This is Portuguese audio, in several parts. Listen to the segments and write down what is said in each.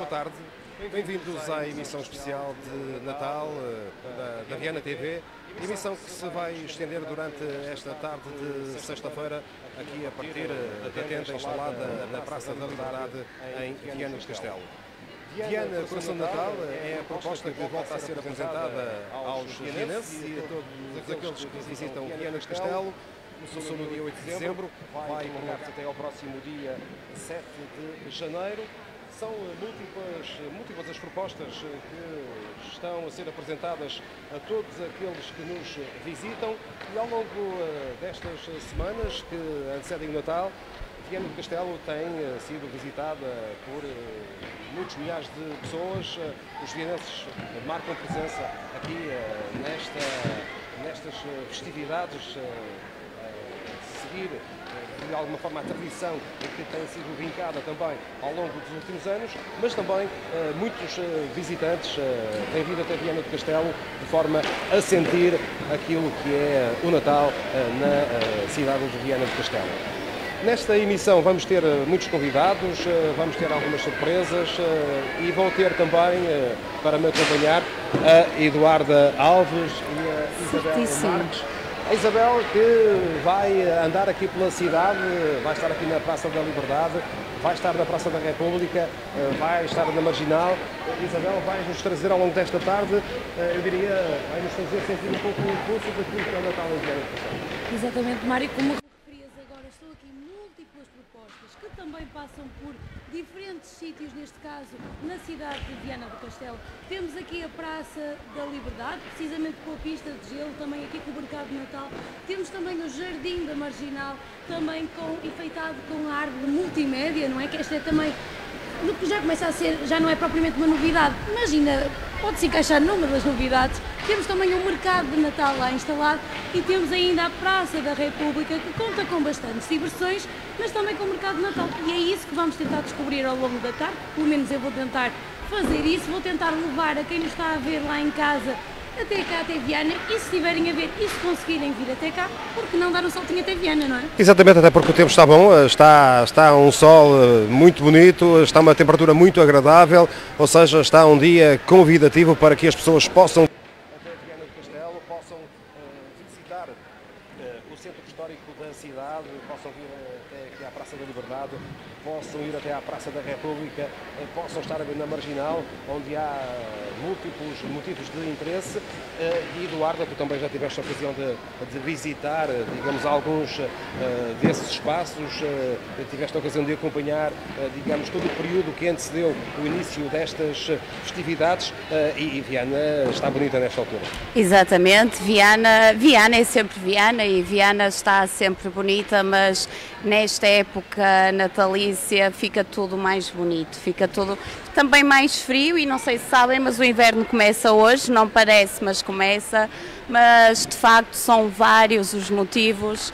boa tarde. Bem-vindos à emissão especial de Natal da Viana TV, emissão que se vai estender durante esta tarde de sexta-feira, aqui a partir da tenda instalada na Praça da Liberdade, em Viana do Castelo. Viana, Coração de Natal, é a proposta que volta a ser apresentada aos vianenses e a todos aqueles que visitam Viana do Castelo. Começou no dia 8 de dezembro, vai prolongar-se até ao próximo dia 7 de janeiro. São múltiplas as propostas que estão a ser apresentadas a todos aqueles que nos visitam e ao longo destas semanas que antecedem o Natal, Viana do Castelo tem sido visitada por muitos milhares de pessoas. Os vianenses marcam presença aqui nestas festividades, seguir de alguma forma a tradição que tem sido vincada também ao longo dos últimos anos, mas também muitos visitantes têm vindo até Viana do Castelo de forma a sentir aquilo que é o Natal na cidade de Viana do Castelo. Nesta emissão vamos ter muitos convidados, vamos ter algumas surpresas e vou ter também para me acompanhar a Eduarda Alves e a Isabel Marques. A Isabel, que vai andar aqui pela cidade, vai estar aqui na Praça da Liberdade, vai estar na Praça da República, vai estar na Marginal. A Isabel vai nos trazer ao longo desta tarde, eu diria, vai nos fazer sentir um pouco o impulso daquilo que é o Natal em Viana do Castelo. Exatamente, Mário, como referias agora, estou aqui múltiplas propostas que também passam por diferentes sítios, neste caso na cidade de Viana do Castelo. Temos aqui a Praça da Liberdade, precisamente com a pista de gelo, também aqui com o Mercado de Natal. Temos também o Jardim da Marginal, também enfeitado com a árvore multimédia, não é? Que esta é também, no que já começa a ser, já não é propriamente uma novidade, mas ainda pode-se encaixar numa das novidades. Temos também o Mercado de Natal lá instalado e temos ainda a Praça da República, que conta com bastantes diversões, mas também com o Mercado de Natal. E é isso que vamos tentar descobrir ao longo da tarde, pelo menos eu vou tentar fazer isso, vou tentar levar a quem nos está a ver lá em casa até cá, até Viana, e se estiverem a ver e se conseguirem vir até cá, porque não dar um saltinho até Viana, não é? Exatamente, até porque o tempo está bom, está um sol muito bonito, está uma temperatura muito agradável, ou seja, está um dia convidativo para que as pessoas possam até Viana do Castelo, possam visitar o centro histórico da cidade, possam vir até aqui à Praça da Liberdade, possam ir até à Praça da República, possam estar na Marginal, onde há múltiplos motivos de interesse. E Eduarda, tu também já tiveste a ocasião de visitar, digamos, alguns desses espaços, tiveste a ocasião de acompanhar, digamos, todo o período que antecedeu o início destas festividades e Viana está bonita nesta altura. Exatamente, Viana é sempre Viana e Viana está sempre bonita, mas nesta época natalícia fica tudo mais bonito, fica tudo também mais frio e não sei se sabem, mas o inverno começa hoje, não parece, mas começa, mas de facto são vários os motivos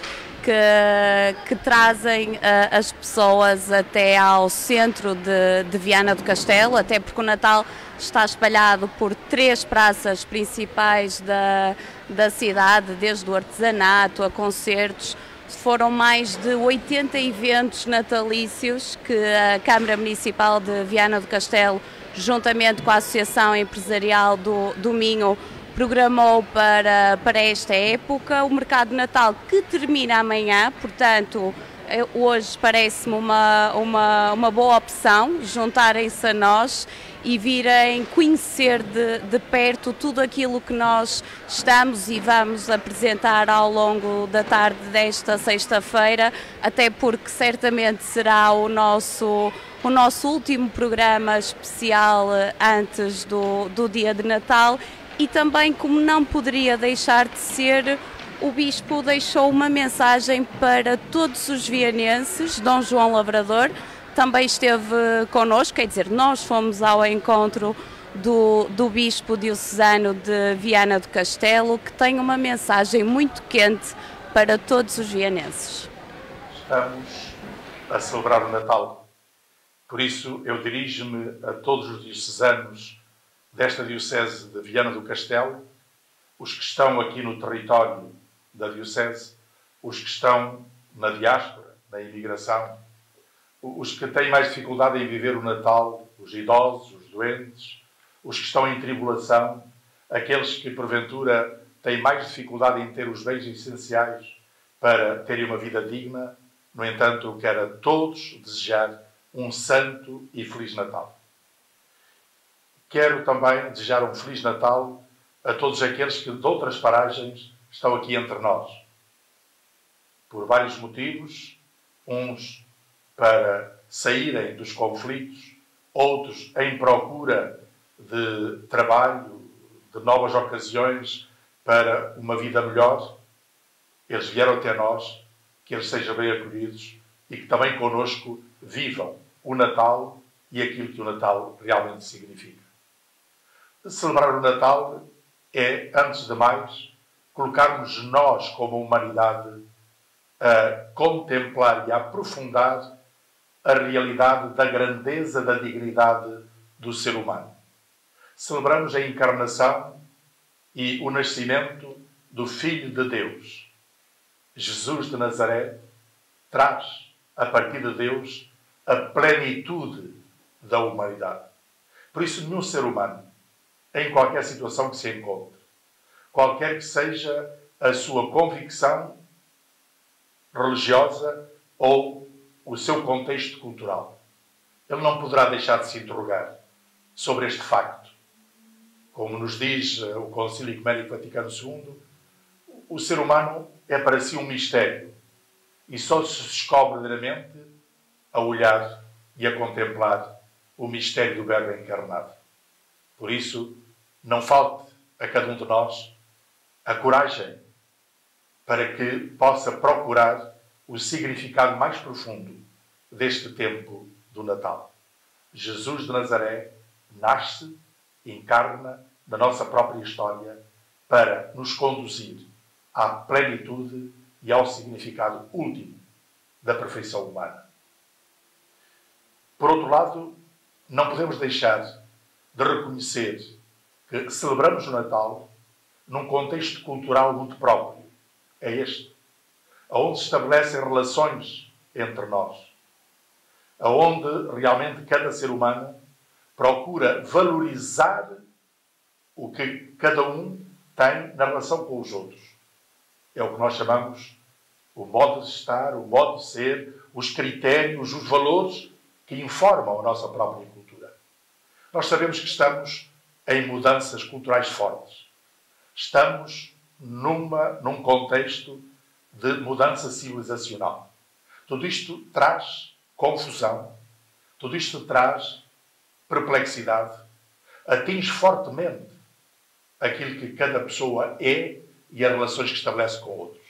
que trazem as pessoas até ao centro de Viana do Castelo, até porque o Natal está espalhado por 3 praças principais da cidade, desde o artesanato a concertos. Foram mais de 80 eventos natalícios que a Câmara Municipal de Viana do Castelo, juntamente com a Associação Empresarial do Minho, programou para esta época. O Mercado de Natal que termina amanhã, portanto, hoje parece-me uma boa opção juntarem-se a nós e virem conhecer de perto tudo aquilo que nós estamos e vamos apresentar ao longo da tarde desta sexta-feira, até porque certamente será o nosso último programa especial antes do dia de Natal e também, como não poderia deixar de ser, o Bispo deixou uma mensagem para todos os vianenses. Dom João Lavrador também esteve connosco, quer dizer, nós fomos ao encontro do Bispo Diocesano de Viana do Castelo, que tem uma mensagem muito quente para todos os vianenses. Estamos a celebrar o Natal, por isso eu dirijo-me a todos os diocesanos desta Diocese de Viana do Castelo, os que estão aqui no território da Diocese, os que estão na diáspora, na imigração, os que têm mais dificuldade em viver o Natal os idosos, os doentes, os que estão em tribulação, aqueles que, porventura, têm mais dificuldade em ter os bens essenciais para terem uma vida digna. No entanto, eu quero a todos desejar um santo e feliz Natal. Quero também desejar um feliz Natal a todos aqueles que, de outras paragens, estão aqui entre nós. Por vários motivos, uns para saírem dos conflitos, outros em procura de trabalho, de novas ocasiões para uma vida melhor. Eles vieram até nós, que eles sejam bem acolhidos e que também connosco vivam o Natal e aquilo que o Natal realmente significa. Celebrar o Natal é, antes de mais, colocarmos nós, como humanidade, a contemplar e a aprofundar a realidade da grandeza, da dignidade do ser humano. Celebramos a encarnação e o nascimento do Filho de Deus. Jesus de Nazaré traz, a partir de Deus, a plenitude da humanidade. Por isso, nenhum ser humano, em qualquer situação que se encontre, qualquer que seja a sua convicção religiosa ou o seu contexto cultural, ele não poderá deixar de se interrogar sobre este facto. Como nos diz o Concílio Ecuménico Vaticano II, o ser humano é para si um mistério e só se descobre verdadeiramente a olhar e a contemplar o mistério do Verbo encarnado. Por isso, não falte a cada um de nós a coragem para que possa procurar o significado mais profundo deste tempo do Natal. Jesus de Nazaré nasce, encarna na nossa própria história para nos conduzir à plenitude e ao significado último da perfeição humana. Por outro lado, não podemos deixar de reconhecer que celebramos o Natal num contexto cultural muito próprio. É este, onde se estabelecem relações entre nós, onde realmente cada ser humano procura valorizar o que cada um tem na relação com os outros. É o que nós chamamos o modo de estar, o modo de ser, os critérios, os valores que informam a nossa própria cultura. Nós sabemos que estamos em mudanças culturais fortes. Estamos num contexto de mudança civilizacional. Tudo isto traz confusão, tudo isto traz perplexidade, atinge fortemente aquilo que cada pessoa é e as relações que estabelece com outros.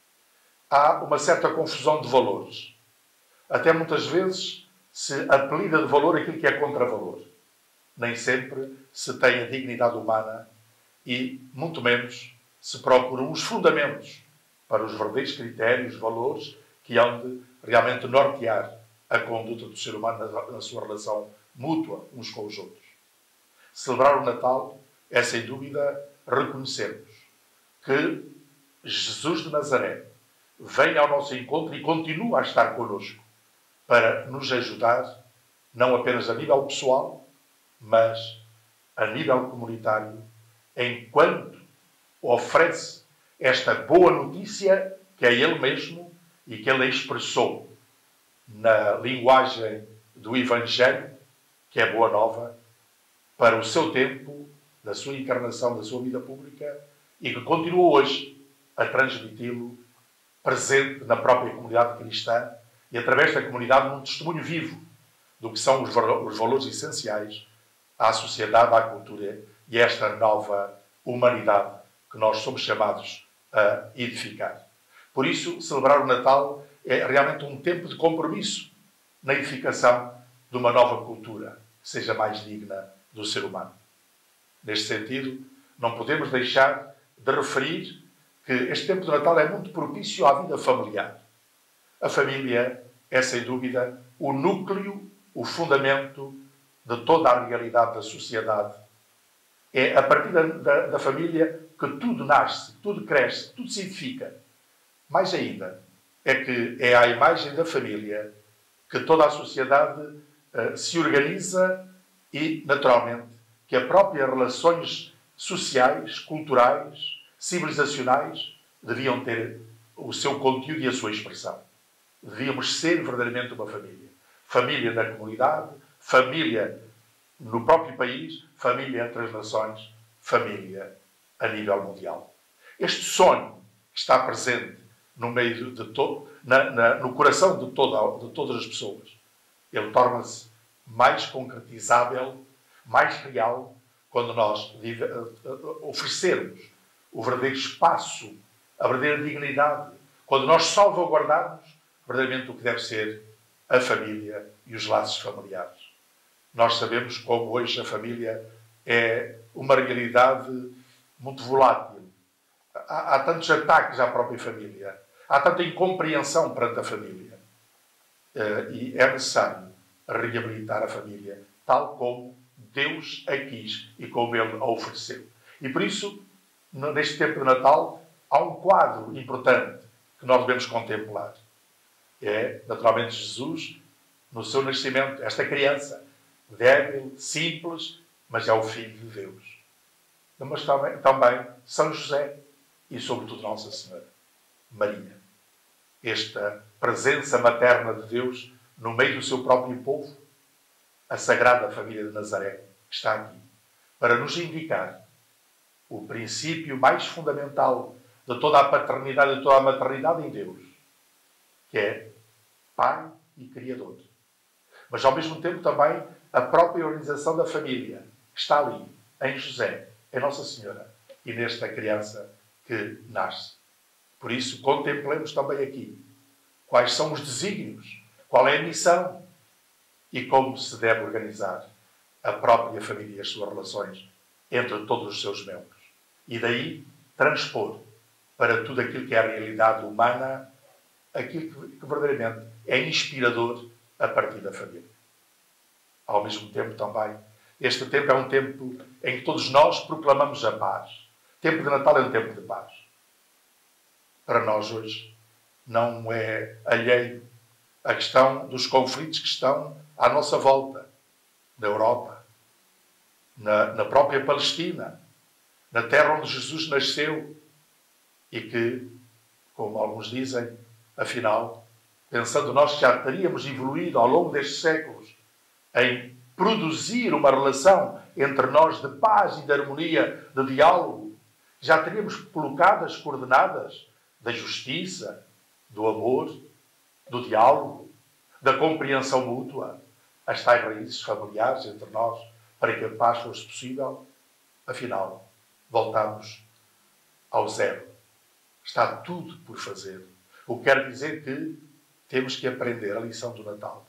Há uma certa confusão de valores. Até muitas vezes se apelida de valor aquilo que é contravalor. Nem sempre se tem a dignidade humana e, muito menos, se procuram os fundamentos para os verdadeiros critérios, valores, que hão de realmente nortear a conduta do ser humano na sua relação mútua uns com os outros. Celebrar o Natal é, sem dúvida, reconhecermos que Jesus de Nazaré vem ao nosso encontro e continua a estar connosco para nos ajudar, não apenas a nível pessoal, mas a nível comunitário, enquanto oferece esta boa notícia que é Ele mesmo e que Ele expressou na linguagem do Evangelho, que é boa nova, para o seu tempo, da sua encarnação, da sua vida pública, e que continua hoje a transmiti-lo presente na própria comunidade cristã e, através da comunidade, num testemunho vivo do que são os valores essenciais à sociedade, à cultura e a esta nova humanidade que nós somos chamados a edificar. Por isso, celebrar o Natal é realmente um tempo de compromisso na edificação de uma nova cultura que seja mais digna do ser humano. Neste sentido, não podemos deixar de referir que este tempo de Natal é muito propício à vida familiar. A família é, sem dúvida, o núcleo, o fundamento de toda a realidade da sociedade. É a partir da família que tudo nasce, tudo cresce, tudo se edifica. Mais ainda, é que é à imagem da família que toda a sociedade se organiza e, naturalmente, que as próprias relações sociais, culturais, civilizacionais deviam ter o seu conteúdo e a sua expressão. Devíamos ser verdadeiramente uma família. Família na comunidade, família no próprio país, família entre as nações, família a nível mundial. Este sonho que está presente no meio de todo, no coração de todas as pessoas, ele torna-se mais concretizável, mais real, quando nós oferecermos o verdadeiro espaço, a verdadeira dignidade, quando nós salvaguardarmos verdadeiramente o que deve ser a família e os laços familiares. Nós sabemos como hoje a família é uma realidade muito volátil. Há tantos ataques à própria família. Há tanta incompreensão perante a família. E é necessário reabilitar a família tal como Deus a quis e como Ele a ofereceu. E por isso, neste tempo de Natal, há um quadro importante que nós devemos contemplar. É, naturalmente, Jesus, no seu nascimento, esta criança, débil, simples, mas é o Filho de Deus. Mas também São José e, sobretudo, Nossa Senhora, Maria. Esta presença materna de Deus no meio do seu próprio povo, a Sagrada Família de Nazaré, está aqui para nos indicar o princípio mais fundamental de toda a paternidade e de toda a maternidade em Deus, que é Pai e Criador. Mas, ao mesmo tempo, também a própria organização da família, que está ali, em José, em Nossa Senhora e nesta criança que nasce. Por isso, contemplemos também aqui quais são os desígnios, qual é a missão e como se deve organizar a própria família e as suas relações entre todos os seus membros. E daí transpor para tudo aquilo que é a realidade humana, aquilo que verdadeiramente é inspirador a partir da família. Ao mesmo tempo também, este tempo é um tempo em que todos nós proclamamos a paz. O tempo de Natal é um tempo de paz. Para nós hoje não é alheio a questão dos conflitos que estão à nossa volta, na Europa, na própria Palestina, na terra onde Jesus nasceu e que, como alguns dizem, afinal, pensando nós que já teríamos evoluído ao longo destes séculos em produzir uma relação entre nós de paz e de harmonia, de diálogo, já teríamos colocado as coordenadas da justiça, do amor, do diálogo, da compreensão mútua, as tais raízes familiares entre nós, para que a paz fosse possível. Afinal, voltamos ao zero. Está tudo por fazer. O que quer dizer que temos que aprender a lição do Natal.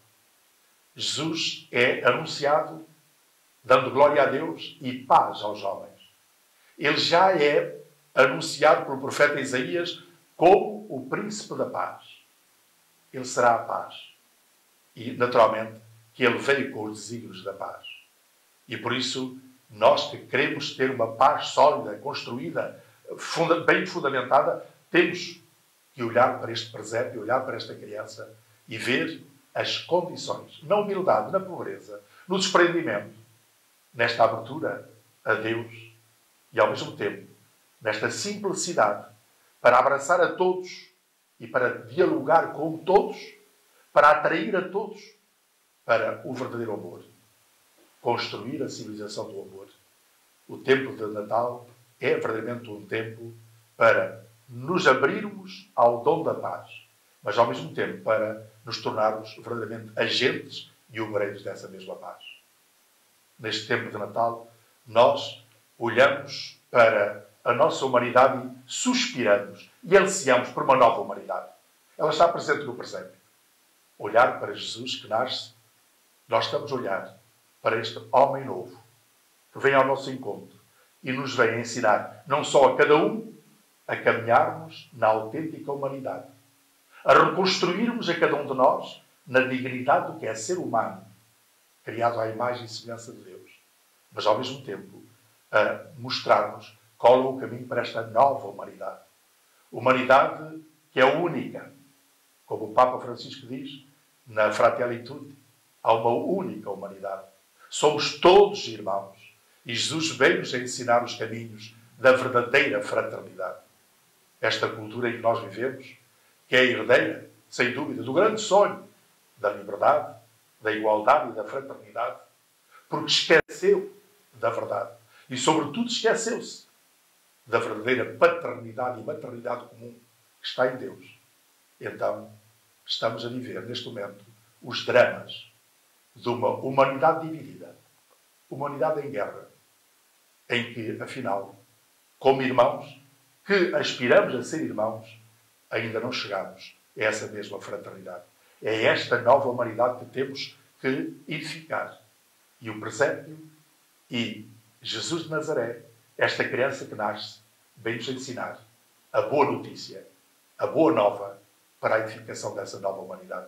Jesus é anunciado dando glória a Deus e paz aos homens. Ele já é anunciado pelo profeta Isaías como o príncipe da paz. Ele será a paz. E, naturalmente, que ele veio com os desígnios da paz. E por isso, nós que queremos ter uma paz sólida, construída, bem fundamentada, temos que olhar para este presépio, olhar para esta criança e ver as condições, na humildade, na pobreza, no desprendimento, nesta abertura a Deus e, ao mesmo tempo, nesta simplicidade, para abraçar a todos e para dialogar com todos, para atrair a todos para o verdadeiro amor. Construir a civilização do amor. O tempo de Natal é verdadeiramente um tempo para nos abrirmos ao dom da paz, mas ao mesmo tempo para nos tornarmos verdadeiramente agentes e obreiros dessa mesma paz. Neste tempo de Natal, nós olhamos para a nossa humanidade e suspiramos e ansiamos por uma nova humanidade. Ela está presente no presépio. Olhar para Jesus que nasce, nós estamos a olhar para este homem novo que vem ao nosso encontro e nos vem ensinar não só a cada um a caminharmos na autêntica humanidade, a reconstruirmos a cada um de nós na dignidade do que é ser humano, criado à imagem e semelhança de Deus, mas ao mesmo tempo a mostrar-nos qual é o caminho para esta nova humanidade. Humanidade que é única. Como o Papa Francisco diz, na Fratelli Tutti, há uma única humanidade. Somos todos irmãos. E Jesus veio-nos a ensinar os caminhos da verdadeira fraternidade. Esta cultura em que nós vivemos, que é herdeira, sem dúvida, do grande sonho da liberdade, da igualdade e da fraternidade, porque esqueceu da verdade. E, sobretudo, esqueceu-se da verdadeira paternidade e maternidade comum que está em Deus. Então, estamos a viver, neste momento, os dramas de uma humanidade dividida, uma humanidade em guerra, em que, afinal, como irmãos, que aspiramos a ser irmãos, ainda não chegamos a essa mesma fraternidade. É esta nova humanidade que temos que edificar. E o presépio e Jesus de Nazaré, esta criança que nasce, vem-nos ensinar a boa notícia, a boa nova para a edificação dessa nova humanidade.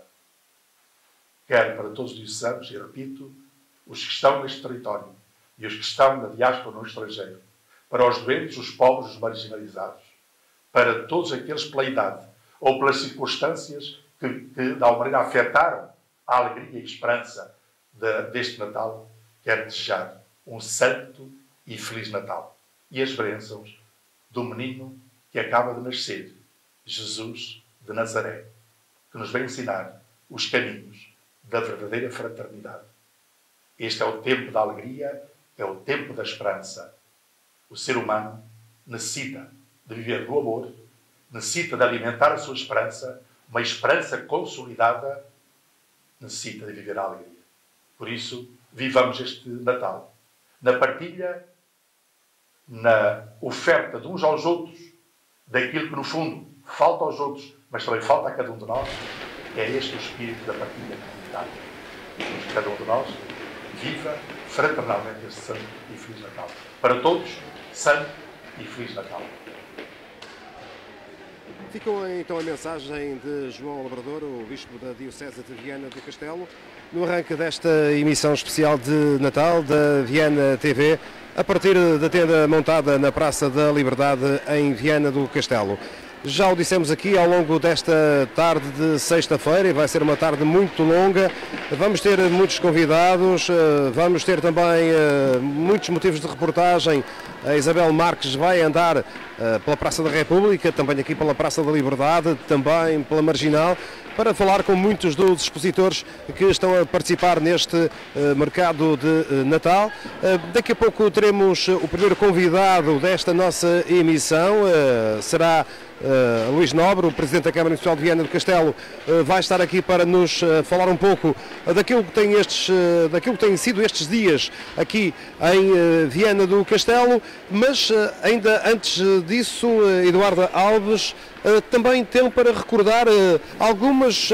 Quero para todos os diocesanos, e repito, os que estão neste território e os que estão na diáspora no estrangeiro, para os doentes, os pobres, os marginalizados, para todos aqueles pela idade ou pelas circunstâncias que de alguma maneira afetaram a alegria e a esperança deste Natal, quero desejar um santo e feliz Natal. E as bênçãos do menino que acaba de nascer, Jesus de Nazaré, que nos vem ensinar os caminhos da verdadeira fraternidade. Este é o tempo da alegria, é o tempo da esperança. O ser humano necessita de viver do amor, necessita de alimentar a sua esperança, uma esperança consolidada, necessita de viver a alegria. Por isso, vivamos este Natal na partilha, na oferta de uns aos outros, daquilo que, no fundo, falta aos outros, mas também falta a cada um de nós. É este o espírito da partilha comunitária. Que cada um de nós viva fraternalmente este santo e feliz Natal. Para todos, santo e feliz Natal. Ficou então a mensagem de João Labrador, o Bispo da Diocese de Viana do Castelo, no arranque desta emissão especial de Natal da Viana TV, a partir da tenda montada na Praça da Liberdade em Viana do Castelo. Já o dissemos aqui ao longo desta tarde de sexta-feira, e vai ser uma tarde muito longa. Vamos ter muitos convidados, vamos ter também muitos motivos de reportagem. A Isabel Marques vai andar pela Praça da República, também aqui pela Praça da Liberdade, também pela Marginal, para falar com muitos dos expositores que estão a participar neste mercado de Natal. Daqui a pouco teremos o primeiro convidado desta nossa emissão, será Luís Nobre, o Presidente da Câmara Municipal de Viana do Castelo, vai estar aqui para nos falar um pouco daquilo que tem sido estes dias aqui em Viana do Castelo, mas ainda antes disso, Eduardo Alves também tem para recordar algumas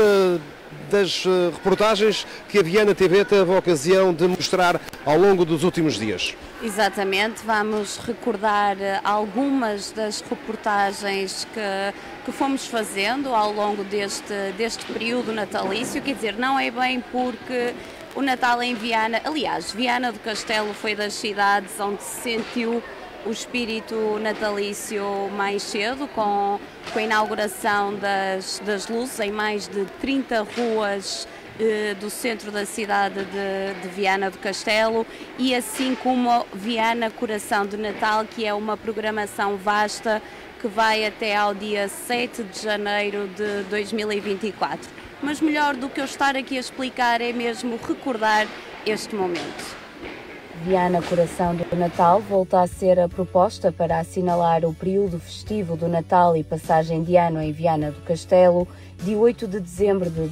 das reportagens que a Viana TV teve a ocasião de mostrar ao longo dos últimos dias. Exatamente, vamos recordar algumas das reportagens que fomos fazendo ao longo deste período natalício. Quer dizer, não é bem porque o Natal em Viana, aliás, Viana do Castelo foi das cidades onde se sentiu o espírito natalício mais cedo, com a inauguração das luzes em mais de 30 ruas do centro da cidade de Viana do Castelo, e assim como Viana Coração de Natal, que é uma programação vasta que vai até ao dia 7 de janeiro de 2024. Mas melhor do que eu estar aqui a explicar é mesmo recordar este momento. Viana Coração do Natal volta a ser a proposta para assinalar o período festivo do Natal e passagem de ano em Viana do Castelo, de 8 de dezembro de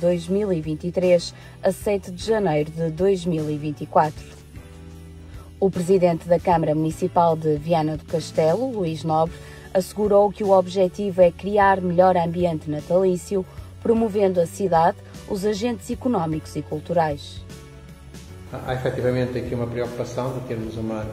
2023 a 7 de janeiro de 2024. O Presidente da Câmara Municipal de Viana do Castelo, Luís Nobre, assegurou que o objetivo é criar melhor ambiente natalício, promovendo a cidade, os agentes económicos e culturais. Há efetivamente aqui uma preocupação de termos uma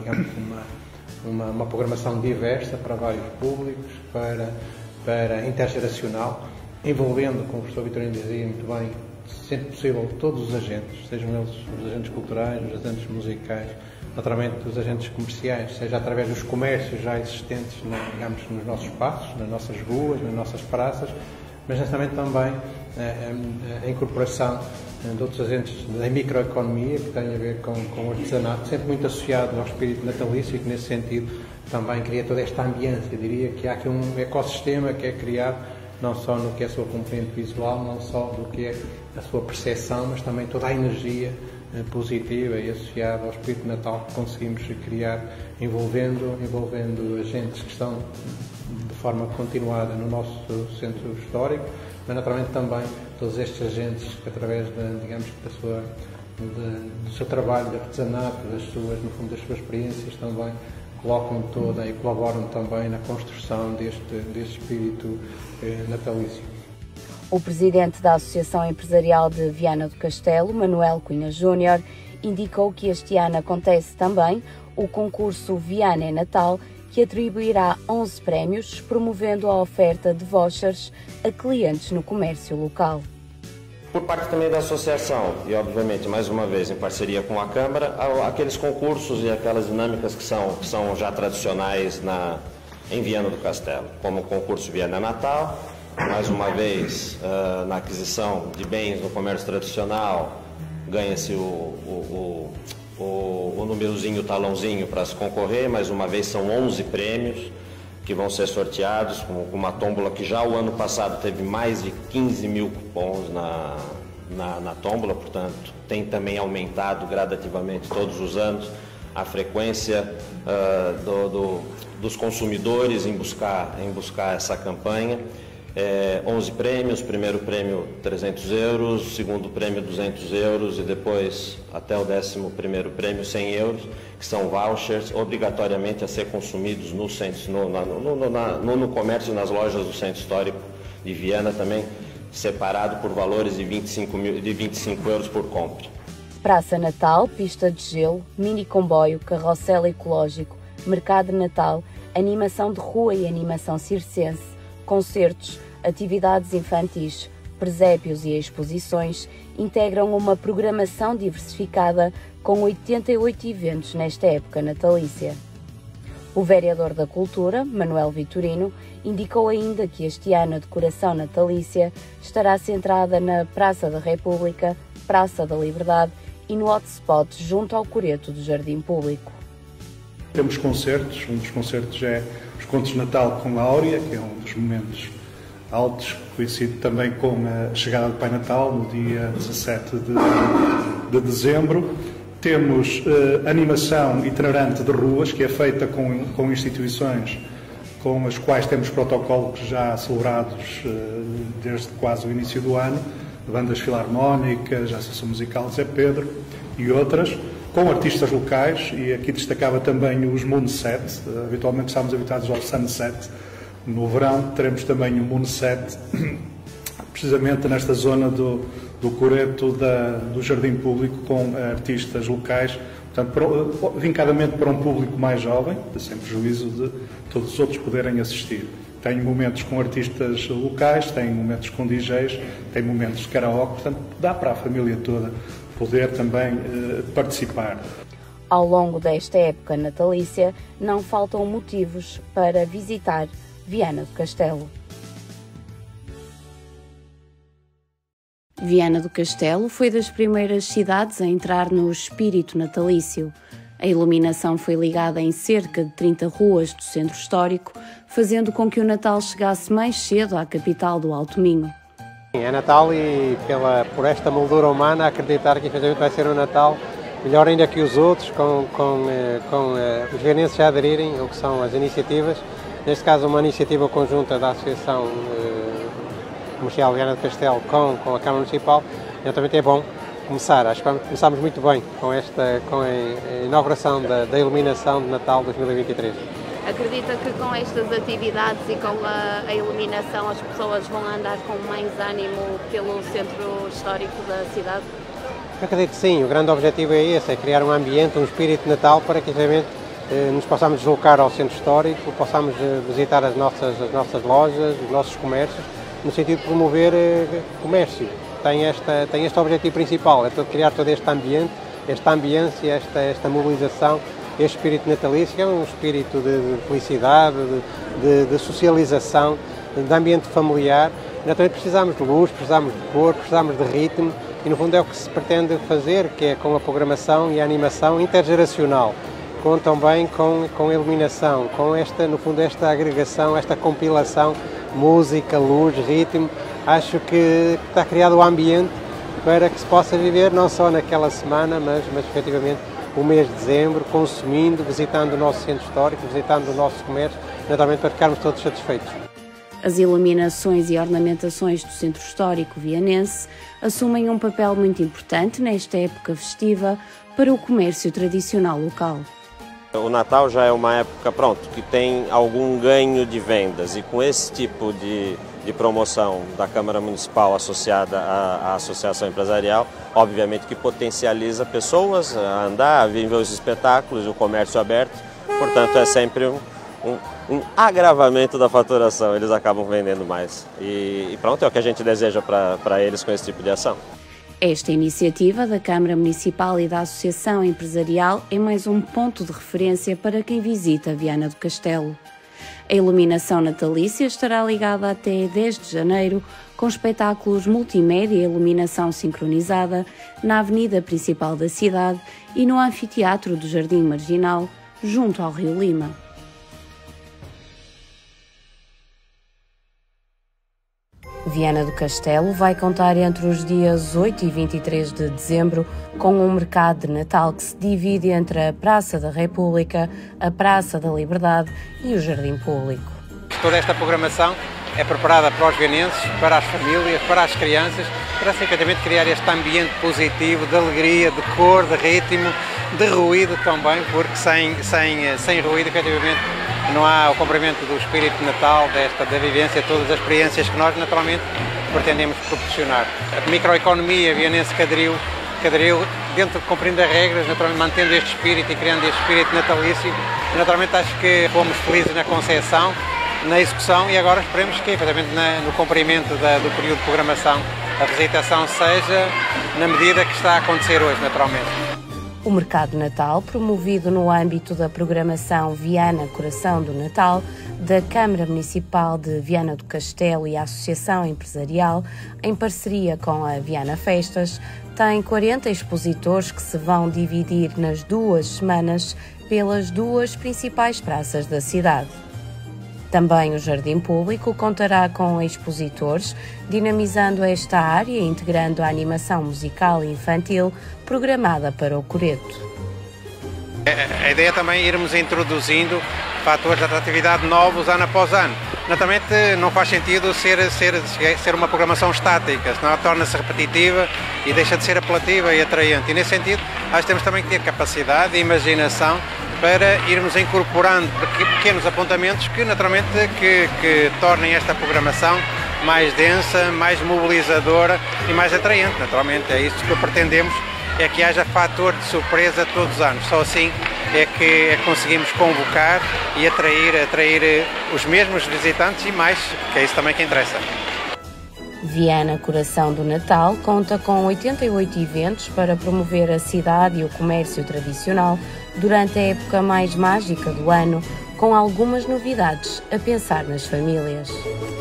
programação diversa para vários públicos, para intergeracional, envolvendo, como o professor Vitorino dizia muito bem, sempre possível todos os agentes, sejam eles os agentes culturais, os agentes musicais, naturalmente os agentes comerciais, seja através dos comércios já existentes, digamos, nos nossos espaços, nas nossas ruas, nas nossas praças, mas necessariamente também a incorporação de outros agentes da microeconomia que têm a ver com o artesanato, sempre muito associado ao espírito natalício e que nesse sentido também cria toda esta ambiência. Diria que há aqui um ecossistema que é criado não só no que é a sua componente visual, não só do que é a sua percepção, mas também toda a energia positiva e associada ao espírito de Natal que conseguimos criar, envolvendo agentes que estão de forma continuada no nosso centro histórico, mas naturalmente também todos estes agentes que através do seu trabalho de artesanato, no fundo das suas experiências também colocam toda e colaboram também na construção deste espírito natalício. O presidente da Associação Empresarial de Viana do Castelo, Manuel Cunha Júnior, indicou que este ano acontece também o concurso Viana é Natal, que atribuirá 11 prémios, promovendo a oferta de vouchers a clientes no comércio local. Por parte também da associação, e obviamente, mais uma vez, em parceria com a Câmara, aqueles concursos e aquelas dinâmicas que são já tradicionais em Viana do Castelo, como o concurso Viana Natal, mais uma vez, na aquisição de bens no comércio tradicional, ganha-se o númerozinho, o talãozinho para se concorrer, mais uma vez são 11 prêmios que vão ser sorteados, com uma tómbola que já o ano passado teve mais de 15 mil cupons na tómbola, portanto tem também aumentado gradativamente todos os anos a frequência dos consumidores em buscar essa campanha. 11 prêmios, primeiro prêmio 300 euros, segundo prêmio 200 euros e depois até o 11º prêmio 100 euros, que são vouchers obrigatoriamente a ser consumidos no comércio e nas lojas do Centro Histórico de Viana, também separado por valores de 25 euros por compra. Praça Natal, pista de gelo, mini comboio, carrossel ecológico, mercado de Natal, animação de rua e animação circense, concertos, atividades infantis, presépios e exposições integram uma programação diversificada com 88 eventos nesta época natalícia. O vereador da Cultura, Manuel Vitorino, indicou ainda que este ano a decoração natalícia estará centrada na Praça da República, Praça da Liberdade e no hotspot junto ao coreto do Jardim Público. Temos concertos, um dos concertos é os Contos de Natal com a Áurea, que é um dos momentos altos, coincide também com a chegada do Pai Natal, no dia 17 de dezembro. Temos animação itinerante de ruas, que é feita com instituições com as quais temos protocolos já celebrados desde quase o início do ano, bandas filarmónicas, a Associação Musical Zé Pedro e outras, com artistas locais, e aqui destacava também os Moonset. Habitualmente estamos habituados ao Sunset. No verão teremos também o Moonset, precisamente nesta zona do coreto do Jardim Público, com artistas locais, portanto, vincadamente para um público mais jovem, sem prejuízo de todos os outros poderem assistir. Tem momentos com artistas locais, tem momentos com DJs, tem momentos de karaoke, portanto, dá para a família toda poder também participar. Ao longo desta época natalícia, não faltam motivos para visitar Viana do Castelo. Viana do Castelo foi das primeiras cidades a entrar no espírito natalício. A iluminação foi ligada em cerca de 30 ruas do centro histórico, fazendo com que o Natal chegasse mais cedo à capital do Alto Minho. É Natal e por esta moldura humana acreditar que efetivamente vai ser um Natal melhor ainda que os outros, com os vianenses a aderirem ao que são as iniciativas. Neste caso, uma iniciativa conjunta da Associação Comercial Viana do Castelo com a Câmara Municipal. Naturalmente é bom começar. Acho que começámos muito bem com a inauguração da iluminação de Natal 2023. Acredita que com estas atividades e com a iluminação as pessoas vão andar com mais ânimo pelo centro histórico da cidade? Eu acredito que sim. O grande objetivo é esse, é criar um ambiente, um espírito de Natal para que realmente nos possamos deslocar ao centro histórico, possamos visitar as nossas lojas, os nossos comércios, no sentido de promover comércio. Tem este objetivo principal, é criar todo este ambiente, esta ambiência, esta mobilização, este espírito natalício, que é um espírito de felicidade, de socialização, de ambiente familiar. Naturalmente precisamos de luz, precisamos de cor, precisamos de ritmo, e no fundo é o que se pretende fazer, que é com a programação e a animação intergeracional, também com a iluminação, com no fundo esta agregação, esta compilação, música, luz, ritmo. Acho que está criado o ambiente para que se possa viver não só naquela semana, mas efetivamente o mês de dezembro, consumindo, visitando o nosso centro histórico, visitando o nosso comércio, naturalmente para ficarmos todos satisfeitos. As iluminações e ornamentações do centro histórico vianense assumem um papel muito importante nesta época festiva para o comércio tradicional local. O Natal já é uma época, que tem algum ganho de vendas, e com esse tipo de promoção da Câmara Municipal associada à Associação Empresarial, obviamente que potencializa pessoas a andar, a viver os espetáculos, o comércio aberto, portanto é sempre um agravamento da faturação, eles acabam vendendo mais. E é o que a gente deseja para eles com esse tipo de ação. Esta iniciativa da Câmara Municipal e da Associação Empresarial é mais um ponto de referência para quem visita Viana do Castelo. A iluminação natalícia estará ligada até 10 de janeiro, com espetáculos multimédia e iluminação sincronizada na avenida principal da cidade e no anfiteatro do Jardim Marginal, junto ao Rio Lima. Viana do Castelo vai contar entre os dias 8 e 23 de dezembro com um mercado de Natal que se divide entre a Praça da República, a Praça da Liberdade e o Jardim Público. Toda esta programação é preparada para os vianenses, para as famílias, para as crianças, para efetivamente criar este ambiente positivo, de alegria, de cor, de ritmo, de ruído também, porque sem ruído efetivamente não há o cumprimento do espírito de Natal, da vivência, todas as experiências que nós naturalmente pretendemos proporcionar. A microeconomia vianense que aderiu dentro de cumprindo as regras, naturalmente mantendo este espírito e criando este espírito natalício. E, naturalmente acho que fomos felizes na concepção, na execução, e agora esperemos que efetivamente no cumprimento do período de programação a visitação seja na medida que está a acontecer hoje, naturalmente. O Mercado Natal, promovido no âmbito da programação Viana Coração do Natal, da Câmara Municipal de Viana do Castelo e a Associação Empresarial, em parceria com a Viana Festas, tem 40 expositores que se vão dividir nas 2 semanas pelas 2 principais praças da cidade. Também o Jardim Público contará com expositores, dinamizando esta área e integrando a animação musical e infantil programada para o Coreto. A ideia também é irmos introduzindo fatores de atratividade novos ano após ano. Naturalmente não faz sentido ser uma programação estática, senão torna-se repetitiva e deixa de ser apelativa e atraente. E nesse sentido, nós temos também que ter capacidade e imaginação para irmos incorporando pequenos apontamentos que naturalmente que tornem esta programação mais densa, mais mobilizadora e mais atraente. Naturalmente é isso que pretendemos, é que haja fator de surpresa todos os anos. Só assim é que conseguimos convocar e atrair os mesmos visitantes e mais, que é isso também que interessa. Viana Coração do Natal conta com 88 eventos para promover a cidade e o comércio tradicional durante a época mais mágica do ano, com algumas novidades a pensar nas famílias.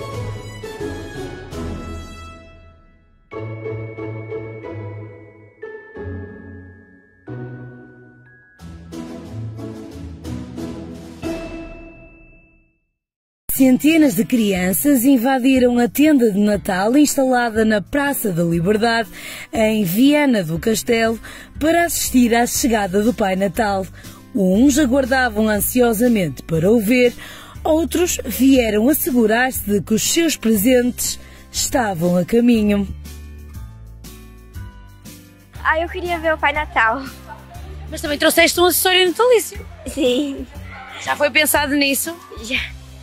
Centenas de crianças invadiram a tenda de Natal instalada na Praça da Liberdade, em Viana do Castelo, para assistir à chegada do Pai Natal. Uns aguardavam ansiosamente para o ver, outros vieram assegurar-se de que os seus presentes estavam a caminho. Eu queria ver o Pai Natal. Mas também trouxeste um acessório natalício? Sim. Já foi pensado nisso? Já.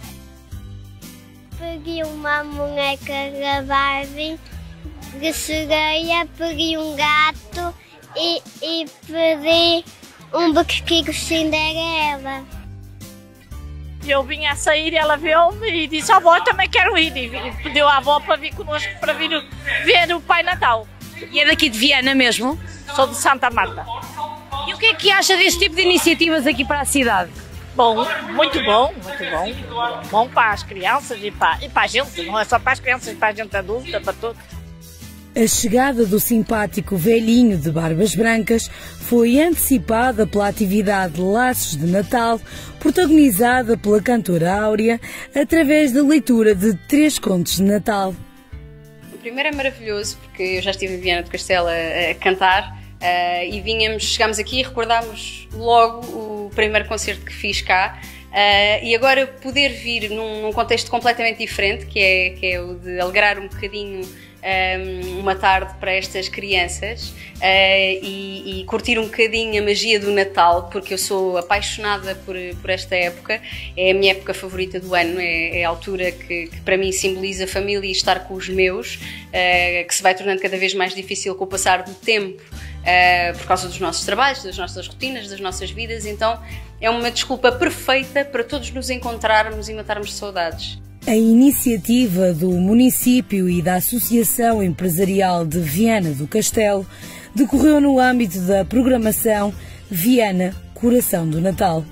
Peguei uma boneca da Barbie de sereia, peguei um gato e pedi um bonequinho Cinderela. Eu vinha a sair e ela viu-me e disse: avó, também quero ir. E pediu à avó para vir connosco para vir ver o Pai Natal. E é daqui de Viana mesmo? Sou de Santa Marta. E o que é que acha deste tipo de iniciativas aqui para a cidade? Bom, muito bom, muito bom. Bom para as crianças e para a gente, não é só para as crianças, para a gente adulta, para todos. A chegada do simpático velhinho de barbas brancas foi antecipada pela atividade Laços de Natal, protagonizada pela cantora Áurea, através da leitura de 3 contos de Natal. O primeiro é maravilhoso, porque eu já estive em Viana do Castelo a cantar e chegámos aqui e recordámos logo o primeiro concerto que fiz cá. E agora poder vir num contexto completamente diferente, que é o de alegrar um bocadinho uma tarde para estas crianças e curtir um bocadinho a magia do Natal, porque eu sou apaixonada por esta época, é a minha época favorita do ano, é a altura que para mim simboliza a família e estar com os meus, que se vai tornando cada vez mais difícil com o passar do tempo, por causa dos nossos trabalhos, das nossas rotinas, das nossas vidas. Então é uma desculpa perfeita para todos nos encontrarmos e matarmos saudades. A iniciativa do município e da Associação Empresarial de Viana do Castelo decorreu no âmbito da programação Viana, Coração do Natal.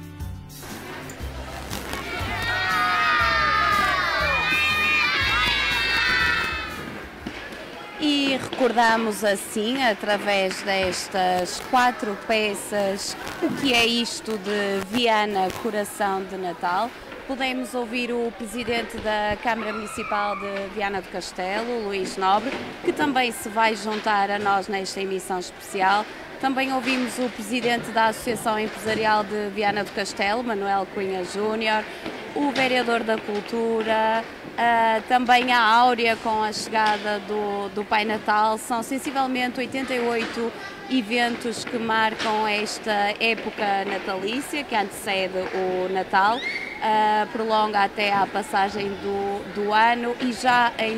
E recordamos assim, através destas 4 peças, o que é isto de Viana, Coração de Natal. Pudemos ouvir o Presidente da Câmara Municipal de Viana do Castelo, Luís Nobre, que também se vai juntar a nós nesta emissão especial. Também ouvimos o Presidente da Associação Empresarial de Viana do Castelo, Manuel Cunha Júnior, o Vereador da Cultura, também a Áurea com a chegada do Pai Natal. São sensivelmente 88 eventos que marcam esta época natalícia, que antecede o Natal. Prolonga até à passagem do ano e já em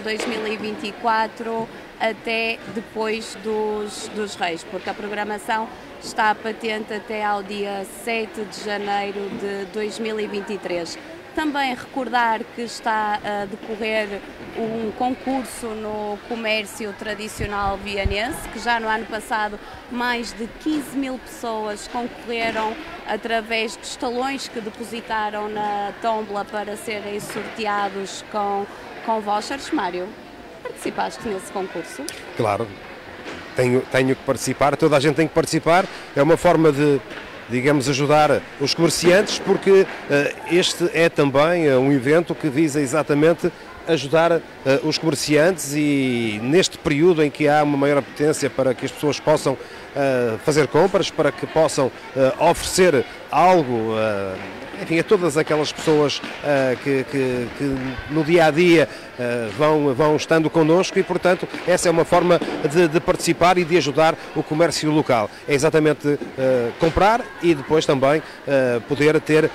2024 até depois dos Reis, porque a programação está patente até ao dia 7 de janeiro de 2023. Também recordar que está a decorrer um concurso no comércio tradicional vianense, que já no ano passado mais de 15 mil pessoas concorreram através dos talões que depositaram na tómbola para serem sorteados com vouchers. Mário, participaste nesse concurso? Claro, tenho que participar, toda a gente tem que participar, é uma forma de, digamos, ajudar os comerciantes, porque este é também um evento que visa exatamente ajudar os comerciantes e neste período em que há uma maior apetência para que as pessoas possam fazer compras, para que possam oferecer algo, enfim, a todas aquelas pessoas que no dia-a-dia vão estando connosco e, portanto, essa é uma forma de participar e de ajudar o comércio local. É exatamente comprar e depois também poder ter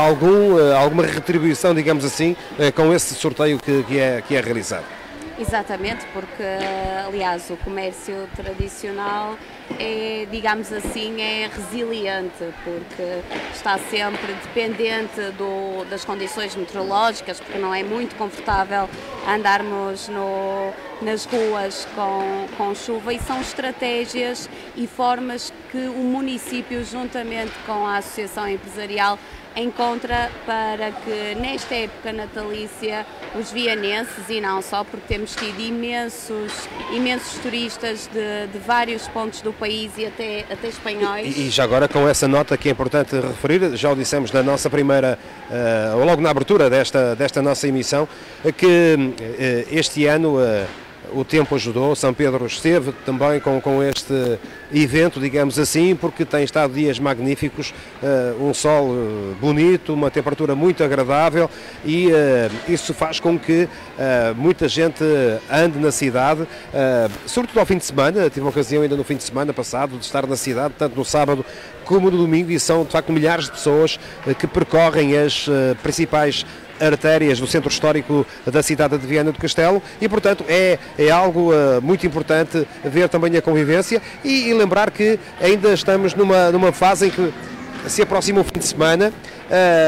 alguma retribuição, digamos assim, com esse sorteio que é realizado. Exatamente, porque, aliás, o comércio tradicional é, digamos assim, é resiliente, porque está sempre dependente das condições meteorológicas, porque não é muito confortável andarmos nas ruas com chuva, e são estratégias e formas que o município, juntamente com a Associação Empresarial, encontra para que nesta época natalícia os vianenses, e não só, porque temos tido imensos turistas de vários pontos do país e até espanhóis. E já agora, com essa nota que é importante referir, já o dissemos na nossa primeira, ou logo na abertura desta nossa emissão, que este ano o tempo ajudou, São Pedro esteve também com este evento, digamos assim, porque tem estado dias magníficos, um sol bonito, uma temperatura muito agradável, e isso faz com que muita gente ande na cidade, sobretudo ao fim de semana. Tive a ocasião ainda no fim de semana passado de estar na cidade, tanto no sábado como no domingo, e são de facto milhares de pessoas que percorrem as principais artérias do centro histórico da cidade de Viana do Castelo, e portanto é algo muito importante ver também a convivência e lembrar que ainda estamos numa fase em que se aproxima o fim de semana.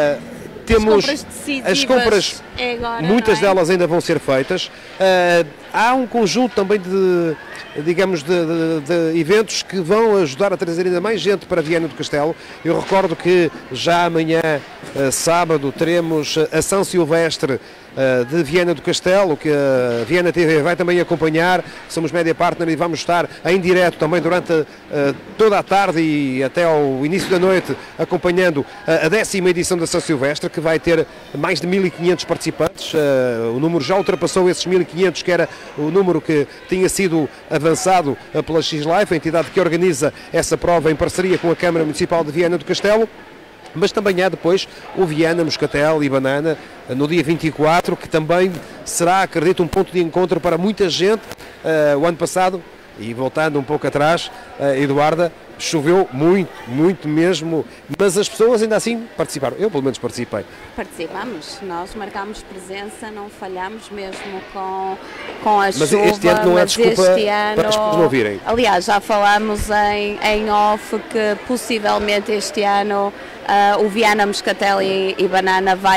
Temos as compras muitas delas ainda vão ser feitas. há um conjunto também de, digamos, de eventos que vão ajudar a trazer ainda mais gente para Viana do Castelo. Eu recordo que já amanhã, sábado, teremos a São Silvestre de Viana do Castelo, que a Viana TV vai também acompanhar. Somos média partner e vamos estar em direto também durante toda a tarde e até ao início da noite acompanhando a 10ª edição da São Silvestre, que vai ter mais de 1500 participantes. O número já ultrapassou esses 1500, que era o número que tinha sido avançado pela X-Life, a entidade que organiza essa prova em parceria com a Câmara Municipal de Viana do Castelo. Mas também há depois o Viana, Moscatel e Banana no dia 24, que também será, acredito, um ponto de encontro para muita gente. O ano passado, e voltando um pouco atrás, Eduarda, choveu muito mesmo, mas as pessoas ainda assim participaram. Eu pelo menos participei. Participamos, nós marcámos presença, não falhamos mesmo com a chuva. Mas este ano não é desculpa para as pessoas não virem. Aliás, já falámos em off que possivelmente este ano o Viana, Moscatel e Banana vai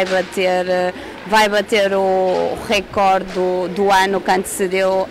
bater o recorde do ano que antecedeu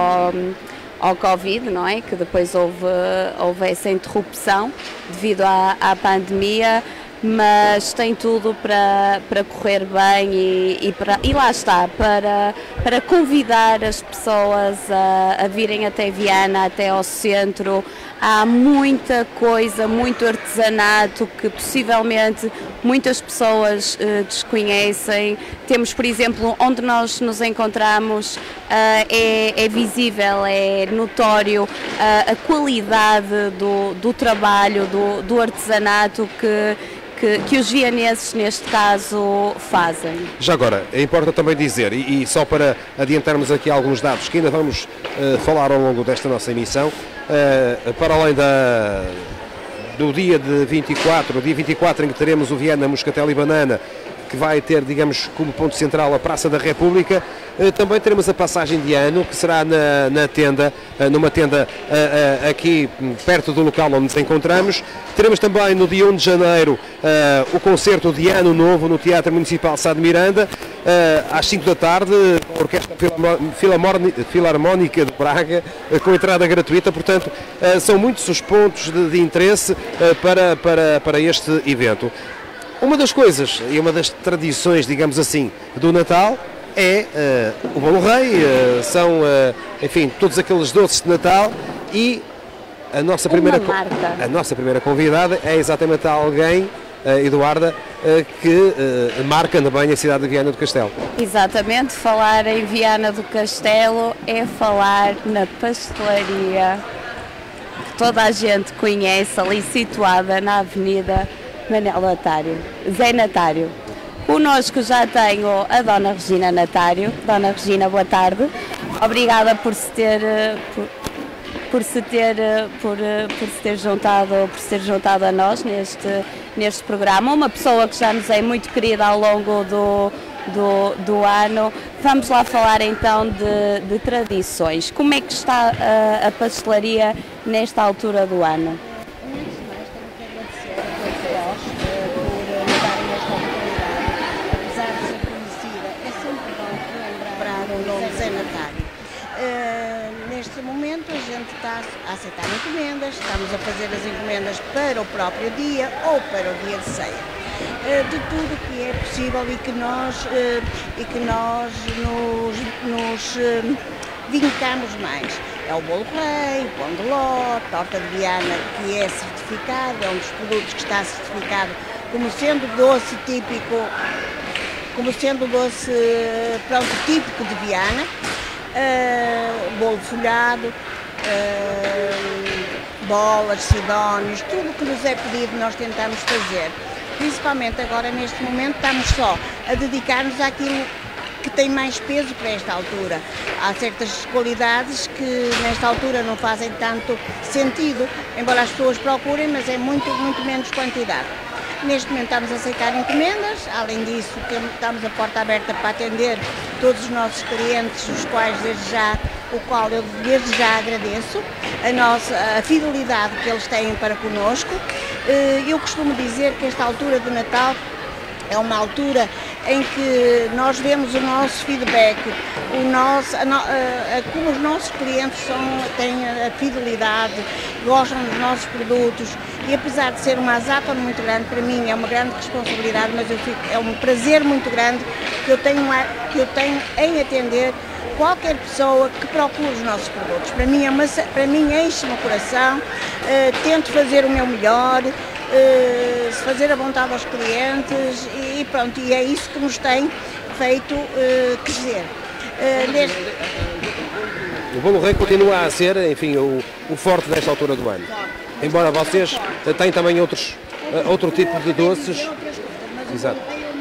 ao Covid, não é? Que depois houve essa interrupção devido à pandemia, mas tem tudo para correr bem e lá está, para convidar as pessoas a virem até Viana, até ao centro. Há muita coisa, muito artesanato que possivelmente muitas pessoas desconhecem. Temos, por exemplo, onde nós nos encontramos, é visível, é notório a qualidade do trabalho, do artesanato que os vianenses, neste caso, fazem. Já agora, importa também dizer, e só para adiantarmos aqui alguns dados que ainda vamos falar ao longo desta nossa emissão, para além do dia de 24, o dia 24 em que teremos o Viana, Moscatel e Banana, que vai ter, digamos, como ponto central a Praça da República, também teremos a passagem de ano, que será na tenda, numa tenda aqui perto do local onde nos encontramos. Teremos também no dia 1 de janeiro o concerto de Ano Novo no Teatro Municipal Sá de Miranda, às 5 da tarde, com a Orquestra Filarmónica de Braga, com entrada gratuita. Portanto, são muitos os pontos de interesse para este evento. Uma das coisas e uma das tradições, digamos assim, do Natal é o bolo rei, são, enfim, todos aqueles doces de Natal, e a nossa primeira convidada é exatamente alguém, Eduarda, que marca também a cidade de Viana do Castelo. Exatamente, falar em Viana do Castelo é falar na pastelaria que toda a gente conhece, ali situada na Avenida Manel Natário, Zé Natário. Conosco já tenho a Dona Regina Natário. Dona Regina, boa tarde. Obrigada por se ter juntado a nós neste programa. Uma pessoa que já nos é muito querida ao longo do ano. Vamos lá falar então de tradições. Como é que está a pastelaria nesta altura do ano? Neste momento a gente está a aceitar encomendas, estamos a fazer as encomendas para o próprio dia ou para o dia de ceia. De tudo que é possível e que nós nos vincamos mais. É o bolo rei, o pão de ló, torta de Viana, que é certificado, é um dos produtos que está certificado como sendo doce típico, típico de Viana. Bolo folhado, bolas, sidónios, tudo o que nos é pedido nós tentamos fazer. Principalmente agora, neste momento, estamos só a dedicar-nos àquilo que tem mais peso para esta altura. Há certas qualidades que nesta altura não fazem tanto sentido, embora as pessoas procurem, mas é muito menos quantidade. Neste momento estamos a aceitar encomendas, além disso estamos a porta aberta para atender todos os nossos clientes, o qual eu desde já agradeço, a fidelidade que eles têm para connosco. Eu costumo dizer que esta altura de Natal é uma altura em que nós vemos o nosso feedback, como os nossos clientes têm a fidelidade, gostam dos nossos produtos, e apesar de ser uma azáfama muito grande, para mim é uma grande responsabilidade, mas é um prazer muito grande que eu tenho em atender qualquer pessoa que procure os nossos produtos. Para mim enche-me o coração, tento fazer o meu melhor, fazer a vontade aos clientes e pronto, e é isso que nos tem feito crescer. O Bolo Rei continua a ser, enfim, o forte desta altura do ano. Embora vocês tenham também outro tipo de doces. Exato.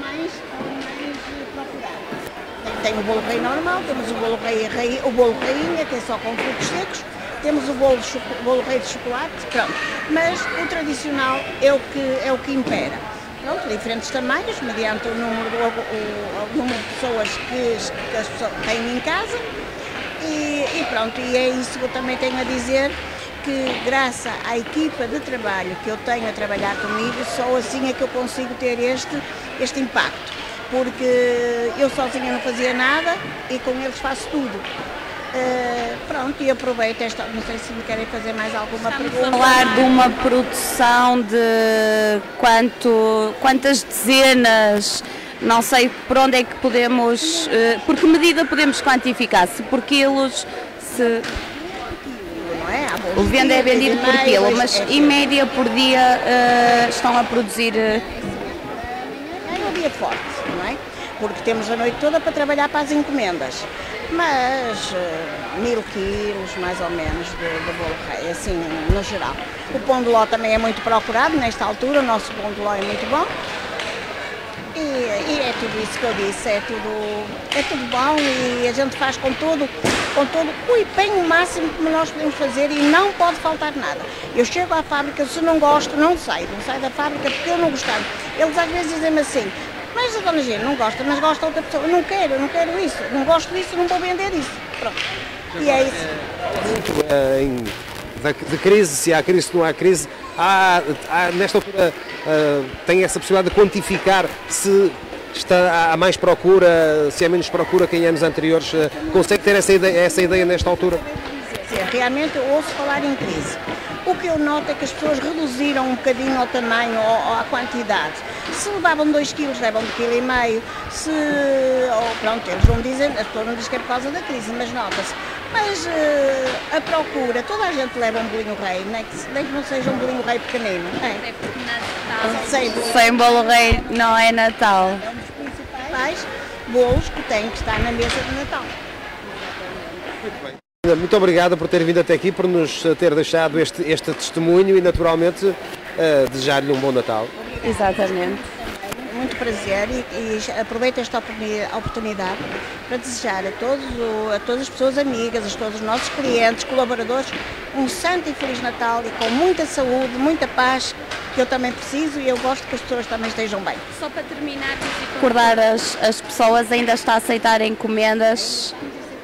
Tem o bolo rei normal, temos o bolo rainha, que é só com frutos secos, temos o bolo rei de chocolate, pronto. Mas o tradicional é o que impera. Pronto, diferentes tamanhos, mediante o número de pessoas que as pessoas têm em casa. E pronto, e é isso que eu também tenho a dizer, que graças à equipa de trabalho que eu tenho a trabalhar comigo, só assim é que eu consigo ter este impacto. Porque eu sozinha não fazia nada e com eles faço tudo. Pronto, e aproveito esta, não sei se me querem fazer mais alguma pergunta. Falar de uma produção de quantas dezenas, não sei por onde é que podemos, por que medida podemos quantificar, se por quilos, se... O venda é vendido por quilo, mas em média por dia estão a produzir... É um dia forte, não é? Porque temos a noite toda para trabalhar para as encomendas, mas 1000 quilos mais ou menos de bolo rei, assim no geral. O pão de ló também é muito procurado nesta altura, o nosso pão de ló é muito bom. E é tudo isso que eu disse, é tudo bom e a gente faz com todo o empenho máximo que nós podemos fazer e não pode faltar nada. Eu chego à fábrica, se não gosto, não saio da fábrica porque eu não gostar. Eles às vezes dizem-me assim, mas a dona Gina não gosta, mas gosta outra pessoa. Eu não quero isso, não gosto disso, não vou vender isso. Pronto. E é isso. De crise, se há crise, se não há crise, nesta altura tem essa possibilidade de quantificar se há mais procura, se há menos procura que em anos anteriores. Consegue ter essa ideia nesta altura? Sim, realmente eu ouço falar em crise. O que eu noto é que as pessoas reduziram um bocadinho ao tamanho ou à quantidade. Se levavam 2 kg, levam 1,5 kg. Pronto, eles não dizem, as pessoas não dizem que é por causa da crise, mas nota-se. Mas a procura, toda a gente leva um bolinho rei, nem que não seja um bolinho rei pequenino. É porque Natal. Sem bolo rei não é Natal. É um dos principais bolos que tem que estar na mesa de Natal. Muito bem. Muito obrigado por ter vindo até aqui, por nos ter deixado este testemunho e naturalmente desejar-lhe um bom Natal. Exatamente. Muito prazer e aproveito esta oportunidade para desejar a todas as pessoas amigas, a todos os nossos clientes, colaboradores, um santo e feliz Natal e com muita saúde, muita paz, que eu também preciso e eu gosto que as pessoas também estejam bem. Só para terminar, recordar as pessoas, ainda está a aceitar encomendas?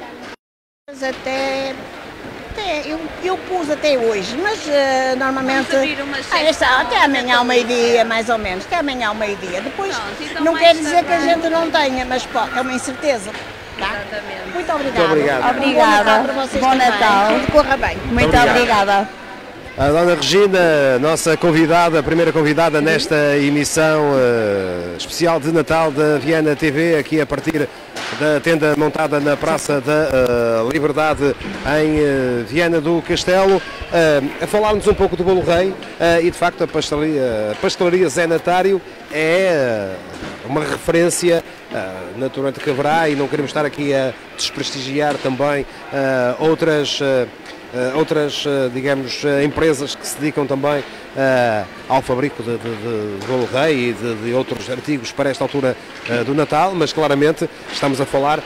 Eu pus até hoje, mas normalmente até amanhã ao meio-dia, mais ou menos, até amanhã ao meio-dia. Depois então não quer dizer que a gente não tenha, mas é uma incerteza. Tá? Muito obrigada. Muito obrigado. Obrigada. Bom Natal para vocês Bom também. Natal. Tudo corra bem. Muito obrigada. A Dona Regina, nossa convidada, a primeira convidada nesta emissão especial de Natal da Viana TV, aqui a partir da tenda montada na Praça da Liberdade em Viana do Castelo, a falar-nos um pouco do Bolo Rei e de facto a pastelaria Zé Natário é uma referência naturalmente que haverá e não queremos estar aqui a desprestigiar também outras, digamos, empresas que se dedicam também ao fabrico de bolo rei e de outros artigos para esta altura do Natal, mas claramente estamos a falar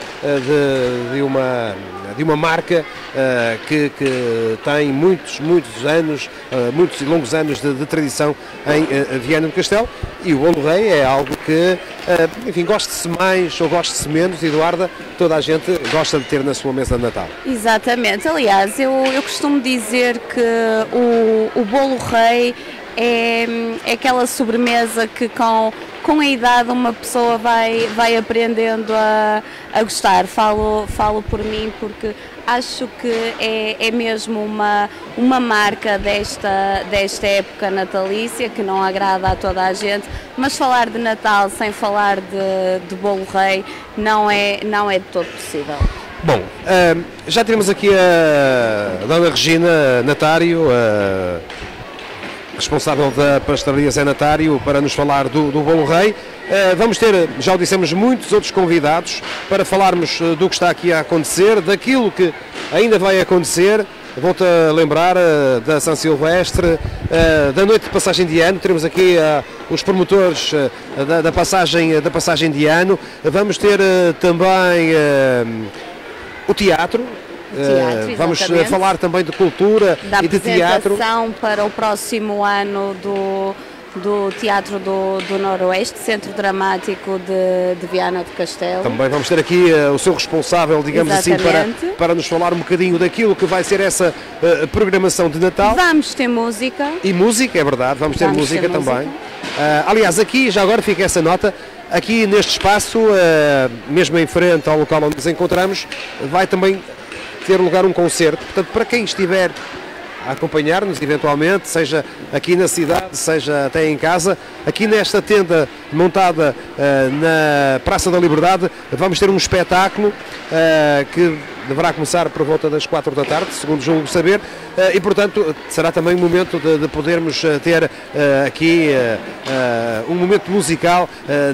de uma marca que tem muitos anos, muitos e longos anos de tradição em Viana do Castelo, e o bolo rei é algo que, enfim, goste-se mais ou goste-se menos, Eduarda, toda a gente gosta de ter na sua mesa de Natal. Exatamente, aliás, eu costumo dizer que o bolo rei é aquela sobremesa que com com a idade uma pessoa vai aprendendo a gostar. Falo por mim porque acho que é mesmo uma marca desta época natalícia que não agrada a toda a gente, mas falar de Natal sem falar de bolo rei não é de todo possível. Bom, já temos aqui a Dona Regina Natário, responsável da pastelaria Zé Natário, para nos falar do bolo rei. Vamos ter, já o dissemos, muitos outros convidados para falarmos do que está aqui a acontecer, daquilo que ainda vai acontecer. Volto a lembrar da São Silvestre, da noite de passagem de ano. Teremos aqui os promotores da passagem de ano. Vamos ter também o teatro. Vamos falar também de cultura e de teatro. Da apresentação para o próximo ano do Teatro do Noroeste, Centro Dramático de Viana do Castelo. Também vamos ter aqui o seu responsável, digamos assim, para nos falar um bocadinho daquilo que vai ser essa programação de Natal. Vamos ter música. E música, é verdade, vamos ter música também. Aliás, aqui, já agora fica essa nota, aqui neste espaço, mesmo em frente ao local onde nos encontramos, vai também ter lugar um concerto. Portanto, para quem estiver a acompanhar-nos eventualmente, seja aqui na cidade, seja até em casa, aqui nesta tenda montada na Praça da Liberdade, vamos ter um espetáculo que deverá começar por volta das 4 da tarde, segundo julgo saber, e portanto será também um momento de podermos ter aqui um momento musical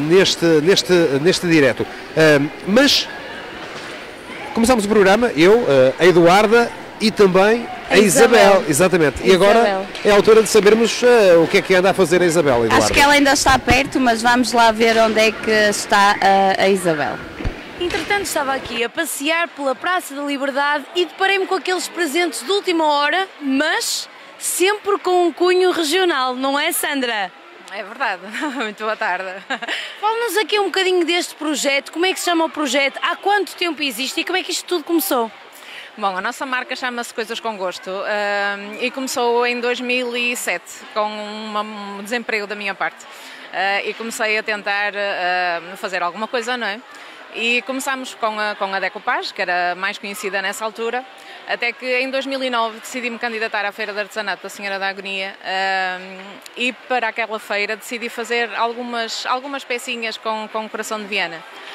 neste direto. Mas começamos o programa, eu, a Eduarda e também a Isabel. Exatamente. E agora é a altura de sabermos o que é que anda a fazer a Isabel, Eduarda. Acho que ela ainda está perto, mas vamos lá ver onde é que está a Isabel. Entretanto, estava aqui a passear pela Praça da Liberdade e deparei-me com aqueles presentes de última hora, mas sempre com um cunho regional, não é, Sandra? É verdade. Muito boa tarde. Fala-nos aqui um bocadinho deste projeto, como é que se chama o projeto, há quanto tempo existe e como é que isto tudo começou? Bom, a nossa marca chama-se Coisas com Gosto e começou em 2007 com um desemprego da minha parte e comecei a tentar fazer alguma coisa, não é? E começámos com a decoupage, que era mais conhecida nessa altura, até que em 2009 decidi-me candidatar à Feira de Artesanato da Senhora da Agonia e para aquela feira decidi fazer algumas pecinhas com o coração de Viana.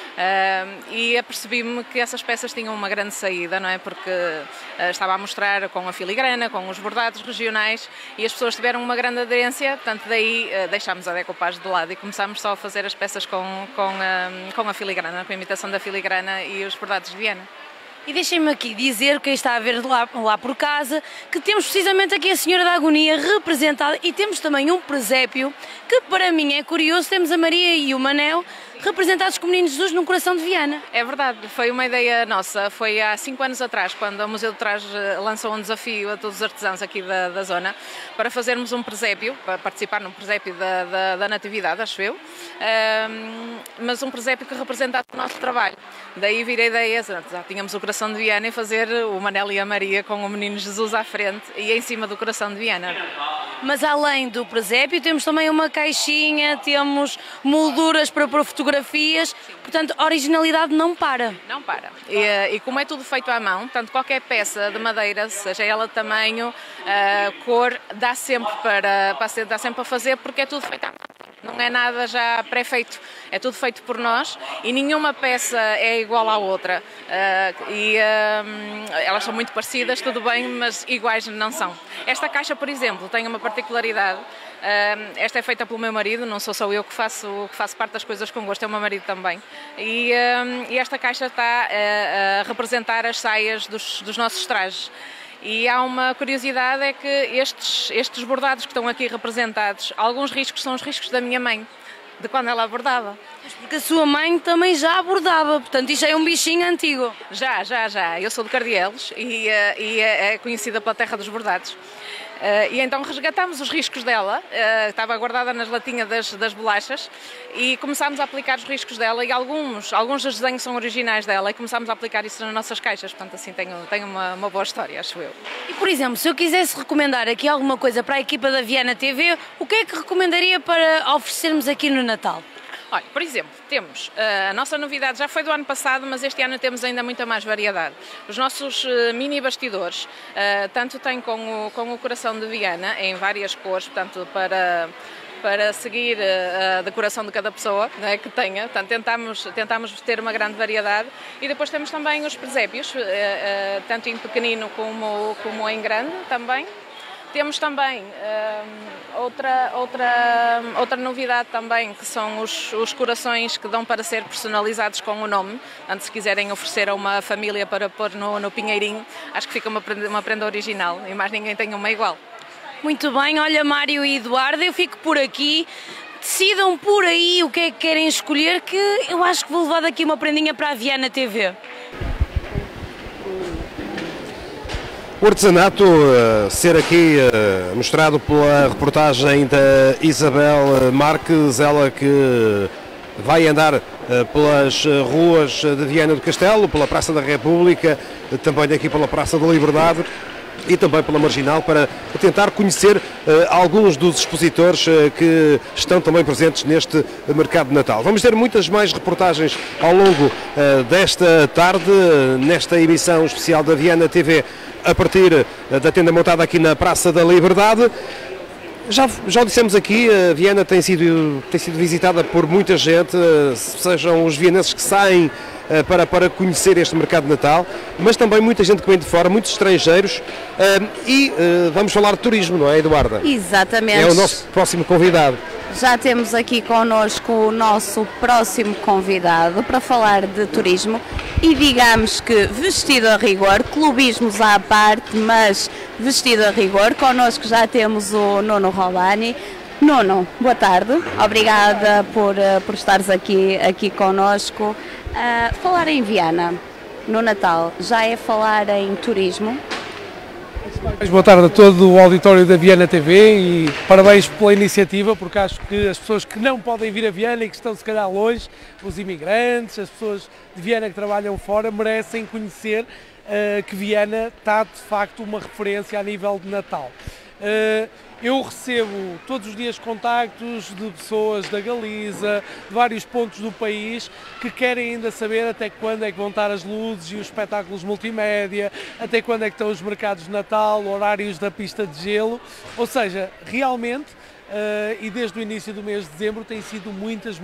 E apercebi-me que essas peças tinham uma grande saída, não é? Porque estava a mostrar com a filigrana, com os bordados regionais e as pessoas tiveram uma grande aderência, portanto daí deixámos a decoupage de lado e começámos só a fazer as peças com a filigrana, com a imitação da filigrana e os bordados de Viana. E deixem-me aqui dizer, quem está a ver lá por casa, que temos precisamente aqui a Senhora da Agonia representada e temos também um presépio que para mim é curioso, temos a Maria e o Manel representados como Menino Jesus no coração de Viana. É verdade, foi uma ideia nossa, foi há 5 anos atrás, quando o Museu de Trajes lançou um desafio a todos os artesãos aqui da zona, para fazermos um presépio, para participar num presépio da Natividade, acho eu, mas um presépio que representasse o nosso trabalho. Daí vir a ideia, já tínhamos o coração de Viana e fazer o Manel e a Maria com o Menino Jesus à frente e em cima do coração de Viana. Mas além do presépio temos também uma caixinha, temos molduras para pôr fotografias, portanto a originalidade não para. Não para. E como é tudo feito à mão, portanto qualquer peça de madeira, seja ela de tamanho, cor, dá sempre para fazer porque é tudo feito à mão. Não é nada já pré-feito, é tudo feito por nós e nenhuma peça é igual à outra. Elas são muito parecidas, tudo bem, mas iguais não são. Esta caixa, por exemplo, tem uma particularidade. Esta é feita pelo meu marido, não sou só eu que faço parte das Coisas com Gosto, é o meu marido também. E esta caixa está a representar as saias dos nossos trajes. E há uma curiosidade, é que estes bordados que estão aqui representados, alguns riscos são os riscos da minha mãe, de quando ela bordava. Porque a sua mãe também já bordava, portanto isto é um bichinho antigo. Já. Eu sou de Cardielos e é conhecida pela terra dos bordados. E então resgatámos os riscos dela, estava guardada nas latinhas das bolachas e começámos a aplicar os riscos dela e alguns dos desenhos são originais dela e começámos a aplicar isso nas nossas caixas, portanto assim tem uma boa história, acho eu. E por exemplo, se eu quisesse recomendar aqui alguma coisa para a equipa da Viana TV, o que é que recomendaria para oferecermos aqui no Natal? Olha, por exemplo, temos a nossa novidade, já foi do ano passado, mas este ano temos ainda muita mais variedade. Os nossos mini bastidores, tanto tem com o coração de Viana, em várias cores, portanto, para seguir a decoração de cada pessoa, né, que tenha. Portanto, tentamos ter uma grande variedade. E depois temos também os presépios, tanto em pequenino como em grande também. Temos também outra novidade também, que são os corações que dão para ser personalizados com o nome. Portanto, se quiserem oferecer a uma família para pôr no pinheirinho, acho que fica uma prenda original e mais ninguém tem uma igual. Muito bem, olha, Mário e Eduardo, eu fico por aqui. Decidam por aí o que é que querem escolher, que eu acho que vou levar daqui uma prendinha para a Viana TV. O artesanato ser aqui mostrado pela reportagem da Isabel Marques, ela que vai andar pelas ruas de Viana do Castelo, pela Praça da República, também aqui pela Praça da Liberdade e também pela Marginal, para tentar conhecer alguns dos expositores que estão também presentes neste mercado de Natal. Vamos ter muitas mais reportagens ao longo desta tarde, nesta emissão especial da Viana TV, a partir da tenda montada aqui na Praça da Liberdade. Já o dissemos aqui, a Viana tem sido visitada por muita gente, sejam os vianenses que saem para conhecer este mercado de Natal, mas também muita gente que vem de fora, muitos estrangeiros, e vamos falar de turismo, não é, Eduarda? Exatamente. É o nosso próximo convidado. Já temos aqui connosco o nosso próximo convidado para falar de turismo e digamos que vestido a rigor, clubismos à parte, mas vestido a rigor. Connosco já temos o Nuno Rolani. Nuno, boa tarde, obrigada por estares aqui connosco. Falar em Viana no Natal já é falar em turismo? Boa tarde a todo o auditório da Viana TV e parabéns pela iniciativa, porque acho que as pessoas que não podem vir a Viana e que estão se calhar longe, os imigrantes, as pessoas de Viana que trabalham fora, merecem conhecer que Viana está de facto uma referência a nível de Natal. Eu recebo todos os dias contactos de pessoas da Galiza, de vários pontos do país, que querem ainda saber até quando é que vão estar as luzes e os espetáculos multimédia, até quando é que estão os mercados de Natal, horários da pista de gelo, ou seja, realmente, e desde o início do mês de dezembro, têm sido muitas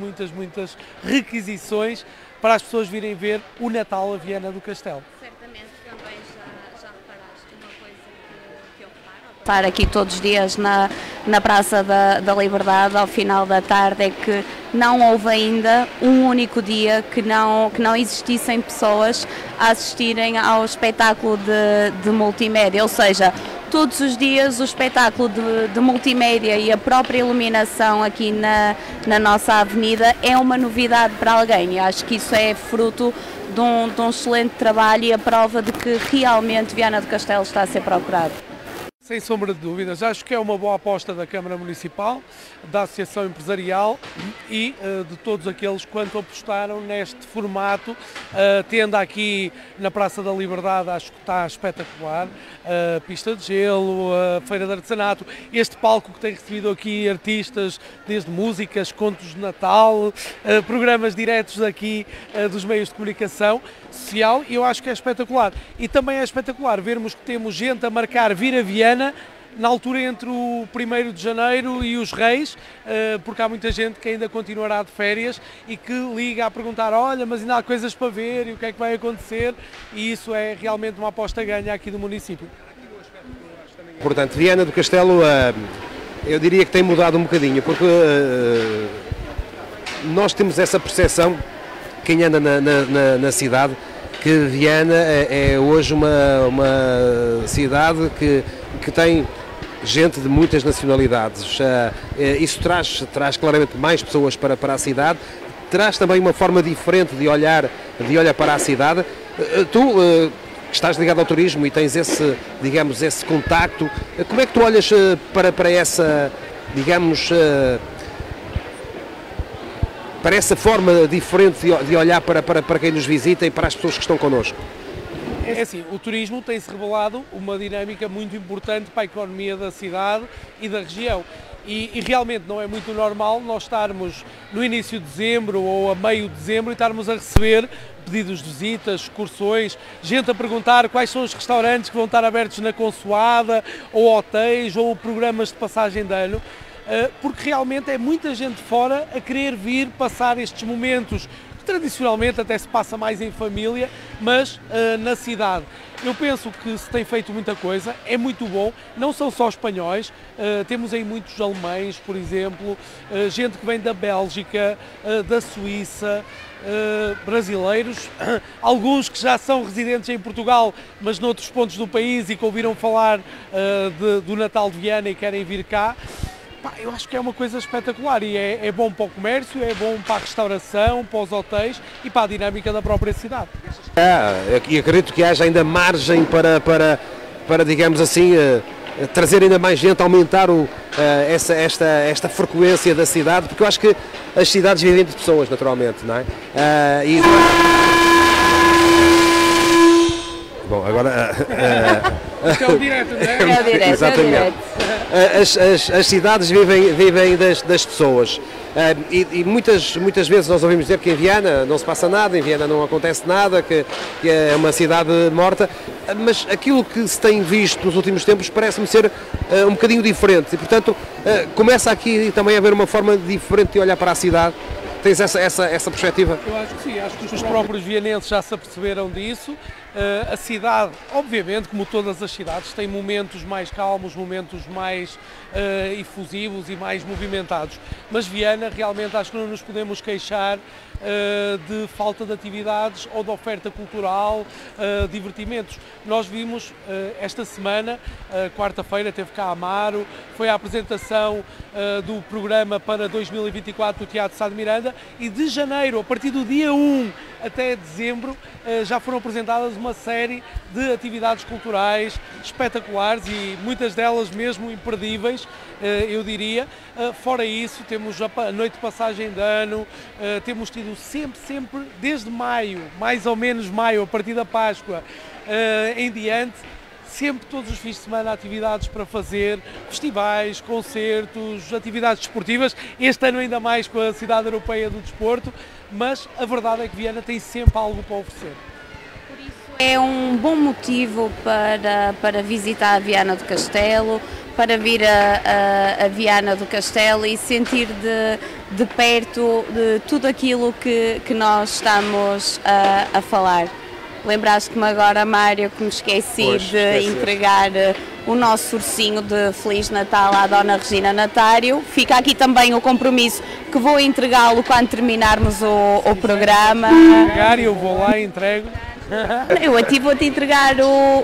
requisições para as pessoas virem ver o Natal a Viana do Castelo. Certamente também já reparaste uma coisa que eu reparo. Estar aqui todos os dias na Praça da Liberdade ao final da tarde, é que não houve ainda um único dia que não existissem pessoas a assistirem ao espetáculo de multimédia, ou seja, todos os dias o espetáculo de multimédia e a própria iluminação aqui na nossa avenida é uma novidade para alguém, e acho que isso é fruto de um excelente trabalho e a prova de que realmente Viana do Castelo está a ser procurado. Sem sombra de dúvidas, acho que é uma boa aposta da Câmara Municipal, da Associação Empresarial e de todos aqueles quanto apostaram neste formato. A tenda aqui na Praça da Liberdade acho que está espetacular, a pista de gelo, a feira de artesanato, este palco que tem recebido aqui artistas, desde músicas, contos de Natal, programas diretos daqui dos meios de comunicação social, e eu acho que é espetacular. E também é espetacular vermos que temos gente a marcar vir a Viana na altura entre o 1º de janeiro e os Reis, porque há muita gente que ainda continuará de férias e que liga a perguntar, olha, mas ainda há coisas para ver e o que é que vai acontecer, e isso é realmente uma aposta ganha aqui do município. Portanto, Viana do Castelo, eu diria que tem mudado um bocadinho, porque nós temos essa percepção, quem anda na cidade, que Viana é hoje uma cidade que tem gente de muitas nacionalidades. Isso traz claramente mais pessoas para a cidade, traz também uma forma diferente de olhar para a cidade. Tu que estás ligado ao turismo e tens esse contacto, como é que tu olhas para essa, digamos, para essa forma diferente de olhar para quem nos visita e para as pessoas que estão connosco? É assim, o turismo tem-se revelado uma dinâmica muito importante para a economia da cidade e da região. E realmente não é muito normal nós estarmos no início de dezembro ou a meio de dezembro e estarmos a receber pedidos de visitas, excursões, gente a perguntar quais são os restaurantes que vão estar abertos na Consoada, ou hotéis, ou programas de passagem de ano, porque realmente é muita gente fora a querer vir passar estes momentos que tradicionalmente até se passa mais em família, mas na cidade. Eu penso que se tem feito muita coisa, é muito bom, não são só espanhóis, temos aí muitos alemães, por exemplo, gente que vem da Bélgica, da Suíça, brasileiros, alguns que já são residentes em Portugal, mas noutros pontos do país e que ouviram falar do Natal de Viana e querem vir cá. Eu acho que é uma coisa espetacular e é bom para o comércio, é bom para a restauração, para os hotéis e para a dinâmica da própria cidade. E acredito que haja ainda margem para digamos assim, trazer ainda mais gente, aumentar esta frequência da cidade, porque eu acho que as cidades vivem de pessoas, naturalmente, não é? Bom, agora... Isto é o direto, não é? É o direto, exatamente. é o direto. As cidades vivem das pessoas e muitas vezes nós ouvimos dizer que em Viana não se passa nada, em Viana não acontece nada, que é uma cidade morta, mas aquilo que se tem visto nos últimos tempos parece-me ser um bocadinho diferente e, portanto, começa aqui também a haver uma forma diferente de olhar para a cidade. Tens essa perspectiva? Eu acho que sim, acho que os próprios vianenses já se aperceberam disso. A cidade, obviamente, como todas as cidades, tem momentos mais calmos, momentos mais efusivos e mais movimentados. Mas Viana, realmente, acho que não nos podemos queixar de falta de atividades ou de oferta cultural, divertimentos. Nós vimos esta semana, quarta-feira, teve cá Amaro, foi a apresentação do programa para 2024 do Teatro Sá de Miranda e de janeiro, a partir do dia 1 até dezembro, já foram apresentadas uma série de atividades culturais espetaculares e muitas delas mesmo imperdíveis, eu diria. Fora isso, temos a noite de passagem de ano, temos tido sempre, desde maio, mais ou menos maio, a partir da Páscoa em diante, sempre todos os fins de semana atividades para fazer, festivais, concertos, atividades desportivas, este ano ainda mais com a Cidade Europeia do Desporto, mas a verdade é que Viana tem sempre algo para oferecer. É um bom motivo para visitar a Viana do Castelo, para vir a Viana do Castelo e sentir de perto de tudo aquilo que nós estamos a falar. Lembraste-me agora, Mário, que me esqueci de entregar o nosso ursinho de Feliz Natal à Dona Regina Natário. Fica aqui também o compromisso que vou entregá-lo quando terminarmos o programa. Eu vou lá e entrego. Eu a ti vou-te entregar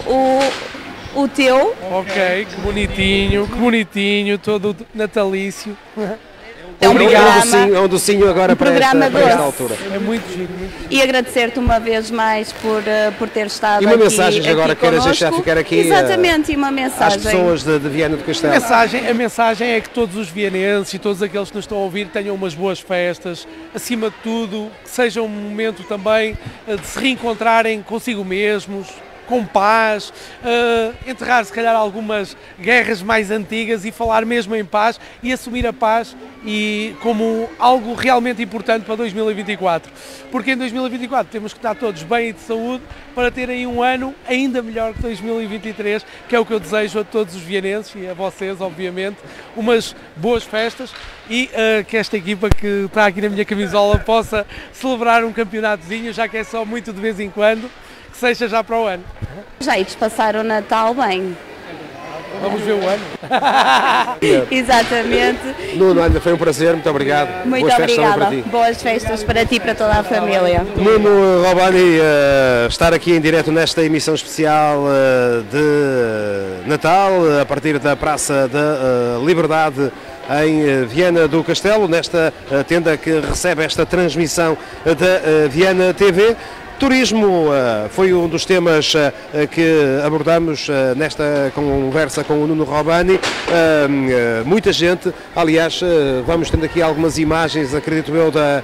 o teu. Ok, que bonitinho, todo natalício. É um é um docinho agora para esta altura. É muito giro. E agradecer-te uma vez mais por ter estado aqui. E uma mensagem agora que queiras deixar ficar aqui. Exatamente, e uma mensagem. Às pessoas de Viana do Castelo. A mensagem é que todos os vianenses e todos aqueles que nos estão a ouvir tenham umas boas festas, acima de tudo, que seja um momento também de se reencontrarem consigo mesmos, com paz, enterrar se calhar algumas guerras mais antigas e falar mesmo em paz e assumir a paz e como algo realmente importante para 2024. Porque em 2024 temos que estar todos bem e de saúde para terem um ano ainda melhor que 2023, que é o que eu desejo a todos os vianenses e a vocês, obviamente, umas boas festas e que esta equipa que está aqui na minha camisola possa celebrar um campeonatozinho, já que é só muito de vez em quando, que seja já para o ano. Já ides passar o Natal bem. Vamos ver o ano. Exatamente. Nuno, ainda foi um prazer, muito obrigado. Muito boas obrigada. Festas para ti. Boas festas para ti e para toda a família. Nuno Robani, estar aqui em direto nesta emissão especial de Natal, a partir da Praça da Liberdade, em Viana do Castelo, nesta tenda que recebe esta transmissão da Viana TV. Turismo foi um dos temas que abordamos nesta conversa com o Nuno Robani. Muita gente, aliás, vamos tendo aqui algumas imagens, acredito eu,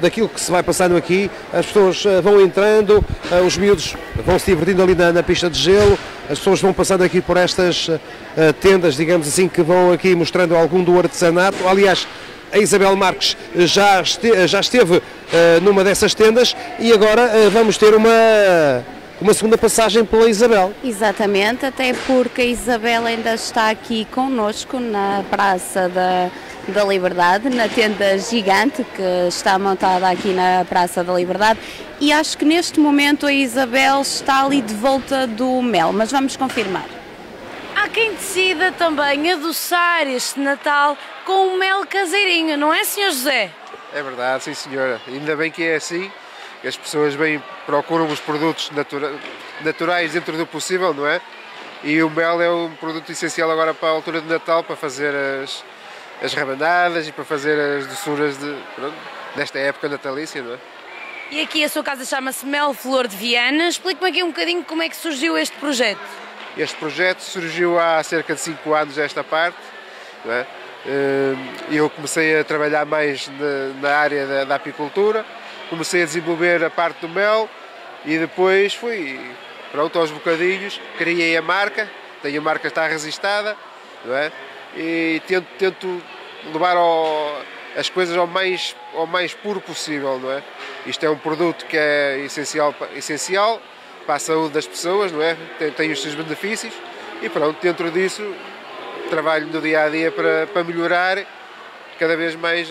daquilo que se vai passando aqui. As pessoas vão entrando, os miúdos vão se divertindo ali na pista de gelo, as pessoas vão passando aqui por estas tendas, digamos assim, que vão aqui mostrando algum do artesanato. Aliás, a Isabel Marques já esteve numa dessas tendas e agora vamos ter uma segunda passagem pela Isabel. Exatamente, até porque a Isabel ainda está aqui connosco na Praça da Liberdade, na tenda gigante que está montada aqui na Praça da Liberdade, e acho que neste momento a Isabel está ali de volta do mel, mas vamos confirmar. Há quem decida também adoçar este Natal com um mel caseirinho, não é, Sr. José? É verdade, sim senhora. Ainda bem que é assim, que as pessoas procuram os produtos naturais dentro do possível, não é? E o mel é um produto essencial agora para a altura de Natal, para fazer as rabanadas e para fazer as doçuras desta época natalícia, não é? E aqui a sua casa chama-se Mel Flor de Viana. Explique-me aqui um bocadinho como é que surgiu este projeto. Este projeto surgiu há cerca de 5 anos esta parte, não é? Eu comecei a trabalhar mais na área da apicultura, comecei a desenvolver a parte do mel e depois fui aos bocadinhos, criei a marca, tenho a marca que está registada, não é? E tento levar as coisas ao mais puro possível, não é? Isto é um produto que é essencial para a saúde das pessoas, não é? Tem os seus benefícios e pronto, dentro disso trabalho no dia a dia para melhorar cada vez mais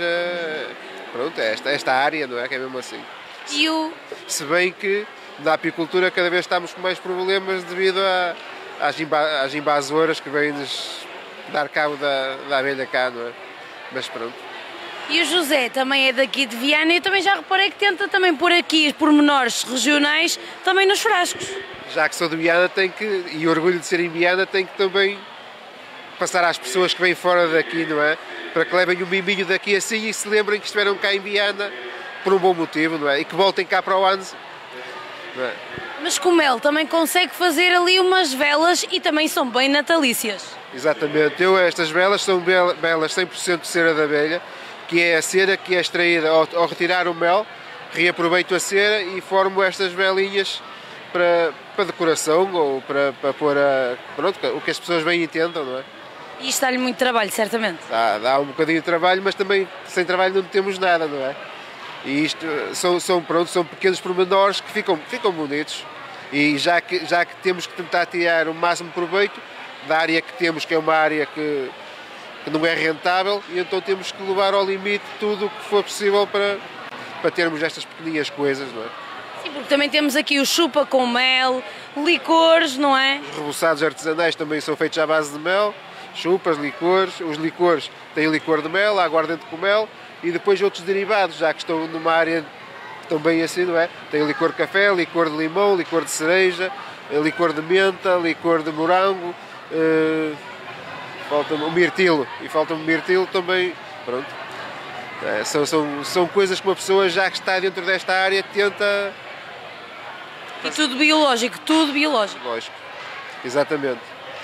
esta área, não é? Que é mesmo assim. Se bem que na apicultura cada vez estamos com mais problemas devido às invasoras que vêm-nos dar cabo da abelha cá, não é? Mas pronto. E o José também é daqui de Viana e eu também já reparei que tenta também pôr aqui os pormenores regionais também nos frascos. Já que sou de Viana e orgulho de ser em Viana, tenho que também passar às pessoas que vêm fora daqui, não é? Para que levem um miminho daqui assim e se lembrem que estiveram cá em Viana por um bom motivo, não é? E que voltem cá para o ano, não é? Mas com o mel também consegue fazer ali umas velas e também são bem natalícias. Exatamente. Estas velas são velas 100% de cera de abelha, que é a cera que é extraída ao retirar o mel, reaproveito a cera e formo estas velinhas para decoração ou para pôr o que as pessoas bem entendam, não é? E isto dá-lhe muito trabalho, certamente. Dá um bocadinho de trabalho, mas também sem trabalho não temos nada, não é? E isto são pequenos pormenores que ficam bonitos. E já que temos que tentar tirar o máximo proveito da área que temos, que é uma área que não é rentável, e então temos que levar ao limite tudo o que for possível para termos estas pequeninhas coisas, não é? Sim, porque também temos aqui o chupa com mel, licores, não é? Os reboçados artesanais também são feitos à base de mel, chupas, licores. Os licores têm o licor de mel, a aguardente com mel e depois outros derivados, já que estão numa área também assim, não é? Tem o licor de café, licor de limão, licor de cereja, licor de menta, licor de morango, falta-me o mirtilo, e falta-me o mirtilo também, pronto. São coisas que uma pessoa, já que está dentro desta área, tenta... E tudo biológico, tudo biológico. Lógico, exatamente.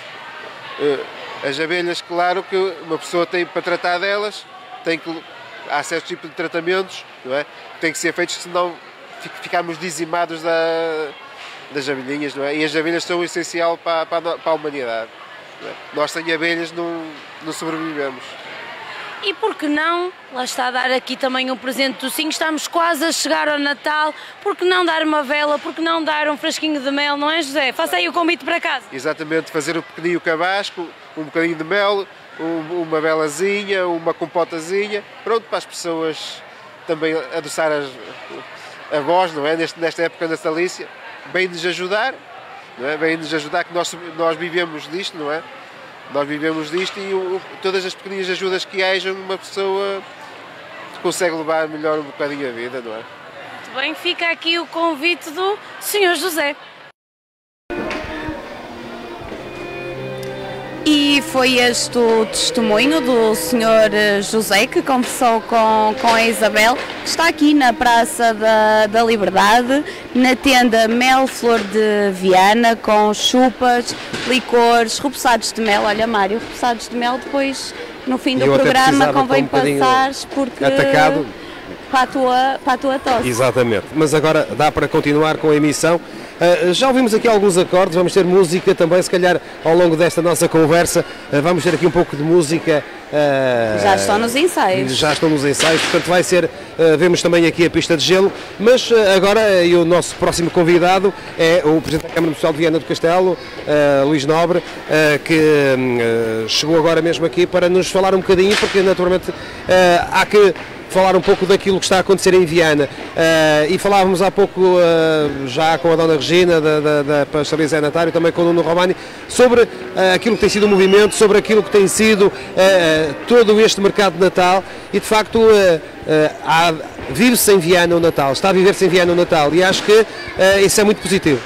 As abelhas, claro que uma pessoa tem para tratar delas, há certos tipos de tratamentos, não é? Tem que ser feitos, senão ficamos dizimados das abelhinhas, não é? E as abelhas são essencial para a humanidade. Não é? Nós sem abelhas não sobrevivemos. E por que não, lá está a dar aqui também um presente docinho, estamos quase a chegar ao Natal, por que não dar uma vela, por que não dar um frasquinho de mel, não é, José? Faça aí o convite para casa. Exatamente, fazer um pequenino cabasco, um bocadinho de mel, uma velazinha, uma compotazinha, pronto, para as pessoas também adoçar a voz, não é? Nesta época natalícia, bem-nos ajudar, não é? Bem-nos ajudar, que nós vivemos disto, não é? Nós vivemos disto e todas as pequenas ajudas que hajam, uma pessoa consegue levar melhor um bocadinho a vida, não é? Muito bem, fica aqui o convite do Sr. José. E foi este o testemunho do Sr. José, que conversou com a Isabel, que está aqui na Praça da Liberdade, na tenda Mel Flor de Viana, com chupas, licores, reboçados de mel. Olha, Mário, reboçados de mel, depois no fim do programa convém passares, porque... Atacado. para a tua tosse. Exatamente, mas agora dá para continuar com a emissão. Já ouvimos aqui alguns acordes, vamos ter música também, se calhar ao longo desta nossa conversa, vamos ter aqui um pouco de música. Já estão nos ensaios. Já estão nos ensaios, portanto vai ser, vemos também aqui a pista de gelo, mas agora e o nosso próximo convidado é o Presidente da Câmara Municipal de Viana do Castelo, Luís Nobre, que chegou agora mesmo aqui para nos falar um bocadinho, porque naturalmente há que falar um pouco daquilo que está a acontecer em Viana, e falávamos há pouco já com a Dona Regina da Pastelaria Zé Natário, também com o Nuno Romani, sobre aquilo que tem sido o movimento, sobre aquilo que tem sido todo este mercado de Natal, e de facto vive-se em Viana o Natal, está a viver-se em Viana o Natal, e acho que isso é muito positivo.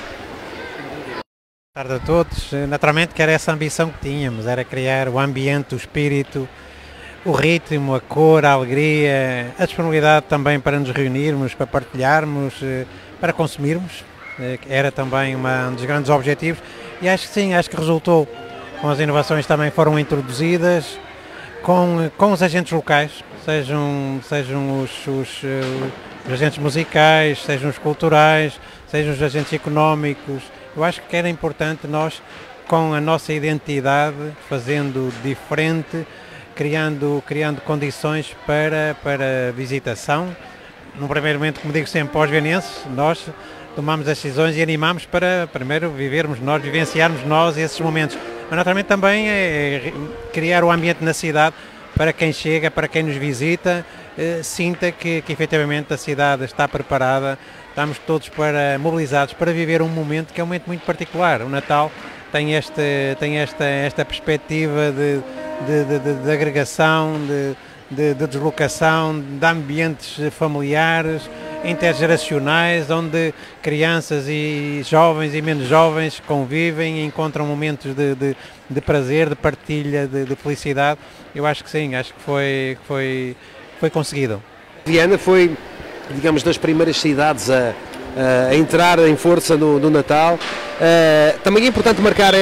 Boa tarde a todos. Naturalmente que era essa ambição que tínhamos, era criar o ambiente, o espírito, o ritmo, a cor, a alegria, a disponibilidade também para nos reunirmos, para partilharmos, para consumirmos, era também um dos grandes objetivos, e acho que sim, acho que resultou. Com as inovações também foram introduzidas, com os agentes locais, sejam os agentes musicais, sejam os culturais, sejam os agentes económicos. Eu acho que era importante nós, com a nossa identidade, fazendo diferente, criando condições para visitação. No primeiro momento, como digo sempre, para os vienenses, nós tomamos as decisões e animamos para primeiro vivermos nós, vivenciarmos nós esses momentos. Mas naturalmente também é criar o ambiente na cidade para quem chega, para quem nos visita, sinta que efetivamente a cidade está preparada, estamos todos mobilizados para viver um momento que é um momento muito particular. O Natal tem esta perspectiva de agregação, de deslocação, de ambientes familiares, intergeracionais, onde crianças e jovens e menos jovens convivem e encontram momentos de prazer, de partilha, de felicidade. Eu acho que sim, acho que foi conseguido. Viana foi, digamos, das primeiras cidades a entrar em força no Natal. Também é importante marcar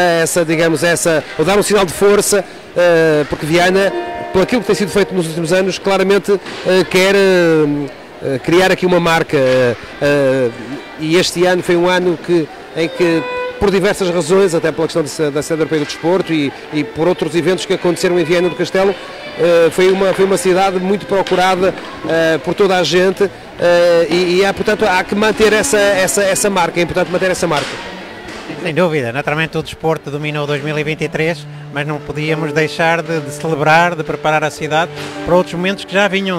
ou dar um sinal de força, porque Viana, por aquilo que tem sido feito nos últimos anos, claramente quer criar aqui uma marca, e este ano foi um ano em que, por diversas razões, até pela questão da Cidade Europeia do Desporto e por outros eventos que aconteceram em Viana do Castelo, foi uma cidade muito procurada por toda a gente, portanto há que manter essa marca, é importante manter essa marca. Sem dúvida, naturalmente o desporto dominou 2023, mas não podíamos deixar de celebrar, de preparar a cidade para outros momentos que já vinham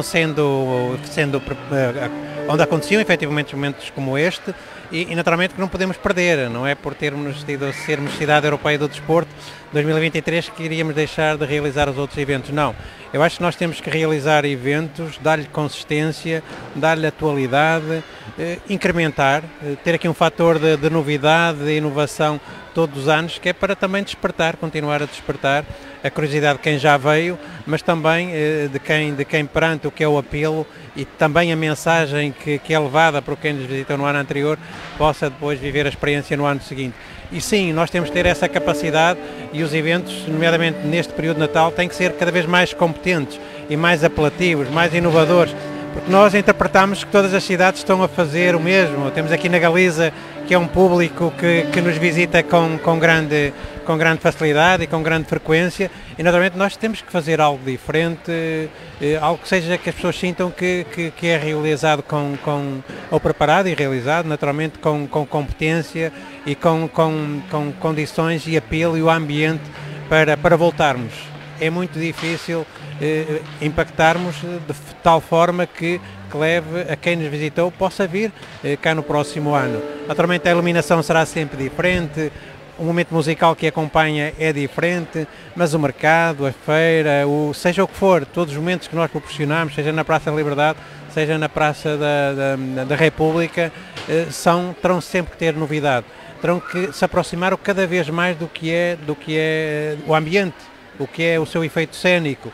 onde aconteciam efetivamente momentos como este, e naturalmente que não podemos perder, não é por sermos cidade europeia do desporto 2023 que iríamos deixar de realizar os outros eventos, não. Eu acho que nós temos que realizar eventos, dar-lhe consistência, dar-lhe atualidade, incrementar, ter aqui um fator de novidade, de inovação todos os anos, que é para também continuar a despertar a curiosidade de quem já veio, mas também de quem perante o que é o apelo e também a mensagem que é levada por quem nos visitou no ano anterior, possa depois viver a experiência no ano seguinte. E sim, nós temos que ter essa capacidade, e os eventos, nomeadamente neste período de Natal, têm que ser cada vez mais competentes e mais apelativos, mais inovadores, porque nós interpretamos que todas as cidades estão a fazer o mesmo. Temos aqui na Galiza, que é um público que nos visita com grande facilidade e com grande frequência, e naturalmente nós temos que fazer algo diferente, algo que seja que as pessoas sintam que é realizado ou preparado e realizado naturalmente com competência e com condições e apelo e o ambiente para voltarmos. É muito difícil impactarmos de tal forma que leve a quem nos visitou possa vir cá no próximo ano. Naturalmente a iluminação será sempre diferente, o momento musical que acompanha é diferente, mas o mercado, a feira, seja o que for, todos os momentos que nós proporcionamos, seja na Praça da Liberdade, seja na Praça da República, terão sempre que ter novidade, terão que se aproximar cada vez mais do que é o ambiente, o que é o seu efeito cênico,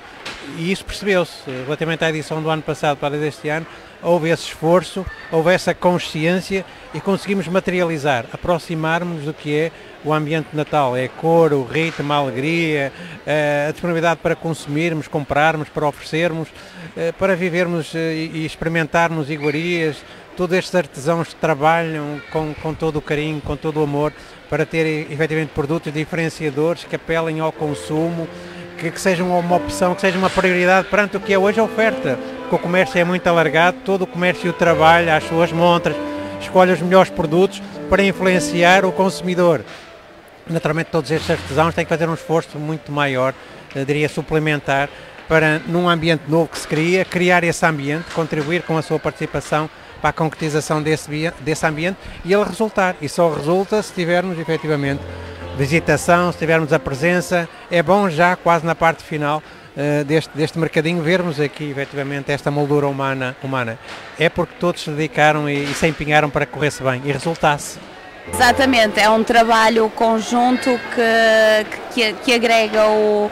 E isso percebeu-se, relativamente à edição do ano passado para a deste ano, houve esse esforço, houve essa consciência e conseguimos materializar, aproximarmos do que é o ambiente de Natal, é a cor, o ritmo, a alegria, a disponibilidade para consumirmos, comprarmos, para oferecermos, para vivermos e experimentarmos iguarias, todos estes artesãos que trabalham com todo o carinho, com todo o amor, para ter efetivamente produtos diferenciadores que apelem ao consumo, que sejam uma opção, que seja uma prioridade perante o que é hoje a oferta, porque o comércio é muito alargado, todo o comércio trabalha às suas montras, escolhe os melhores produtos para influenciar o consumidor. Naturalmente todos estes artesãos têm que fazer um esforço muito maior, diria suplementar, para num ambiente novo que se cria, criar esse ambiente, contribuir com a sua participação para a concretização desse ambiente e ele resultar. E só resulta se tivermos efetivamente visitação, se tivermos a presença. É bom já quase na parte final deste mercadinho vermos aqui efetivamente esta moldura humana. É porque todos se dedicaram e se empenharam para que corresse bem e resultasse. Exatamente, é um trabalho conjunto que agrega o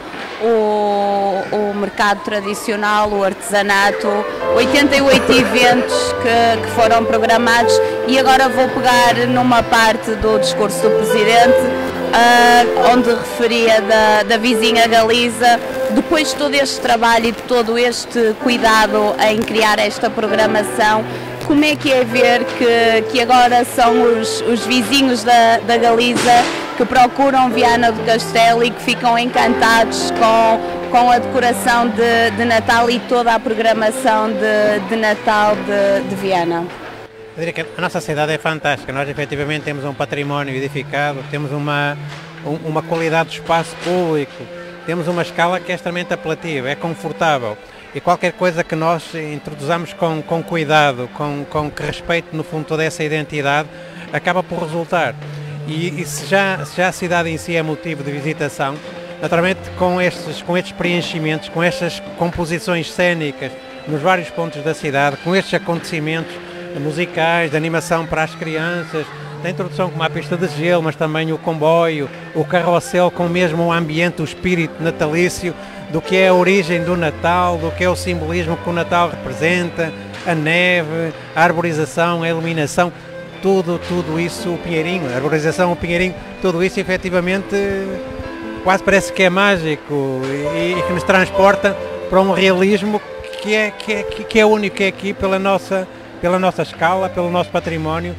mercado tradicional, o artesanato, 88 eventos que foram programados e agora vou pegar numa parte do discurso do Presidente, onde referia da vizinha Galiza. Depois de todo este trabalho e de todo este cuidado em criar esta programação, como é que é ver que agora são os vizinhos da Galiza que procuram Viana do Castelo e que ficam encantados com a decoração de Natal e toda a programação de Natal de Viana? Eu diria que a nossa cidade é fantástica, nós efetivamente temos um património edificado, temos uma qualidade de espaço público, temos uma escala que é extremamente apelativa, é confortável. E qualquer coisa que nós introduzamos com cuidado, com que respeite no fundo toda essa identidade, acaba por resultar. E se já a cidade em si é motivo de visitação, naturalmente com estes preenchimentos, com estas composições cênicas nos vários pontos da cidade, com estes acontecimentos musicais, de animação para as crianças, da introdução como a pista de gelo, mas também o comboio, o carrossel com mesmo o ambiente, o espírito natalício, do que é a origem do Natal, do que é o simbolismo que o Natal representa, a neve, a arborização, a iluminação, tudo isso, o pinheirinho, a arborização, o pinheirinho, tudo isso efetivamente quase parece que é mágico e que nos transporta para um realismo que é único, que é aqui pela nossa escala, pelo nosso património,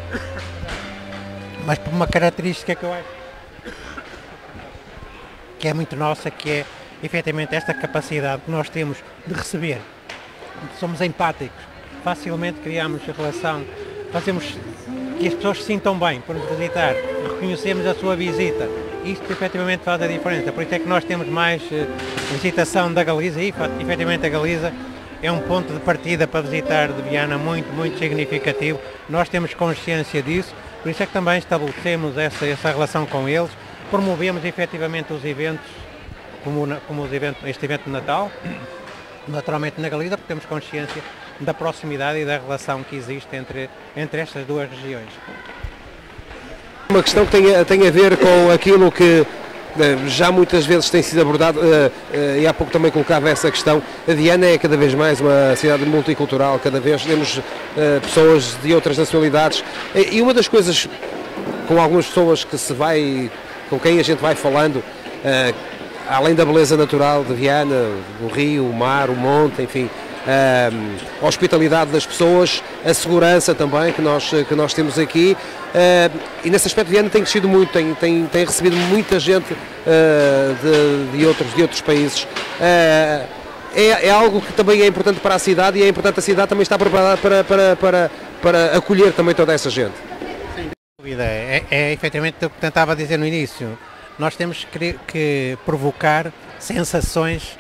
mas por uma característica que eu acho que é muito nossa, que é efetivamente esta capacidade que nós temos de receber. Somos empáticos, facilmente criamos relação, fazemos que as pessoas se sintam bem por nos visitar, reconhecemos a sua visita. Isto efetivamente faz a diferença, por isso é que nós temos mais visitação da Galiza e efetivamente a Galiza é um ponto de partida para visitar de Viana muito significativo. Nós temos consciência disso, por isso é que também estabelecemos essa relação com eles, promovemos efetivamente os eventos, como este evento de Natal, naturalmente na Galiza, porque temos consciência da proximidade e da relação que existe entre estas duas regiões. Uma questão que tem a ver com aquilo que já muitas vezes tem sido abordado, e há pouco também colocava essa questão. A Viana é cada vez mais uma cidade multicultural, cada vez temos pessoas de outras nacionalidades, e uma das coisas, com algumas pessoas com quem a gente vai falando, além da beleza natural de Viana, do rio, o mar, o monte, enfim, a hospitalidade das pessoas, a segurança também que nós temos aqui, e nesse aspecto Viana tem crescido muito, tem recebido muita gente de outros países. É algo que também é importante para a cidade e é importante a cidade também estar preparada para acolher também toda essa gente. Sem dúvida, é efetivamente o que tentava dizer no início. Nós temos que provocar sensações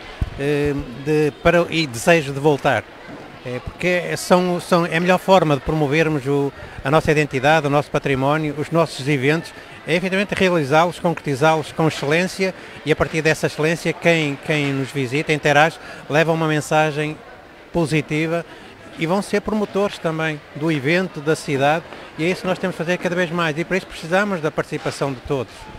e desejo de voltar, porque é a melhor forma de promovermos a nossa identidade, o nosso património, os nossos eventos, é efetivamente realizá-los, concretizá-los com excelência, e a partir dessa excelência quem nos visita, interage, leva uma mensagem positiva e vão ser promotores também do evento, da cidade, e é isso que nós temos de fazer cada vez mais, e para isso precisamos da participação de todos.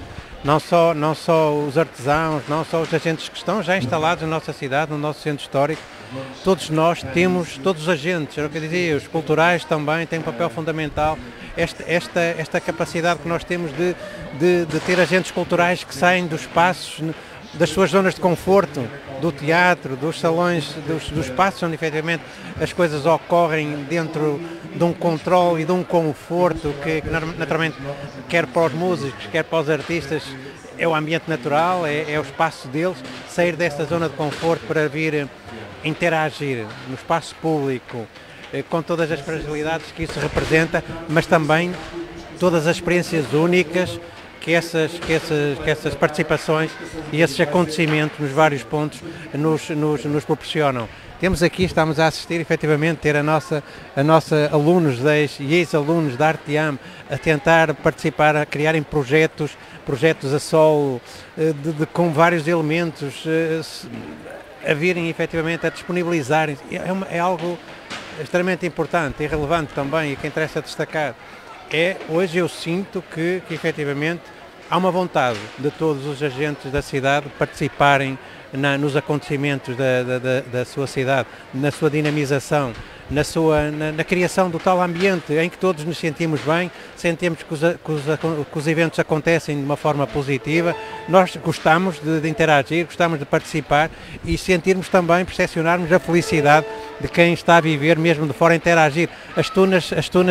não só os artesãos, não só os agentes que estão já instalados na nossa cidade, no nosso centro histórico, todos nós temos, todos os agentes, era o que eu dizia, os culturais também têm um papel fundamental, esta capacidade que nós temos de ter agentes culturais que saem dos espaços, das suas zonas de conforto, do teatro, dos salões, dos espaços onde efetivamente as coisas ocorrem dentro de um controle e de um conforto que naturalmente, quer para os músicos, quer para os artistas, é o ambiente natural, é o espaço deles, sair dessa zona de conforto para vir interagir no espaço público, com todas as fragilidades que isso representa, mas também todas as experiências únicas que essas participações e esses acontecimentos nos vários pontos nos proporcionam. Temos aqui, estamos a assistir efetivamente, ter a nossa alunos e ex-alunos da Arteam a tentar participar, a criarem projetos a solo, com vários elementos, a virem efetivamente a disponibilizarem. É algo extremamente importante e relevante também, e que interessa destacar. Hoje eu sinto que efetivamente há uma vontade de todos os agentes da cidade participarem nos acontecimentos da sua cidade, na sua dinamização, na criação do tal ambiente em que todos nos sentimos bem, sentimos que os eventos acontecem de uma forma positiva, nós gostamos de interagir, gostamos de participar e sentirmos também, percepcionarmos a felicidade de quem está a viver mesmo de fora, interagir. As tunas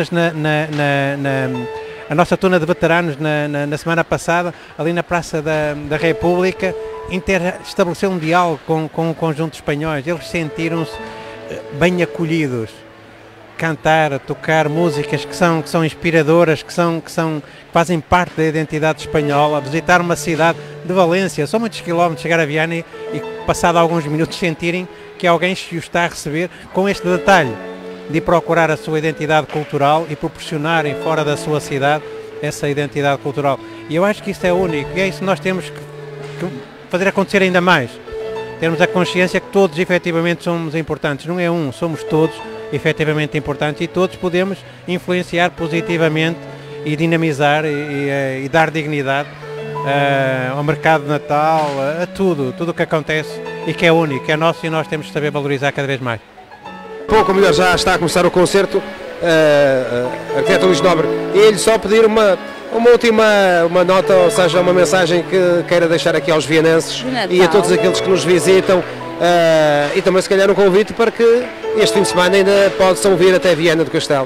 a nossa tuna de veteranos na semana passada, ali na Praça da República, estabeleceu um diálogo com o conjunto de espanhóis. Eles sentiram-se bem acolhidos, cantar, tocar músicas que são inspiradoras, que fazem parte da identidade espanhola, visitar uma cidade de Valência, são muitos quilómetros, chegar a Viana e passado alguns minutos sentirem que alguém se o está a receber com este detalhe de procurar a sua identidade cultural e proporcionarem fora da sua cidade essa identidade cultural. E eu acho que isso é único e é isso que nós temos que fazer acontecer ainda mais. Termos a consciência que todos efetivamente somos importantes, não é somos todos efetivamente importantes e todos podemos influenciar positivamente e dinamizar e dar dignidade ao mercado de Natal, a tudo o que acontece e que é único, que é nosso e nós temos de saber valorizar cada vez mais. Pouco melhor, já está a começar o concerto, arquiteto Luís Nobre, e ele só pedir uma última nota, ou seja, uma mensagem que queira deixar aqui aos vianenses e a todos aqueles que nos visitam, e também se calhar um convite para que este fim de semana ainda possam vir até Viana do Castelo.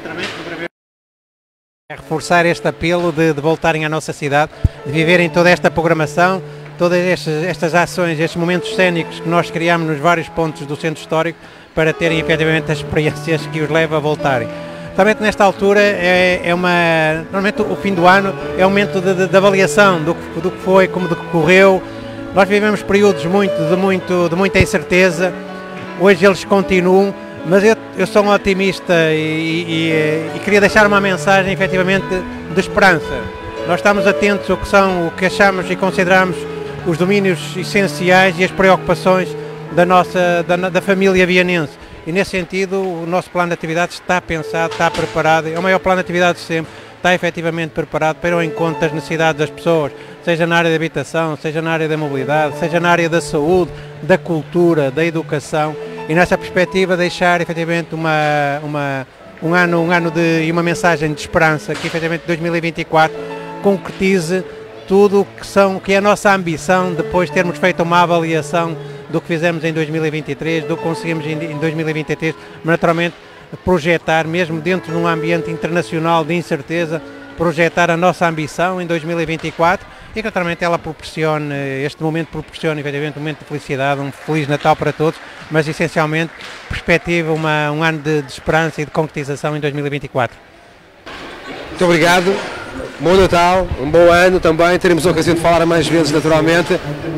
Reforçar este apelo de voltarem à nossa cidade, de viverem toda esta programação, todas estas ações, estes momentos cênicos que nós criamos nos vários pontos do centro histórico para terem efetivamente as experiências que os levam a voltarem. Também nesta altura normalmente o fim do ano é um momento de avaliação do que foi, como do que correu. Nós vivemos períodos de muita incerteza, hoje eles continuam, mas eu sou um otimista e queria deixar uma mensagem efetivamente de esperança. Nós estamos atentos ao que achamos e consideramos os domínios essenciais e as preocupações da família vianense. E nesse sentido o nosso plano de atividades está pensado, está preparado, é o maior plano de atividades de sempre, está efetivamente preparado para o encontro das necessidades das pessoas, seja na área da habitação, seja na área da mobilidade, seja na área da saúde, da cultura, da educação, e nessa perspectiva deixar efetivamente um ano e uma mensagem de esperança que efetivamente 2024 concretize tudo que é a nossa ambição depois de termos feito uma avaliação do que fizemos em 2023, do que conseguimos em 2023, mas naturalmente projetar, mesmo dentro de um ambiente internacional de incerteza, projetar a nossa ambição em 2024 e que naturalmente este momento proporciona efetivamente um momento de felicidade, um Feliz Natal para todos, mas essencialmente perspectiva um ano de esperança e de concretização em 2024. Muito obrigado. Bom Natal, um bom ano também, teremos a ocasião de falar mais vezes naturalmente,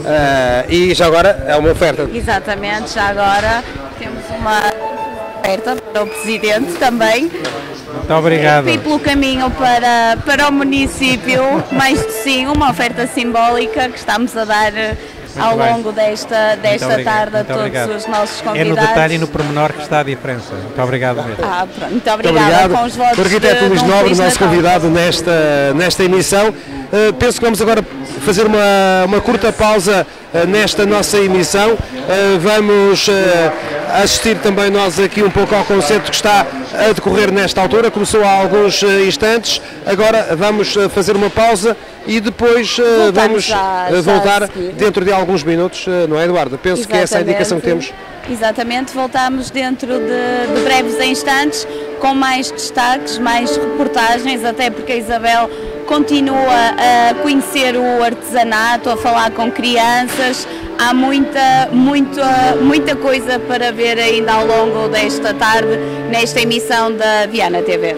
e já agora é uma oferta. Exatamente, já agora temos uma oferta para o Presidente também. Muito obrigado. E pelo caminho para o município, mais de sim, uma oferta simbólica que estamos a dar ao longo desta tarde a todos os nossos convidados. É no detalhe e no pormenor que está a diferença. Muito obrigado mesmo. Pronto, muito obrigada. Com os votos o arquiteto Luís Nobre, nosso convidado nesta emissão. Penso que vamos agora fazer uma curta pausa nesta nossa emissão. Vamos assistir também nós aqui um pouco ao concerto que está a decorrer nesta altura. Começou há alguns instantes, agora vamos fazer uma pausa e depois vamos voltar dentro de alguns minutos, não é, Eduardo? Penso que essa é a indicação que temos. Exatamente, voltamos dentro de breves instantes com mais destaques, mais reportagens, até porque a Isabel continua a conhecer o artesanato, a falar com crianças. Há muita coisa para ver ainda ao longo desta tarde nesta emissão da Viana TV.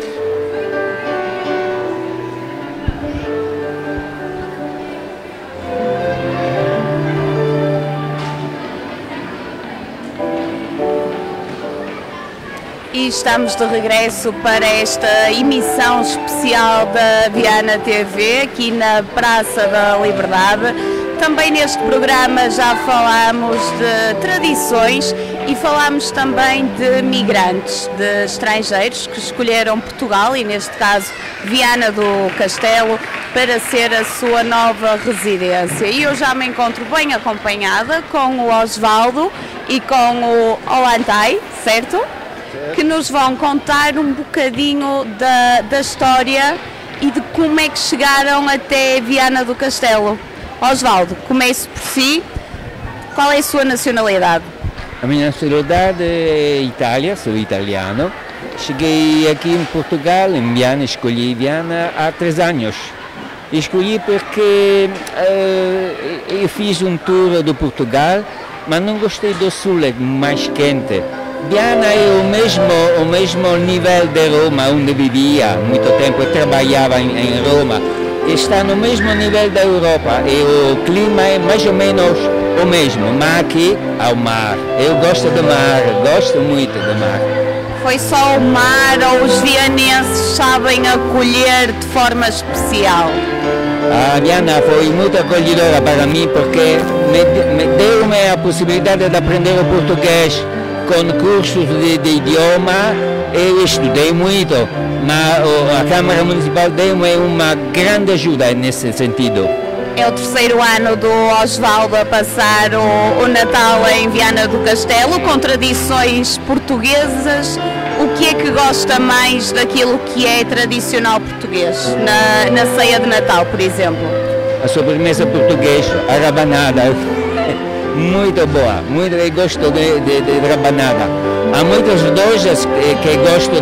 E estamos de regresso para esta emissão especial da Viana TV, aqui na Praça da Liberdade. Também neste programa já falámos de tradições e falámos também de migrantes, de estrangeiros que escolheram Portugal e neste caso Viana do Castelo para ser a sua nova residência. E eu já me encontro bem acompanhada com o Osvaldo e com o Olantai, certo? Que nos vão contar um bocadinho da história e de como é que chegaram até Viana do Castelo. Osvaldo, comece por si. Qual é a sua nacionalidade? A minha nacionalidade é Itália, sou italiano. Cheguei aqui em Portugal, em Viana, escolhi Viana há 3 anos. Escolhi porque eu fiz um tour de Portugal, mas não gostei do sul, é mais quente. Viana é o mesmo nível de Roma, onde vivia muito tempo e trabalhava em Roma. Está no mesmo nível da Europa e o clima é mais ou menos o mesmo, mas aqui há o mar. Eu gosto do mar, gosto muito do mar. Foi só o mar ou os vianenses sabem acolher de forma especial? A Viana foi muito acolhedora para mim porque me deu-me a possibilidade de aprender o português com cursos de idioma. Eu estudei muito, mas a Câmara Municipal deu-me uma grande ajuda nesse sentido. É o 3º ano do Osvaldo a passar o Natal em Viana do Castelo, com tradições portuguesas. O que é que gosta mais daquilo que é tradicional português, na ceia de Natal, por exemplo? A sobremesa portuguesa, a rabanada, muito boa, eu gosto de rabanada. Há muitos doces que gosto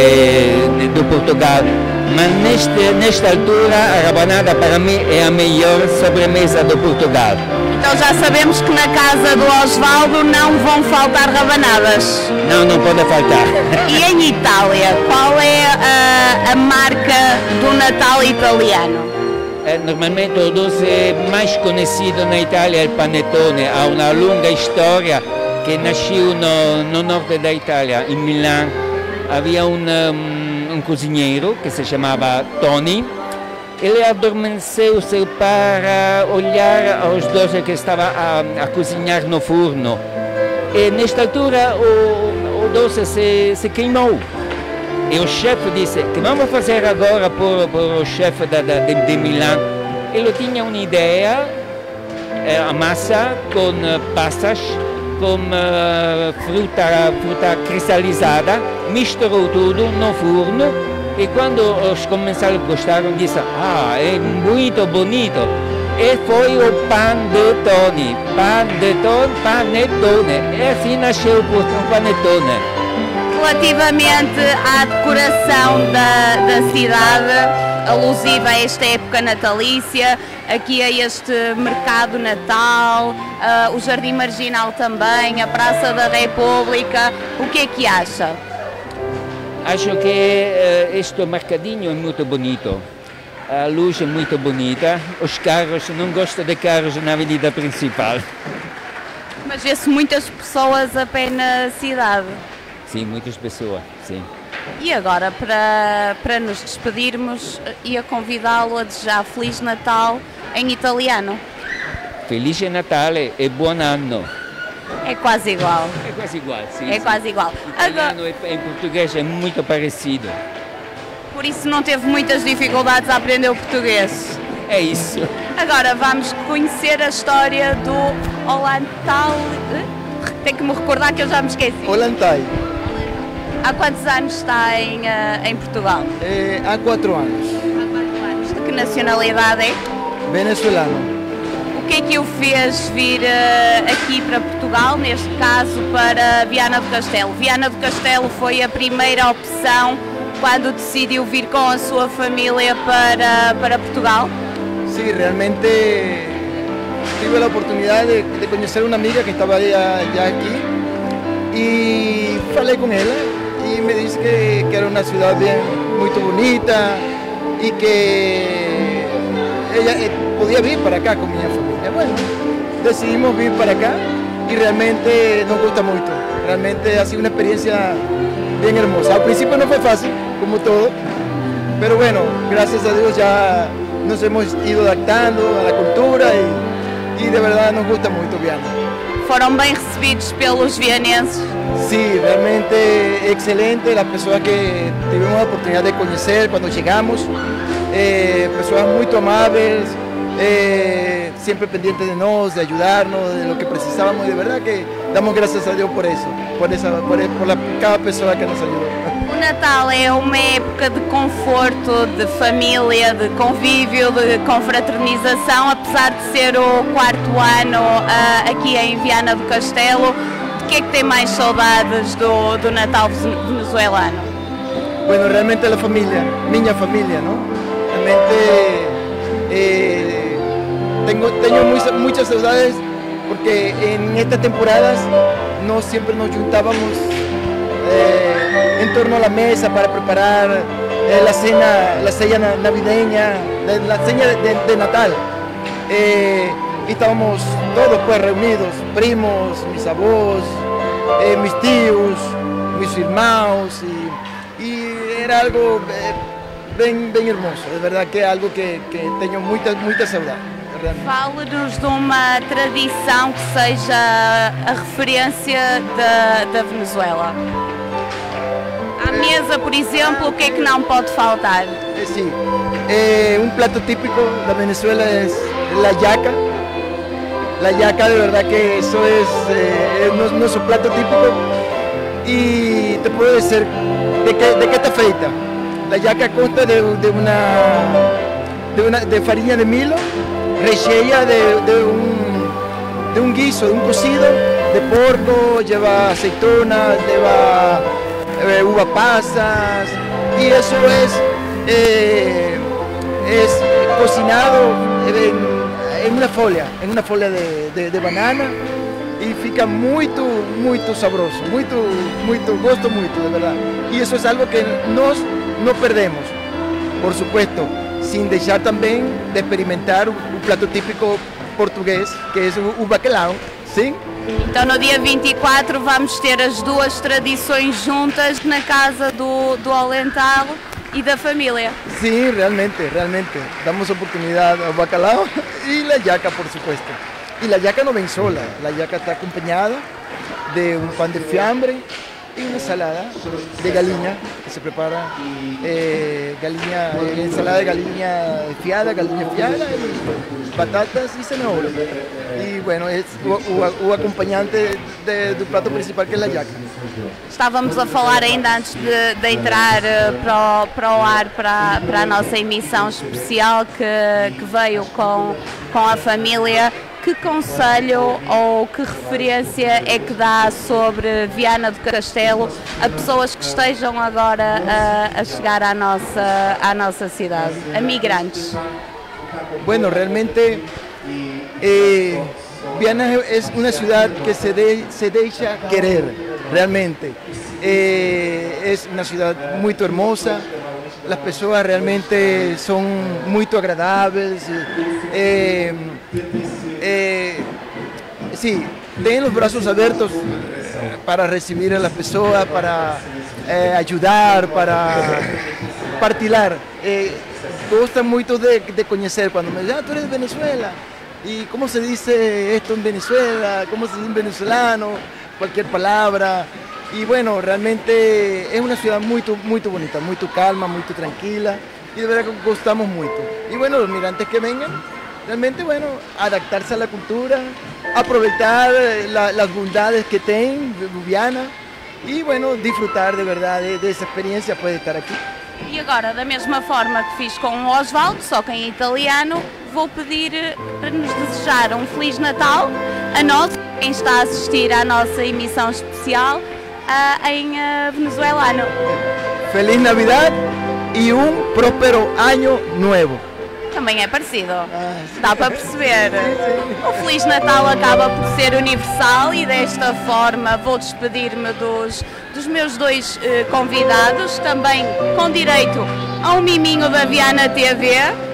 de Portugal, mas nesta altura a rabanada para mim é a melhor sobremesa de Portugal. Então já sabemos que na casa do Osvaldo não vão faltar rabanadas. Não pode faltar. E em Itália, qual é a marca do Natal italiano? Normalmente o doce mais conhecido na Itália é o panettone, há uma longa história que nasceu no norte da Itália, em Milão. Havia um cozinheiro que se chamava Tony. Ele adormeceu-se para olhar os doces que estava a cozinhar no forno. E nesta altura o doce se queimou. E o chefe disse: que vamos fazer agora por o chefe de Milão? Ele tinha uma ideia, a massa com passas, com fruta cristalizada, misturou tudo no forno e quando os comensais gostaram, disse: é muito bonito. E foi o panettone, e assim nasceu o panettone. Relativamente à decoração da cidade, alusiva a esta época natalícia, aqui a este mercado Natal, o Jardim Marginal também, a Praça da República, o que é que acha? Acho que este mercadinho é muito bonito, a luz é muito bonita, os carros, não gosto de carros na avenida principal. Mas vê-se muitas pessoas a pé na cidade. Sim, muitas pessoas, sim. E agora, para nos despedirmos, ia convidá-lo a desejar Feliz Natal em italiano. Feliz Natale e buon anno. É quase igual. É quase igual, sim. É quase igual. Italiano em português é muito parecido. Por isso não teve muitas dificuldades a aprender o português. É isso. Agora vamos conhecer a história do Ollantay. Tem que me recordar que eu já me esqueci. Ollantay. Há quantos anos está em Portugal? Há 4 anos. Há 4 anos. De que nacionalidade é? Venezuelano. O que é que o fez vir aqui para Portugal, neste caso para Viana do Castelo? Viana do Castelo foi a primeira opção quando decidiu vir com a sua família para Portugal? Sí, realmente tuve la oportunidad de conocer una amiga que estaba ya aquí y hablé con ella y me dice que era una ciudad muy bonita y que ella podía vir para acá con mi familia. Bueno, decidimos vir para acá y realmente nos gusta mucho. Realmente ha sido una experiencia bien hermosa. Al principio no fue fácil, como todo, pero bueno, gracias a Dios ya nos hemos ido adaptando a la cultura y de verdad nos gusta muito Viana. Foram bem recebidos pelos vianenses? Sí, realmente excelente, las personas que tuvimos la oportunidad de conocer cuando llegamos, personas muy amables, siempre pendientes de nosotros, de ayudarnos, de lo que precisábamos, y de verdad que damos gracias a Dios por eso, por cada persona que nos ayudó. O Natal é uma época de conforto, de família, de convívio, de confraternização, apesar de ser o 4º ano aqui em Viana do Castelo. De que é que tem mais saudades do Natal venezuelano? Bueno, realmente la familia, minha familia, ¿no? Realmente tengo muchas saudades porque en estas temporadas no siempre nos juntábamos en torno a la mesa para preparar la cena navideña, la cena de Natal. Y estábamos todos pues reunidos, primos, mis abuelos, mis tíos, mis hermanos, y era algo bien hermoso, de verdad que é algo que tenho muita saudade. Fale-nos de uma tradição que seja a referência da Venezuela. À mesa, por exemplo, o que é que não pode faltar? Sí, un plato típico de Venezuela es la yaca. La yaca, de verdad que eso es nuestro plato típico. Y te puedo decir de qué está feita. La yaca consta de farina de milo, rellena de un guiso, de un cocido de porco, lleva aceitunas, lleva uva pasas, y eso es cocinado en una folia de banana, y fica muito sabroso, gosto muito, de verdad. Y eso es algo que no perdemos, por supuesto, sin dejar también de experimentar un plato típico português, que é o bacalhau, sim? Então no dia 24 vamos ter as duas tradições juntas na casa do Ollantay e da família. Sim, realmente. Damos oportunidade ao bacalhau e la yaca, por supuesto. Y la yaca no ven sola, la yaca está acompañada de un pan de fiambre y una ensalada de galiña que se prepara, ensalada de galiña fiada y patatas y zanahoria. Y bueno, es o acompañante do prato principal, que é a yaca. Estávamos a falar ainda antes de entrar para o ar, para a nossa emissão especial que veio com a família. Que conselho ou que referência é que dá sobre Viana do Castelo a pessoas que estejam agora a chegar à nossa cidade, a migrantes? Bueno, realmente Viana es una ciudad que se deja querer, realmente. Es una ciudad muy hermosa, las personas realmente son muy agradables. Sí, tienen los brazos abiertos para recibir a las personas, para ayudar, para partilhar. Gosto muito de conhecer, cuando me dicen, tú eres de Venezuela, y cómo se dice esto en Venezuela, cómo se dice en venezolano, cualquier palabra. Y bueno, realmente es una ciudad muy bonita, muy calma, muy tranquila, y de verdad que gostamos mucho. Y bueno, los migrantes que vengan, realmente, bueno, adaptarse a la cultura, aprovechar las bondades que tiene Viana e, bueno, disfrutar de verdade dessa experiência, pode estar aqui. E agora, da mesma forma que fiz com o Osvaldo, só que em italiano, vou pedir para nos desejar um Feliz Natal a nós, quem está a assistir à nossa emissão especial em venezuelano. Feliz Navidad e próspero ano novo. Também é parecido, dá para perceber. O Feliz Natal acaba por ser universal e desta forma vou despedir-me dos meus dois convidados, também com direito a um miminho da Viana TV,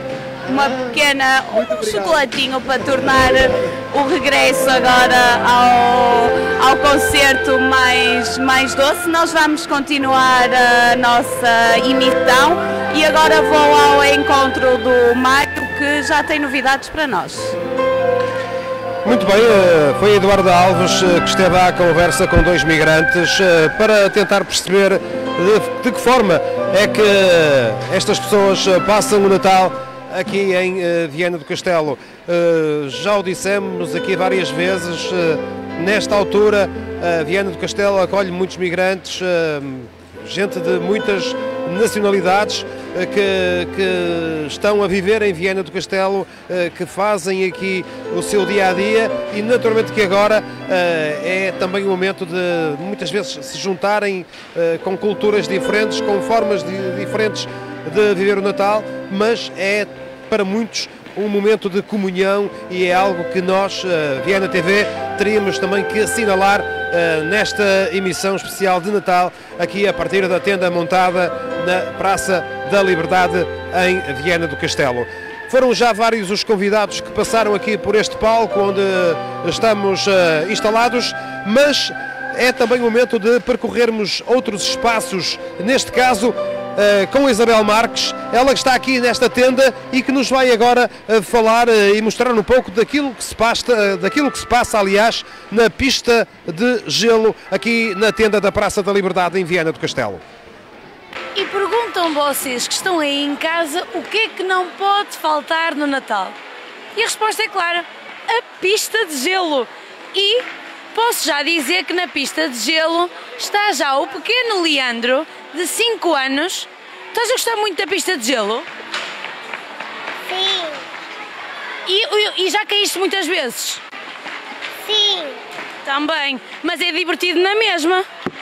um chocolatinho para tornar o regresso agora ao concerto mais doce. Nós vamos continuar a nossa emissão e agora vou ao encontro do Mário, que já tem novidades para nós. Muito bem, foi Eduardo Alves que esteve à conversa com dois migrantes para tentar perceber de que forma é que estas pessoas passam o Natal aqui em Viana do Castelo. Já o dissemos aqui várias vezes, nesta altura Viana do Castelo acolhe muitos migrantes, gente de muitas nacionalidades que estão a viver em Viana do Castelo, que fazem aqui o seu dia-a-dia e naturalmente que agora é também o momento de muitas vezes se juntarem com culturas diferentes, com formas diferentes de viver o Natal, mas é para muitos um momento de comunhão e é algo que nós, Viana TV, teríamos também que assinalar nesta emissão especial de Natal, aqui a partir da tenda montada na Praça da Liberdade em Viana do Castelo. Foram já vários os convidados que passaram aqui por este palco onde estamos instalados, mas é também o momento de percorrermos outros espaços, neste caso com a Isabel Marques, ela que está aqui nesta tenda e que nos vai agora falar e mostrar um pouco daquilo que se passa, aliás, na pista de gelo aqui na tenda da Praça da Liberdade em Viana do Castelo. E perguntam vocês que estão aí em casa o que é que não pode faltar no Natal? E a resposta é clara, a pista de gelo. E posso já dizer que na pista de gelo está já o pequeno Leandro, de 5 anos. Estás a gostar muito da pista de gelo? Sim. E já caíste muitas vezes? Sim. Também. Mas é divertido na mesma?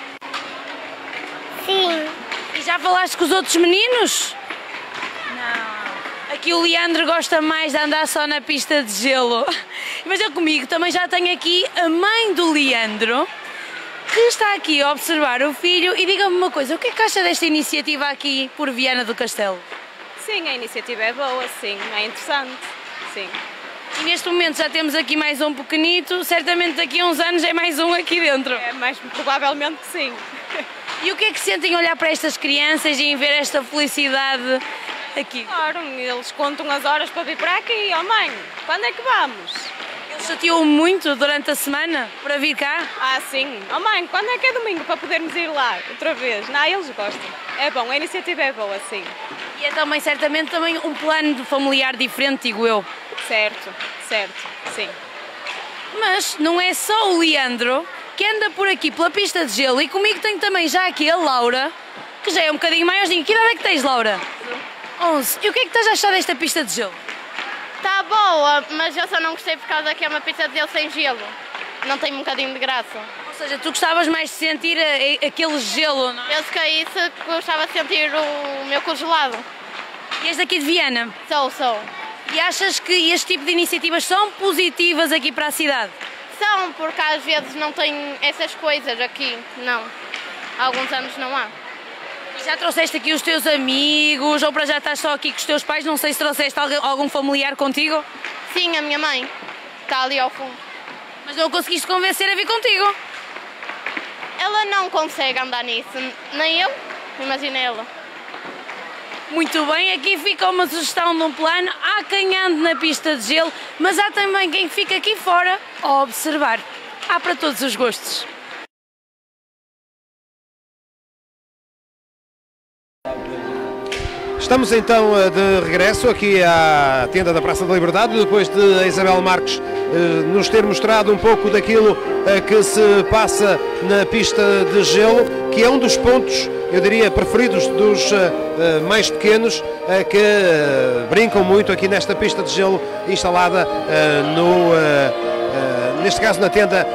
Sim. E já falaste com os outros meninos? Não. Aqui o Leandro gosta mais de andar só na pista de gelo. Mas eu comigo também já tenho aqui a mãe do Leandro, que está aqui a observar o filho. E diga-me uma coisa, o que é que acha desta iniciativa aqui por Viana do Castelo? Sim, a iniciativa é boa, sim, é interessante, sim. E neste momento já temos aqui mais um pequenito, certamente daqui a uns anos é mais um aqui dentro. É, mais provavelmente que sim. E o que é que sentem olhar para estas crianças e em ver esta felicidade aqui? Claro, eles contam as horas para vir para aqui. Oh mãe, quando é que vamos? Eles chateam muito durante a semana para vir cá? Ah, sim. Oh mãe, quando é que é domingo para podermos ir lá outra vez? Não, eles gostam. É bom, a iniciativa é boa, sim. E é também, certamente, também um plano de familiar diferente, digo eu. Certo, sim. Mas não é só o Leandro que anda por aqui pela pista de gelo e comigo tenho também já aqui a Laura, que já é um bocadinho maiorzinha. Que idade é que tens, Laura? 11. E o que é que estás a achar desta pista de gelo? Está boa, mas eu só não gostei por causa que é uma pista de gelo sem gelo. Não tem um bocadinho de graça. Ou seja, tu gostavas mais de sentir aquele gelo, não é? Eu se caísse, gostava de sentir o meu congelado. E és daqui de Viana? Sou. E achas que este tipo de iniciativas são positivas aqui para a cidade? São, porque às vezes não tem essas coisas aqui, não. Há alguns anos não há. E já trouxeste aqui os teus amigos, ou para já estás só aqui com os teus pais? Não sei se trouxeste algum familiar contigo? Sim, a minha mãe. Está ali ao fundo. Mas não conseguiste convencer a vir contigo? Ela não consegue andar nisso, nem eu, imagina ela. Muito bem, aqui fica uma sugestão de um plano. Há quem ande na pista de gelo, mas há também quem fica aqui fora a observar. Há para todos os gostos. Estamos então de regresso aqui à tenda da Praça da Liberdade, depois de a Isabel Marques nos ter mostrado um pouco daquilo que se passa na pista de gelo, que é um dos pontos, eu diria, preferidos dos mais pequenos, que brincam muito aqui nesta pista de gelo instalada neste caso na tenda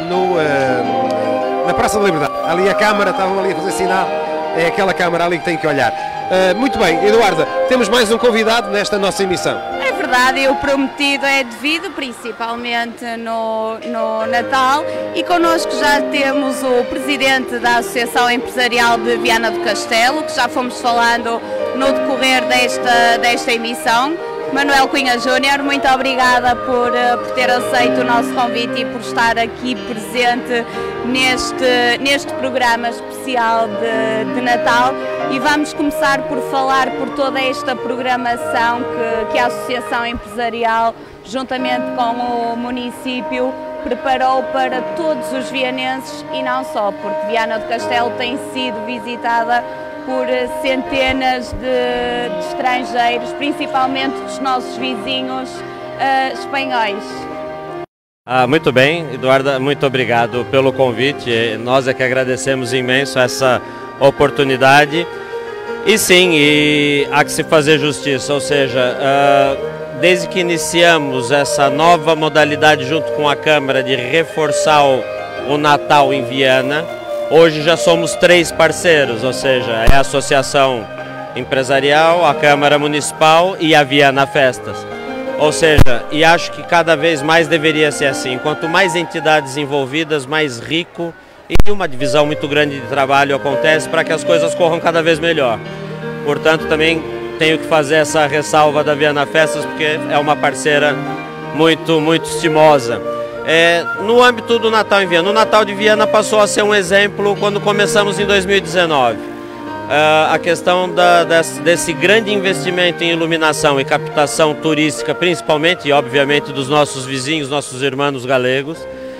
na Praça da Liberdade. Ali a câmara, estavam ali a fazer sinal, é aquela câmara ali que tem que olhar. Muito bem, Eduarda, temos mais um convidado nesta nossa emissão. É verdade, e o prometido é devido, principalmente no Natal, e connosco já temos o presidente da Associação Empresarial de Viana do Castelo, que já fomos falando no decorrer desta emissão. Manuel Cunha Júnior, muito obrigada por ter aceito o nosso convite e por estar aqui presente neste programa especial de Natal, e vamos começar por falar por toda esta programação que a Associação Empresarial, juntamente com o município, preparou para todos os vianenses, e não só, porque Viana do Castelo tem sido visitada por centenas de estrangeiros, principalmente dos nossos vizinhos espanhóis. Muito bem, Eduarda, muito obrigado pelo convite. Nós é que agradecemos imenso essa oportunidade. E sim, há que se fazer justiça, ou seja, desde que iniciamos essa nova modalidade junto com a Câmara de reforçar o Natal em Viana, hoje já somos 3 parceiros, ou seja, é a Associação Empresarial, a Câmara Municipal e a Viana Festas. Ou seja, e acho que cada vez mais deveria ser assim. Quanto mais entidades envolvidas, mais rico e uma divisão muito grande de trabalho acontece para que as coisas corram cada vez melhor. Portanto, também tenho que fazer essa ressalva da Viana Festas, porque é uma parceira muito estimosa. No âmbito do Natal em Viana, o Natal de Viana passou a ser um exemplo quando começamos em 2019. A questão desse grande investimento em iluminação e captação turística, principalmente e obviamente dos nossos vizinhos, nossos irmãos galegos,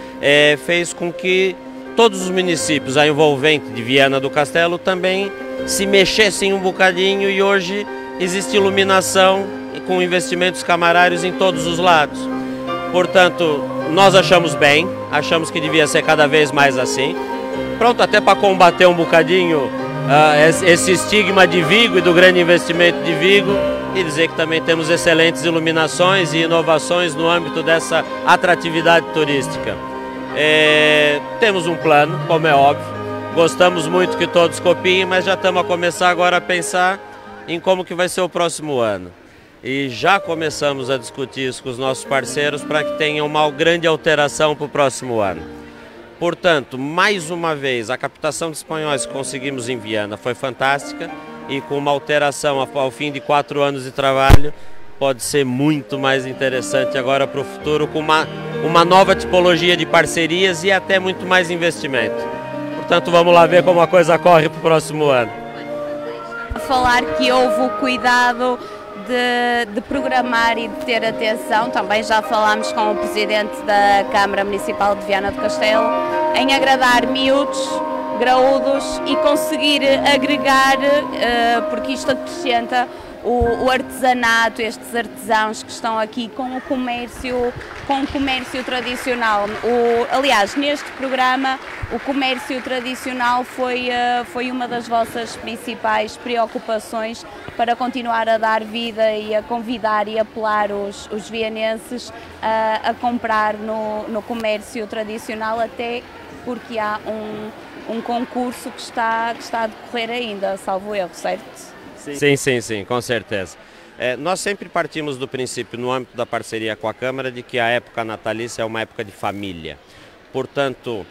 fez com que todos os municípios a envolvente de Viana do Castelo também se mexessem um bocadinho, e hoje existe iluminação com investimentos camarários em todos os lados. Portanto, nós achamos bem, achamos que devia ser cada vez mais assim. Pronto, até para combater um bocadinho esse estigma de Vigo e do grande investimento de Vigo, e dizer que também temos excelentes iluminações e inovações no âmbito dessa atratividade turística. Temos um plano, como é óbvio, gostamos muito que todos copiem, mas já estamos a começar agora a pensar em como que vai ser o próximo ano. E já começamos a discutir isso com os nossos parceiros para que tenha uma grande alteração para o próximo ano. Portanto, mais uma vez, a captação de espanhóis que conseguimos em Viana foi fantástica, e com uma alteração ao fim de 4 anos de trabalho, pode ser muito mais interessante agora para o futuro, com uma nova tipologia de parcerias e até muito mais investimento. Portanto, vamos lá ver como a coisa corre para o próximo ano. Falar que houve o cuidado de programar e de ter atenção, também já falámos com o presidente da Câmara Municipal de Viana do Castelo, em agradar miúdos, graúdos e conseguir agregar, porque isto acrescenta o artesanato, estes artesãos que estão aqui com o comércio tradicional. Aliás, neste programa, o comércio tradicional foi uma das vossas principais preocupações para continuar a dar vida e a convidar e apelar os vianenses a comprar no comércio tradicional, até porque há um concurso que está a decorrer ainda, salvo erro, certo? Sim, com certeza. Nós sempre partimos do princípio, no âmbito da parceria com a Câmara, de que a época natalícia é uma época de família. Portanto,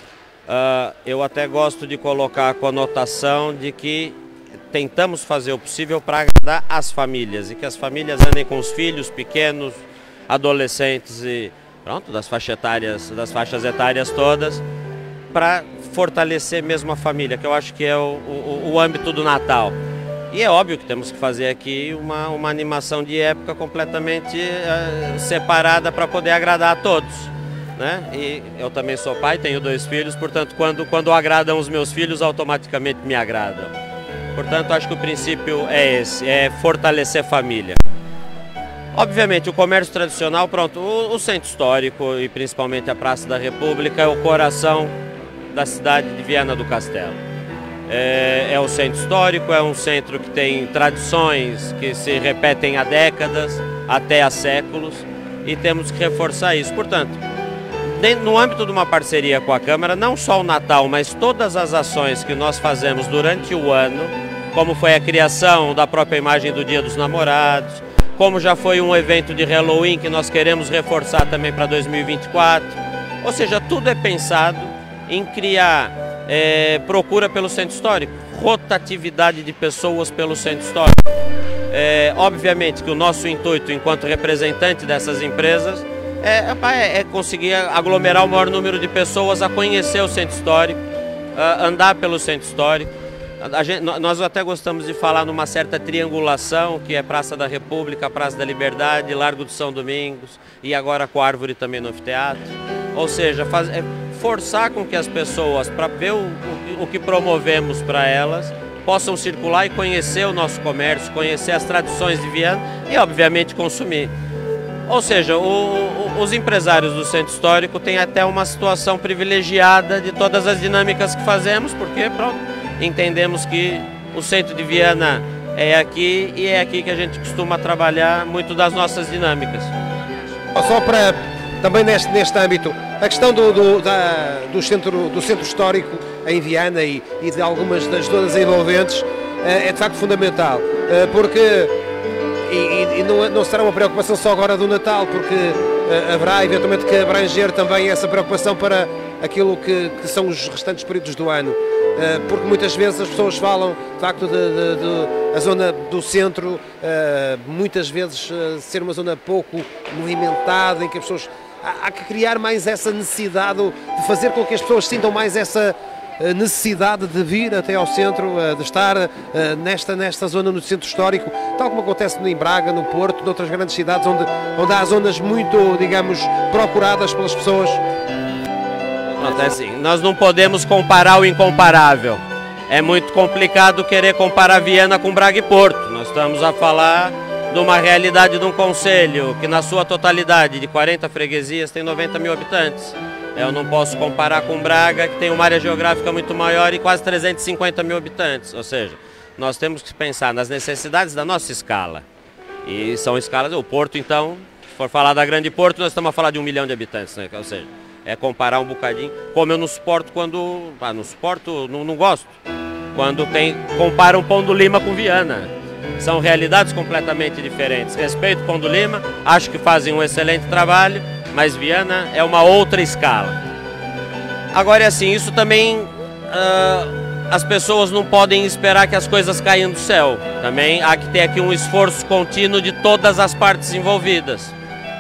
eu até gosto de colocar a conotação de que tentamos fazer o possível para agradar as famílias, e que as famílias andem com os filhos pequenos, adolescentes e pronto, das faixas etárias todas, para fortalecer mesmo a família, que eu acho que é o âmbito do Natal. E é óbvio que temos que fazer aqui uma animação de época completamente separada para poder agradar a todos, né? E eu também sou pai, tenho 2 filhos, portanto, quando agradam os meus filhos, automaticamente me agradam. Portanto, acho que o princípio é esse, é fortalecer a família. Obviamente, o comércio tradicional, pronto, o centro histórico e principalmente a Praça da República é o coração da cidade de Viana do Castelo. É o centro histórico, é um centro que tem tradições que se repetem há décadas, até há séculos, e temos que reforçar isso. Portanto, no âmbito de uma parceria com a Câmara, não só o Natal, mas todas as ações que nós fazemos durante o ano, como foi a criação da própria imagem do Dia dos Namorados, como já foi um evento de Halloween que nós queremos reforçar também para 2024. Ou seja, tudo é pensado em criar procura pelo centro histórico, rotatividade de pessoas pelo centro histórico. Obviamente que o nosso intuito enquanto representante dessas empresas é conseguir aglomerar o maior número de pessoas a conhecer o centro histórico, andar pelo centro histórico. Nós até gostamos de falar numa certa triangulação, que é Praça da República, Praça da Liberdade, Largo de São Domingos e agora com a árvore também no anfiteatro. Ou seja, forçar com que as pessoas, para ver o que promovemos para elas, possam circular e conhecer o nosso comércio, conhecer as tradições de Viana e, obviamente, consumir. Ou seja, os empresários do centro histórico têm até uma situação privilegiada de todas as dinâmicas que fazemos, porque, pronto, entendemos que o centro de Viana é aqui e é aqui que a gente costuma trabalhar muito das nossas dinâmicas. Só para, também neste âmbito, a questão do centro histórico em Viana e de algumas das zonas envolventes é de facto fundamental, porque não será uma preocupação só agora do Natal, porque haverá eventualmente que abranger também essa preocupação para aquilo que são os restantes períodos do ano. Porque muitas vezes as pessoas falam, de facto, a zona do centro, muitas vezes ser uma zona pouco movimentada, em que as pessoas... Há que criar mais essa necessidade de fazer com que as pessoas sintam mais essa necessidade de vir até ao centro, de estar nesta zona no centro histórico, tal como acontece em Braga, no Porto, noutras grandes cidades, onde há zonas muito, digamos, procuradas pelas pessoas. É assim, nós não podemos comparar o incomparável. É muito complicado querer comparar Viana com Braga e Porto. Nós estamos a falar de uma realidade de um concelho que na sua totalidade de 40 freguesias tem 90 mil habitantes. Eu não posso comparar com Braga, que tem uma área geográfica muito maior e quase 350 mil habitantes. Ou seja, nós temos que pensar nas necessidades da nossa escala. E são escalas... O Porto, então, se for falar da Grande Porto, nós estamos a falar de 1 milhão de habitantes, né? Ou seja, é comparar um bocadinho, como eu não suporto quando... não suporto, não gosto. Quando comparam Pão do Lima com Viana. São realidades completamente diferentes. Respeito Pão do Lima, acho que fazem um excelente trabalho, mas Viana é uma outra escala. Agora é assim, isso também... as pessoas não podem esperar que as coisas caiam do céu. Também há que ter aqui um esforço contínuo de todas as partes envolvidas.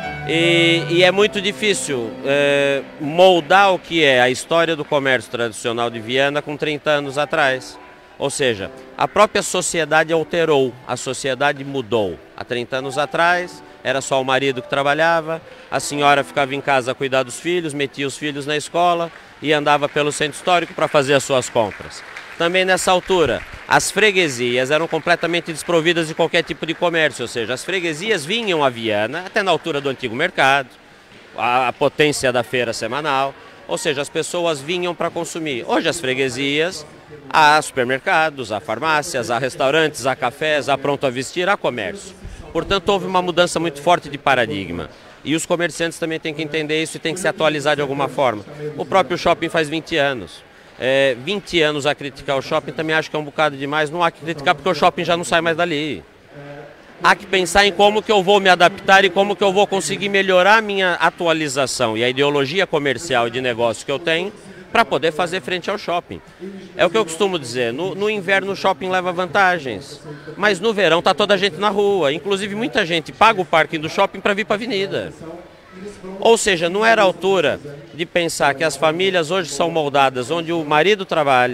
E é muito difícil moldar o que é a história do comércio tradicional de Viana com 30 anos atrás. Ou seja, a própria sociedade alterou, a sociedade mudou. Há 30 anos atrás era só o marido que trabalhava, a senhora ficava em casa a cuidar dos filhos, metia os filhos na escola e andava pelo centro histórico para fazer as suas compras. Também nessa altura, as freguesias eram completamente desprovidas de qualquer tipo de comércio, ou seja, as freguesias vinham a Viana, até na altura do antigo mercado, a potência da feira semanal, ou seja, as pessoas vinham para consumir. Hoje as freguesias, há supermercados, há farmácias, há restaurantes, há cafés, há pronto a vestir, há comércio. Portanto, houve uma mudança muito forte de paradigma. E os comerciantes também têm que entender isso e têm que se atualizar de alguma forma. O próprio shopping faz 20 anos. 20 anos a criticar o shopping também acho que é um bocado demais. Não há que criticar porque o shopping já não sai mais dali. Há que pensar em como que eu vou me adaptar e como que eu vou conseguir melhorar a minha atualização e a ideologia comercial e de negócio que eu tenho para poder fazer frente ao shopping. É o que eu costumo dizer, no inverno o shopping leva vantagens, mas no verão está toda a gente na rua, inclusive muita gente paga o parking do shopping para vir para a avenida. Ou seja, não era a altura de pensar que as famílias hoje são moldadas onde o marido trabalha,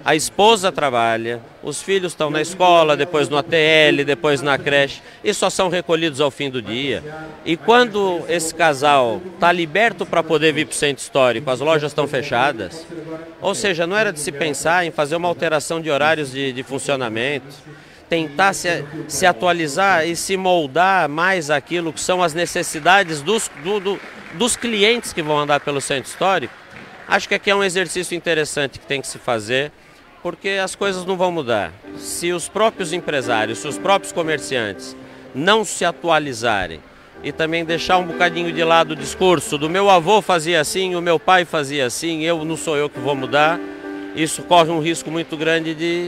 A esposa trabalha, os filhos estão na escola, depois no ATL, depois na creche, e só são recolhidos ao fim do dia. E quando esse casal está liberto para poder vir para o centro histórico, as lojas estão fechadas, ou seja, não era de se pensar em fazer uma alteração de horários de funcionamento, tentar se atualizar e se moldar mais aquilo que são as necessidades dos clientes que vão andar pelo centro histórico. Acho que aqui é um exercício interessante que tem que se fazer, porque as coisas não vão mudar. Se os próprios empresários, se os próprios comerciantes não se atualizarem e também deixar um bocadinho de lado o discurso do meu avô fazia assim, o meu pai fazia assim, não sou eu que vou mudar, isso corre um risco muito grande de...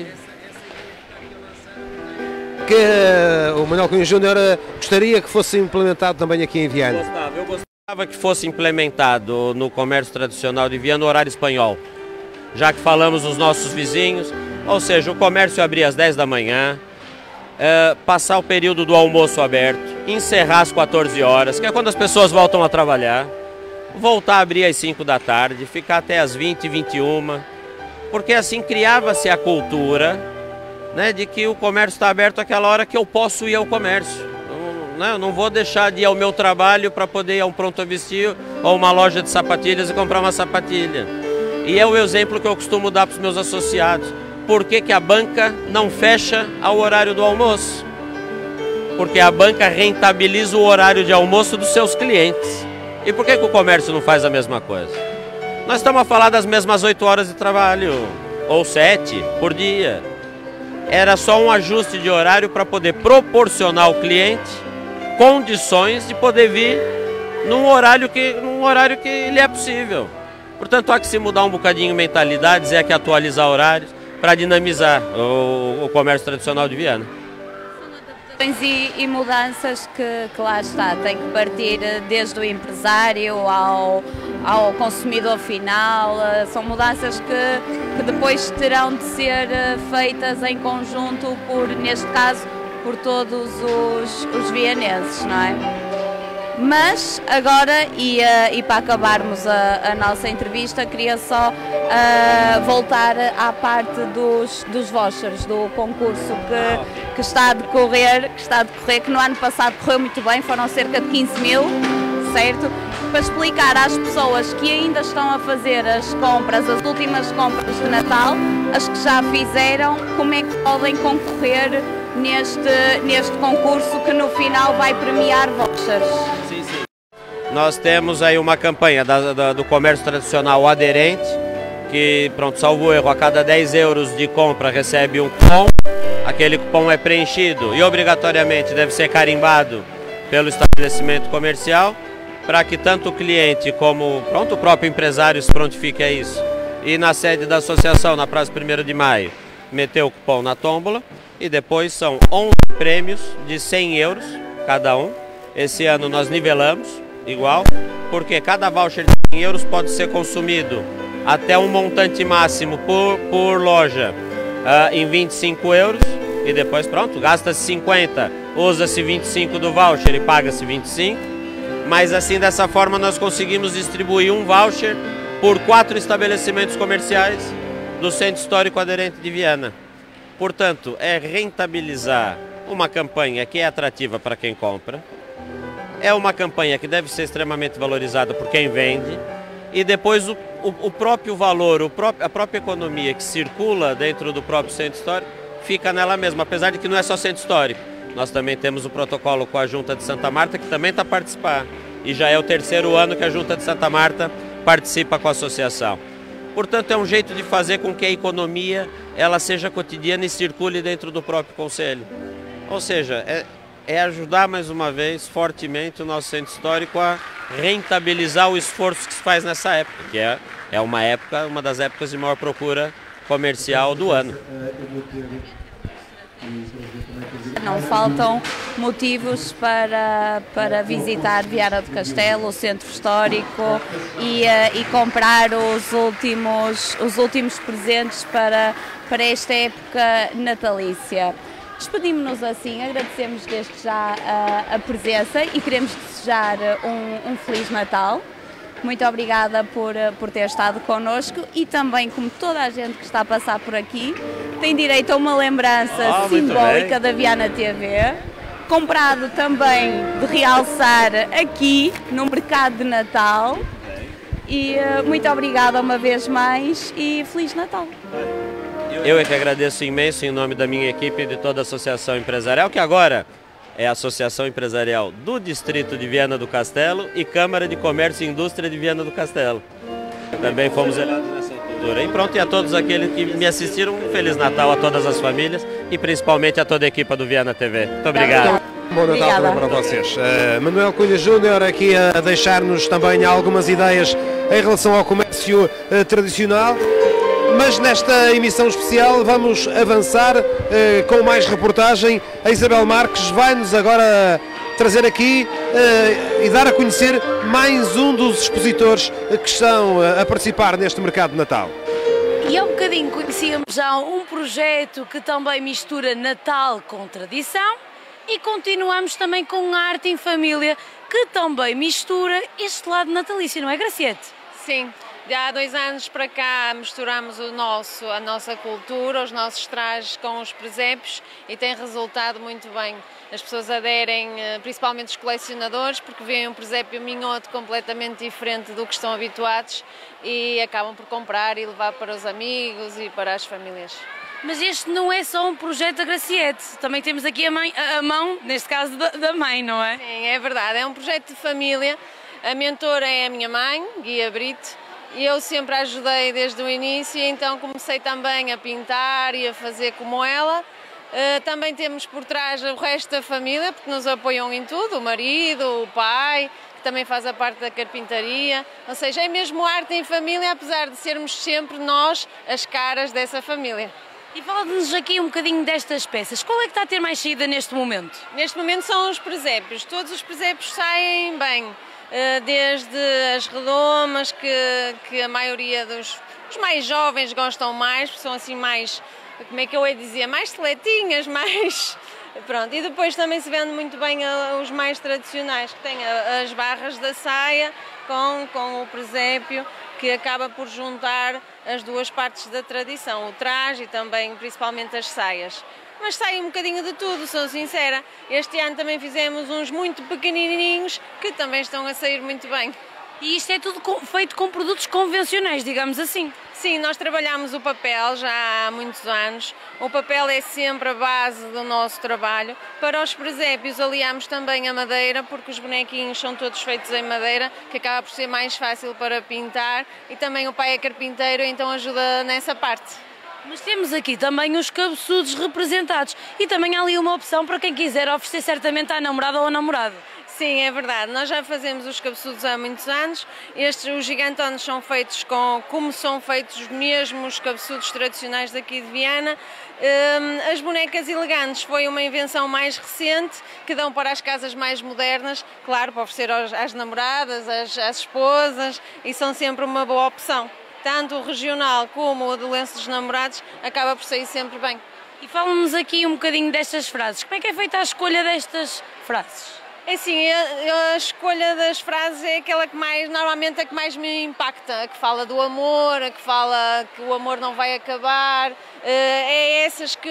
Que o Manuel Cunha Júnior gostaria que fosse implementado também aqui em Viana? Eu gostava que fosse implementado no comércio tradicional de Viana o horário espanhol. Já que falamos dos nossos vizinhos, ou seja, o comércio abrir às 10 da manhã, passar o período do almoço aberto, encerrar às 14 horas, que é quando as pessoas voltam a trabalhar, voltar a abrir às 5 da tarde, ficar até às 20, 21, porque assim criava-se a cultura, né, de que o comércio está aberto àquela hora que eu posso ir ao comércio. Eu não vou deixar de ir ao meu trabalho para poder ir a um pronto a vestir ou uma loja de sapatilhas e comprar uma sapatilha. E é o exemplo que eu costumo dar para os meus associados. Por que a banca não fecha ao horário do almoço? Porque a banca rentabiliza o horário de almoço dos seus clientes. E por que o comércio não faz a mesma coisa? Nós estamos a falar das mesmas 8 horas de trabalho, ou 7 por dia. Era só um ajuste de horário para poder proporcionar ao cliente condições de poder vir num horário que lhe é possível. Portanto, há que se mudar um bocadinho mentalidades, há que atualizar horários para dinamizar o comércio tradicional de Viana. E mudanças que lá está, tem que partir desde o empresário ao consumidor final, são mudanças que depois terão de ser feitas em conjunto, neste caso, por todos os vianenses, não é? Mas agora, e para acabarmos a nossa entrevista, queria só voltar à parte dos vouchers, do concurso que está a decorrer, que no ano passado correu muito bem, foram cerca de 15 mil, certo? Para explicar às pessoas que ainda estão a fazer as últimas compras de Natal, as que já fizeram, como é que podem concorrer neste concurso que no final vai premiar vouchers. Sim. Nós temos aí uma campanha do comércio tradicional aderente, que, salvo erro, a cada 10 euros de compra recebe um cupom. Aquele cupom é preenchido e obrigatoriamente deve ser carimbado pelo estabelecimento comercial, para que tanto o cliente como o próprio empresário se prontifique a isso. E na sede da associação, na praça 1º de maio, meter o cupom na tômbola. E depois são 11 prêmios de 100 euros cada um. Esse ano nós nivelamos igual, porque cada voucher de 100 euros pode ser consumido até um montante máximo por loja em 25 euros. E depois gasta-se 50, usa-se 25 do voucher e paga-se 25. Mas assim, dessa forma, nós conseguimos distribuir um voucher por 4 estabelecimentos comerciais do Centro Histórico Aderente de Viana. Portanto, é rentabilizar uma campanha que é atrativa para quem compra, é uma campanha que deve ser extremamente valorizada por quem vende, e depois o próprio valor, a própria economia que circula dentro do próprio Centro Histórico fica nela mesma, apesar de que não é só Centro Histórico. Nós também temos o protocolo com a Junta de Santa Marta, que também está a participar, e já é o 3º ano que a Junta de Santa Marta participa com a associação. Portanto, é um jeito de fazer com que a economia ela seja cotidiana e circule dentro do próprio concelho. Ou seja, é ajudar mais uma vez fortemente o nosso centro histórico a rentabilizar o esforço que se faz nessa época, que é uma das épocas de maior procura comercial do ano. Não faltam motivos para visitar Viana do Castelo, o centro histórico, e comprar os últimos presentes para esta época natalícia. Despedimos-nos assim, agradecemos desde já a presença e queremos desejar um Feliz Natal muito obrigada por ter estado connosco e também, como toda a gente que está a passar por aqui, tem direito a uma lembrança simbólica da Viana TV, comprado também de realçar aqui no mercado de Natal. E muito obrigada uma vez mais e Feliz Natal! Eu é que agradeço imenso em nome da minha equipe e de toda a Associação Empresarial, que agora é a Associação Empresarial do Distrito de Viana do Castelo e Câmara de Comércio e Indústria de Viana do Castelo. Também fomos elevados nessa altura. E pronto, e a todos aqueles que me assistiram, um Feliz Natal a todas as famílias e principalmente a toda a equipa do Viana TV. Muito obrigado. Bom Natal também para vocês. Manuel Cunha Júnior aqui a deixar-nos também algumas ideias em relação ao comércio tradicional. Mas nesta emissão especial vamos avançar com mais reportagem. A Isabel Marques vai-nos agora trazer aqui e dar a conhecer mais um dos expositores que estão a participar neste mercado de Natal. E há um bocadinho conhecíamos já um projeto que também mistura Natal com tradição e continuamos também com arte em família que também mistura este lado natalício, não é, Graciete? Sim. Há 2 anos para cá misturamos a nossa cultura, os nossos trajes com os presépios e tem resultado muito bem. As pessoas aderem, principalmente os colecionadores, porque veem um presépio minhoto completamente diferente do que estão habituados e acabam por comprar e levar para os amigos e para as famílias. Mas este não é só um projeto da Graciete, também temos aqui a mão, neste caso da mãe, não é? Sim, é verdade, é um projeto de família. A mentora é a minha mãe, Guia Brito. E eu sempre a ajudei desde o início, então comecei também a pintar e a fazer como ela. Também temos por trás o resto da família, porque nos apoiam em tudo, o marido, o pai, que também faz a parte da carpintaria. Ou seja, é mesmo arte em família, apesar de sermos sempre nós as caras dessa família. E fala-nos aqui um bocadinho destas peças. Qual é que está a ter mais saída neste momento? Neste momento são os presépios. Todos os presépios saem bem. Desde as redomas, que a maioria dos mais jovens gostam mais, porque são assim mais, como é que eu ia dizer, mais seletinhas, mais... Pronto. E depois também se vende muito bem os mais tradicionais, que têm as barras da saia com o presépio, que acaba por juntar as duas partes da tradição, o traje e também principalmente as saias. Mas sai um bocadinho de tudo, sou sincera. Este ano também fizemos uns muito pequenininhos que também estão a sair muito bem. E isto é tudo feito com produtos convencionais, digamos assim? Sim, nós trabalhamos o papel já há muitos anos. O papel é sempre a base do nosso trabalho. Para os presépios aliamos também a madeira, porque os bonequinhos são todos feitos em madeira, que acaba por ser mais fácil para pintar. E também o pai é carpinteiro, então ajuda nessa parte. Mas temos aqui também os cabeçudos representados e também há ali uma opção para quem quiser oferecer certamente à namorada ou ao namorado. Sim, é verdade. Nós já fazemos os cabeçudos há muitos anos. Os gigantones são feitos como são feitos mesmo os cabeçudos tradicionais daqui de Viana. As bonecas elegantes foi uma invenção mais recente, que dão para as casas mais modernas, claro, para oferecer às namoradas, às esposas, e são sempre uma boa opção. Tanto o regional como o de lenço dos namorados acaba por sair sempre bem. E fala-nos aqui um bocadinho destas frases. Como é que é feita a escolha destas frases? É assim, a escolha das frases é aquela que mais, normalmente a que mais me impacta, a que fala do amor, a que fala que o amor não vai acabar, é essas que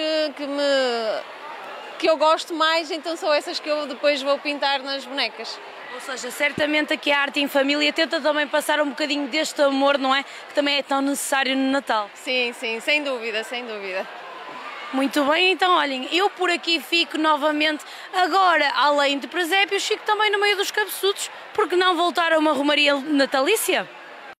eu gosto mais, então são essas que eu depois vou pintar nas bonecas. Ou seja, certamente aqui a arte em família tenta também passar um bocadinho deste amor, não é? Que também é tão necessário no Natal. Sim, sim, sem dúvida, sem dúvida. Muito bem, então olhem, eu por aqui fico novamente, agora além de presépios, fico também no meio dos cabeçudos, porque não voltar a uma romaria natalícia?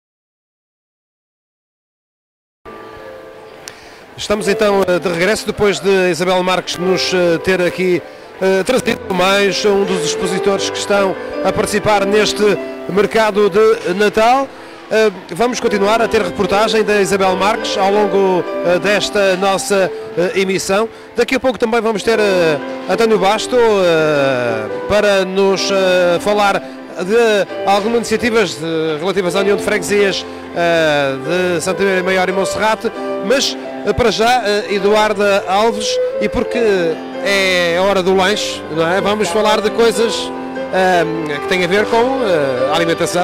Estamos então de regresso, depois de Isabel Marques nos ter aqui trazido mais um dos expositores que estão a participar neste mercado de Natal. Vamos continuar a ter reportagem da Isabel Marques ao longo desta nossa emissão. Daqui a pouco também vamos ter António Basto para nos falar de algumas iniciativas relativas à União de Freguesias de Santa Maria Maior e Monserrate, mas para já Eduarda Alves, e porque é a hora do lanche, não é? Vamos falar de coisas que têm a ver com a alimentação.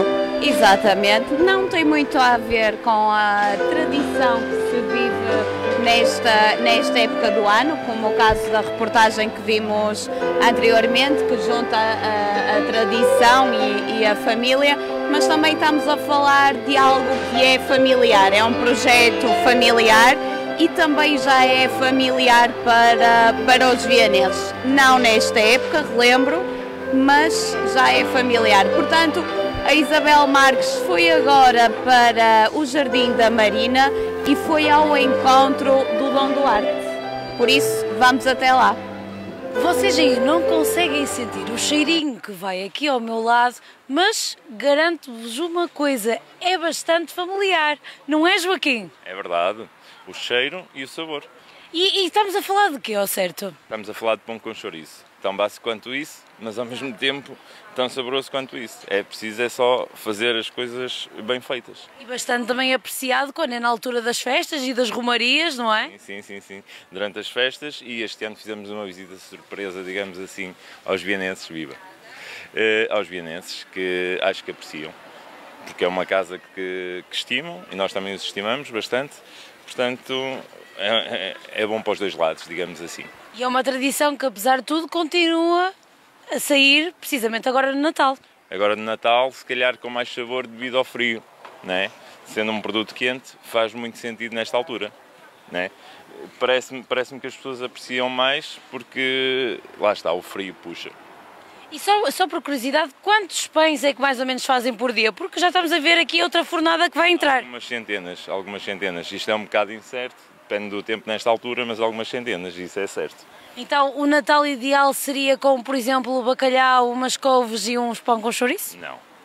Exatamente, não tem muito a ver com a tradição que se vive nesta época do ano, como o caso da reportagem que vimos anteriormente, que junta a tradição e a família, mas também estamos a falar de algo que é familiar, é um projeto familiar e também já é familiar para os vienenses. Não nesta época, relembro, mas já é familiar. Portanto, a Isabel Marques foi agora para o Jardim da Marina e foi ao encontro do Dom Duarte. Por isso, vamos até lá. Vocês aí não conseguem sentir o cheirinho que vai aqui ao meu lado, mas garanto-vos uma coisa, é bastante familiar, não é, Joaquim? É verdade, o cheiro e o sabor. E estamos a falar de quê, ao certo? Estamos a falar de pão com chouriço, tão básico quanto isso, mas ao mesmo tempo tão saboroso quanto isso. É preciso só fazer as coisas bem feitas. E bastante também apreciado quando é na altura das festas e das romarias, não é? Sim. Durante as festas, e este ano fizemos uma visita surpresa, digamos assim, aos vienenses, aos vienenses, que acho que apreciam, porque é uma casa que estimam, e nós também os estimamos bastante, portanto é bom para os dois lados, digamos assim. E é uma tradição que, apesar de tudo, continua a sair precisamente agora no Natal. Agora no Natal, se calhar com mais sabor devido ao frio, não é? Sendo um produto quente, faz muito sentido nesta altura, não é? Parece-me que as pessoas apreciam mais porque, lá está, o frio puxa. E só por curiosidade, quantos pães é que mais ou menos fazem por dia? Porque já estamos a ver aqui outra fornada que vai entrar. Algumas centenas. Isto é um bocado incerto, depende do tempo nesta altura, mas algumas centenas, isso é certo. Então o Natal ideal seria com, por exemplo, bacalhau, umas couves e uns pão com chouriço?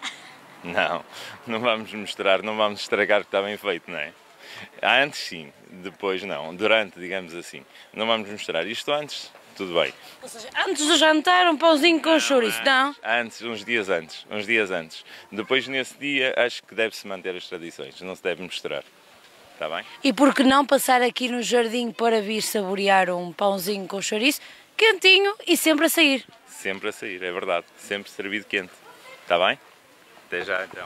Não vamos misturar, não vamos estragar o que está bem feito, não é? Antes sim, depois não, durante, digamos assim. Não vamos misturar isto antes, tudo bem. Ou seja, antes do jantar um pãozinho com chouriço, não? Antes, uns dias antes. Depois nesse dia acho que deve-se manter as tradições, não se deve misturar. Está bem? E por que não passar aqui no jardim para vir saborear um pãozinho com chouriço, quentinho e sempre a sair? Sempre a sair, é verdade. Sempre servido quente. Está bem? Até já então.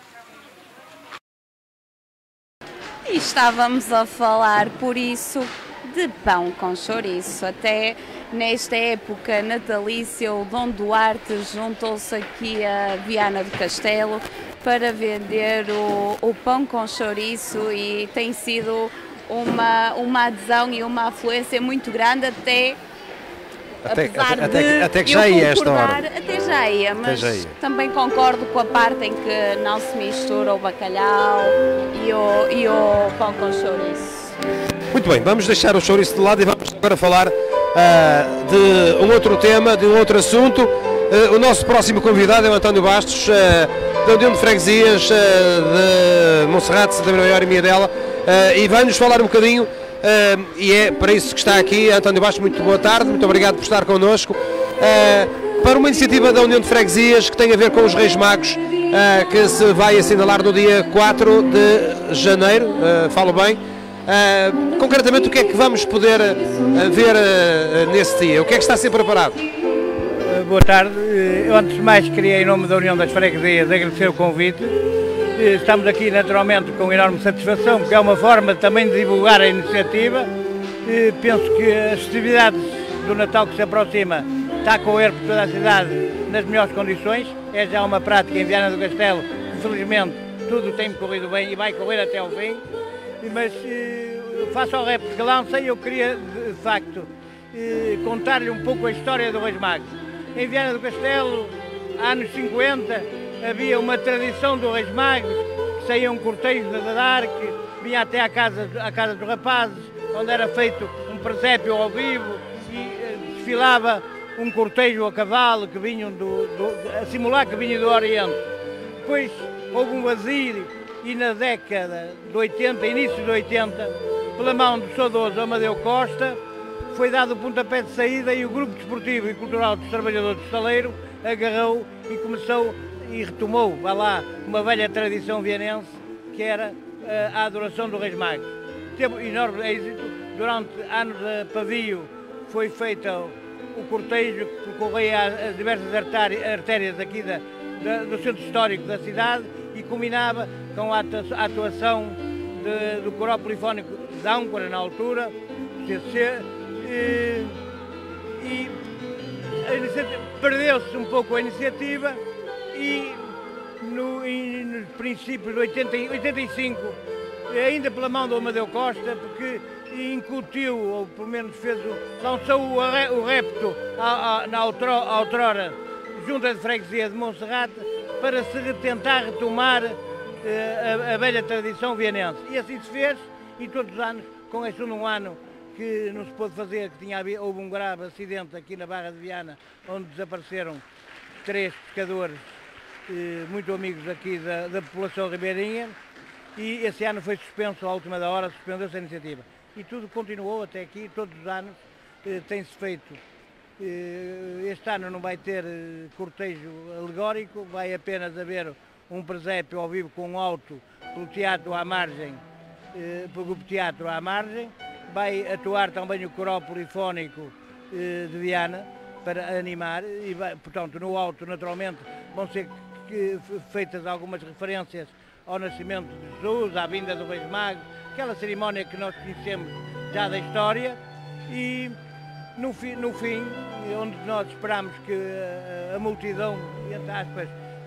E estávamos a falar, por isso, de pão com chouriço. Até nesta época natalícia, o Dom Duarte juntou-se aqui a Viana do Castelo para vender o pão com chouriço e tem sido uma adesão e uma afluência muito grande até que já ia esta hora. Até já ia, mas também concordo com a parte em que não se mistura o bacalhau e o pão com chouriço. Muito bem, vamos deixar o chouriço de lado e vamos agora falar de um outro tema, de um outro assunto. O nosso próximo convidado é o António Bastos, da União de Freguesias de Monserrate, da Maior e Miadela, e vai-nos falar um bocadinho, e é para isso que está aqui. António Bastos, muito boa tarde, muito obrigado por estar connosco, para uma iniciativa da União de Freguesias que tem a ver com os Reis Magos, que se vai assinalar no dia 4 de janeiro, falo bem. Concretamente, o que é que vamos poder ver nesse dia? O que é que está a ser preparado? Boa tarde. Eu, antes de mais, queria, em nome da União das Freguesias, agradecer o convite. Estamos aqui, naturalmente, com enorme satisfação, porque é uma forma também de divulgar a iniciativa. Penso que as festividades do Natal que se aproxima está a correr por toda a cidade nas melhores condições. É já uma prática em Viana do Castelo. Infelizmente, tudo tem corrido bem e vai correr até ao fim. Mas, face ao rap que lancei, eu queria, de facto, contar-lhe um pouco a história do Reis Magos. Em Viana do Castelo, anos 50, havia uma tradição do Reis Magos, que saía um cortejo da Arque, vinha até à casa dos rapazes, onde era feito um presépio ao vivo e desfilava um cortejo a cavalo que vinham a simular que vinha do Oriente. Depois houve um vazio e na década de 80, início de 80, pela mão do saudoso Amadeu Costa, foi dado o pontapé de saída e o Grupo Desportivo e Cultural dos Trabalhadores do Estaleiro agarrou e começou e retomou, vá lá, uma velha tradição vienense que era a adoração do Reis Magos. Teve enorme êxito, durante anos a pavio foi feito o cortejo que percorria as diversas artérias aqui do centro histórico da cidade e combinava com a atuação do coral polifónico de Âncora, na altura, CC, e perdeu-se um pouco a iniciativa e nos princípios de 85, ainda pela mão do Amadeu Costa, porque incutiu, ou pelo menos lançou o repto na outrora Junta de Freguesia de Monserrate para se tentar retomar a velha tradição vienense. E assim se fez, e todos os anos, com este um ano que não se pôde fazer, que houve um grave acidente aqui na Barra de Viana, onde desapareceram 3 pescadores muito amigos aqui da população ribeirinha, e esse ano foi suspenso, à última da hora, suspendeu-se a iniciativa. E tudo continuou até aqui, todos os anos tem-se feito. Este ano não vai ter cortejo alegórico, vai apenas haver um presépio ao vivo com um auto pelo teatro à margem, pelo teatro à margem. Vai atuar também o coral polifónico de Viana para animar, e portanto no auto naturalmente vão ser feitas algumas referências ao nascimento de Jesus, à vinda do Reis Magos, aquela cerimónia que nós conhecemos já da história, e no fim, onde nós esperamos que a multidão, entre aspas,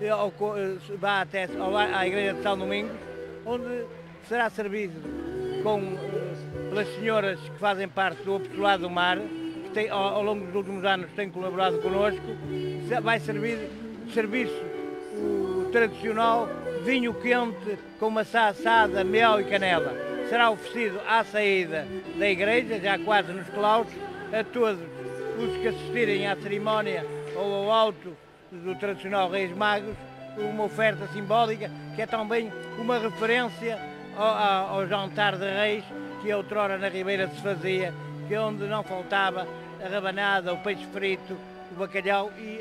vá até à Igreja de São Domingos, onde será servido pelas senhoras que fazem parte do Apostolado do Mar, que ao longo dos últimos anos têm colaborado connosco. Vai servir-se o tradicional vinho quente com maçã assada, mel e canela. Será oferecido à saída da igreja, já quase nos claustros, a todos os que assistirem à cerimónia ou ao alto do tradicional Reis Magos, uma oferta simbólica que é também uma referência ao jantar de reis que outrora na Ribeira se fazia, que é onde não faltava a rabanada, o peixe frito, o bacalhau e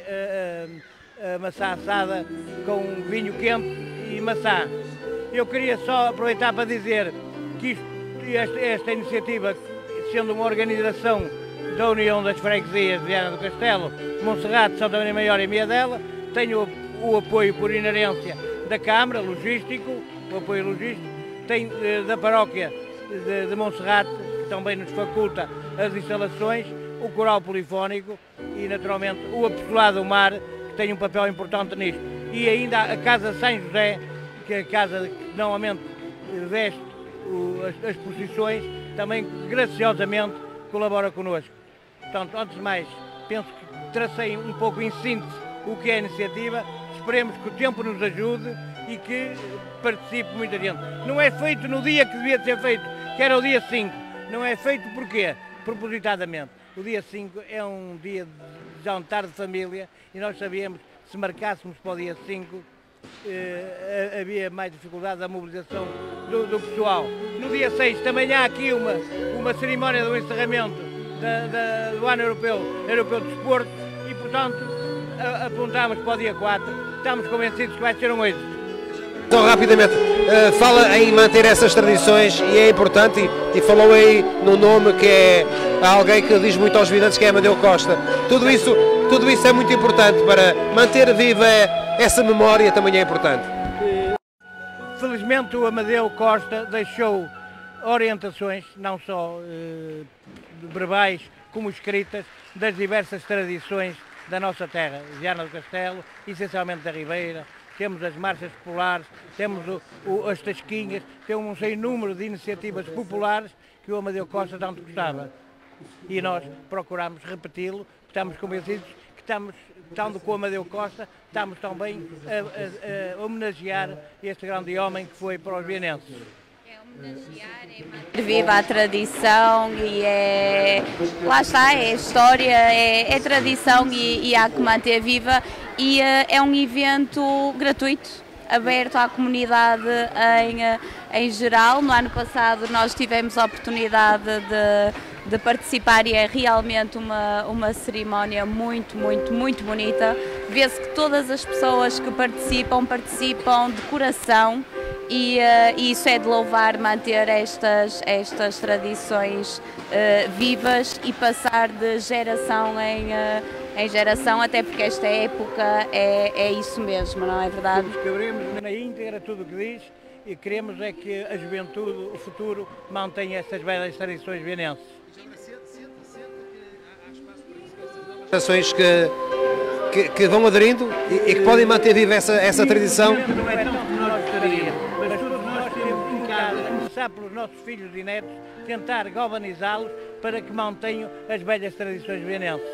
a maçã assada com vinho quente e maçã. Eu queria só aproveitar para dizer que esta iniciativa, sendo uma organização da União das Freguesias de Viana do Castelo, Monserrate, Santa Maria Maior e Miadela, tem o apoio por inerência da Câmara, logístico, o apoio logístico, tem da Paróquia de Monserrate, que também nos faculta as instalações, o coral polifónico e naturalmente o Apostolado do Mar, que tem um papel importante nisto. E ainda a Casa São José, que é a casa que normalmente veste as procissões, também graciosamente colabora connosco. Portanto, antes de mais, penso que tracei um pouco em síntese o que é a iniciativa. Esperemos que o tempo nos ajude e que participe muita gente. Não é feito no dia que devia ser feito, que era o dia 5. Não é feito porquê? Propositadamente. O dia 5 é um dia de jantar de família e nós sabíamos que se marcássemos para o dia 5 havia mais dificuldade da mobilização do pessoal. No dia 6 também há aqui uma cerimónia do encerramento do ano europeu de desporto e, portanto, apontamos para o dia 4. Estamos convencidos que vai ser um êxito. Então, rapidamente, fala em manter essas tradições e é importante, e falou aí no nome que é alguém que diz muito aos videntes, que é Amadeu Costa. Tudo isso é muito importante para manter viva essa memória, também é importante. Felizmente o Amadeu Costa deixou orientações, não só verbais como escritas, das diversas tradições da nossa terra, Viana do Castelo, essencialmente da Ribeira. Temos as marchas populares, temos as tasquinhas, temos um sem número de iniciativas populares que o Amadeu Costa tanto gostava. E nós procuramos repeti-lo, estamos convencidos que estando com o Amadeu Costa, estamos também a homenagear este grande homem que foi para os vienenses. Viva a tradição e lá está, é história, é tradição e há que manter viva, e é um evento gratuito, aberto à comunidade em geral. No ano passado nós tivemos a oportunidade de participar e é realmente uma cerimónia muito bonita. Vê-se que todas as pessoas que participam de coração. E isso é de louvar, manter estas tradições vivas e passar de geração em geração, até porque esta época é isso mesmo, não é verdade? Queremos na íntegra tudo o que diz e queremos é que a juventude, o futuro, mantenha essas belas tradições vienenses. Gerações que vão aderindo e que podem manter viva essa tradição. Não é tanto que nós gostaríamos, mas todos nós temos em casa, a começar pelos nossos filhos e netos, tentar galvanizá-los para que mantenham as velhas tradições vienenses.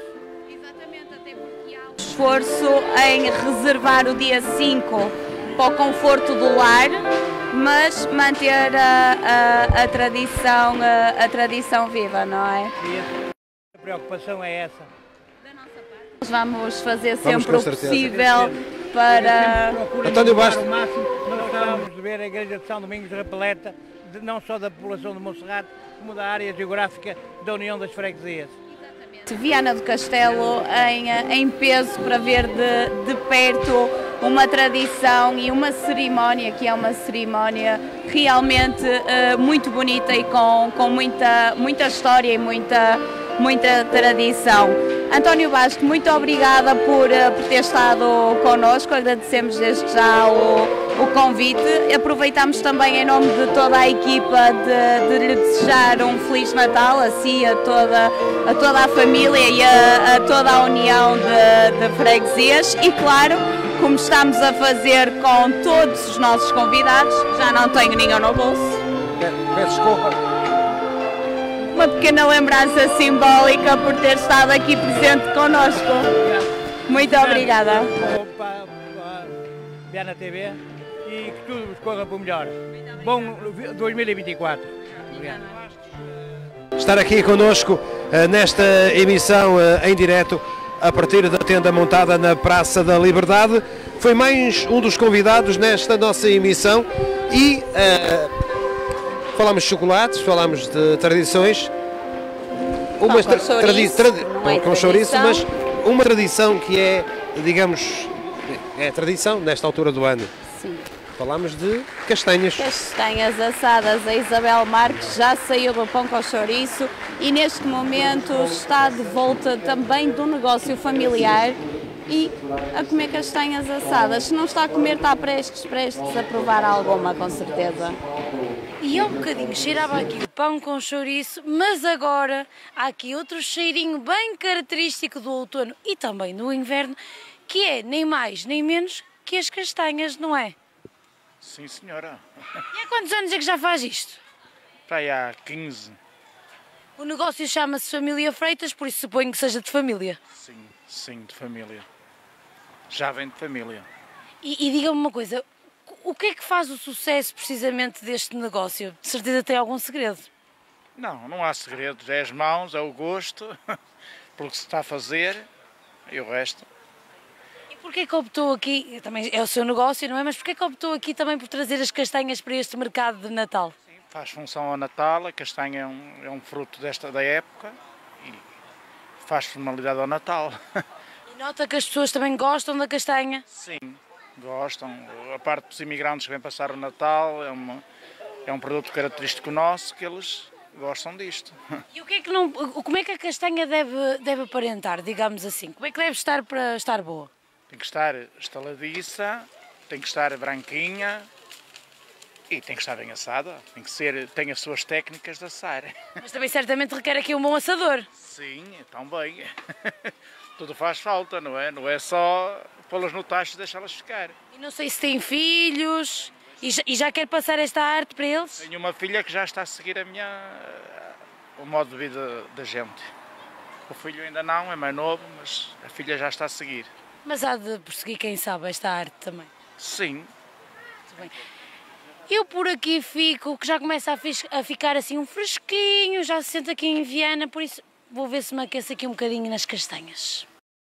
Esforço em reservar o dia 5 para o conforto do lar, mas manter a tradição viva, não é? A preocupação é essa. Vamos fazer sempre o possível para... António Bastos. Nós estamos a ver a Igreja de São Domingos repleta, não só da população de Monserrate, como da área geográfica da União das Freguesias. Viana do Castelo em peso para ver de perto uma tradição e uma cerimónia que é uma cerimónia realmente muito bonita e com muita história e muita tradição. António Bastos, muito obrigada por ter estado connosco, agradecemos desde já o convite. Aproveitamos também em nome de toda a equipa de lhe desejar um Feliz Natal, a si, a toda a família e a toda a união de freguesias e claro, como estamos a fazer com todos os nossos convidados, já não tenho nenhum no bolso. Peço desculpa. Uma pequena lembrança simbólica por ter estado aqui presente connosco. Muito obrigada. Para a Viana TV e que tudo vos corra para o melhor. Bom 2024. Obrigado. Estar aqui connosco nesta emissão em direto a partir da tenda montada na Praça da Liberdade. Foi mais um dos convidados nesta nossa emissão e falámos de chocolates, falámos de tradições, com chouriço, mas uma tradição que é, digamos, é tradição nesta altura do ano. Sim. Falámos de castanhas. Castanhas assadas. A Isabel Marques já saiu do pão com chouriço e neste momento está de volta também do negócio familiar e a comer castanhas assadas. Se não está a comer, está prestes a provar alguma, com certeza. E há um bocadinho cheirava aqui o pão com chouriço, mas agora há aqui outro cheirinho bem característico do outono e também do inverno, que é nem mais nem menos que as castanhas, não é? Sim, senhora. E há quantos anos é que já faz isto? Para aí há 15. O negócio chama-se Família Freitas, por isso suponho que seja de família. Sim, de família. Já vem de família. E diga-me uma coisa, o que é que faz o sucesso precisamente deste negócio? De certeza tem algum segredo? Não há segredos. É as mãos, é o gosto, pelo que se está a fazer e o resto. E porquê que optou aqui, também é o seu negócio, não é? Mas porquê que optou aqui também por trazer as castanhas para este mercado de Natal? Sim, faz função ao Natal, a castanha é um fruto da época e faz formalidade ao Natal. E nota que as pessoas também gostam da castanha? Sim. Gostam, a parte dos imigrantes que vêm passar o Natal é um produto característico nosso que eles gostam disto. E o que é que não, como é que a castanha deve aparentar, digamos assim? Como é que deve estar para estar boa? Tem que estar estaladiça, tem que estar branquinha e tem que estar bem assada. Tem as suas técnicas de assar. Mas também certamente requer aqui um bom assador. Sim, também. Tudo faz falta, não é? Não é só pô-las no tacho e deixá-las ficar. E não sei se tem filhos e já quer passar esta arte para eles? Tenho uma filha que já está a seguir o modo de vida da gente. O filho ainda não, é mais novo, mas a filha já está a seguir. Mas há de prosseguir, quem sabe, esta arte também? Sim. Muito bem. Eu por aqui fico, que já começa a ficar assim um fresquinho, já se sente aqui em Viana, por isso vou ver se me aqueço aqui um bocadinho nas castanhas.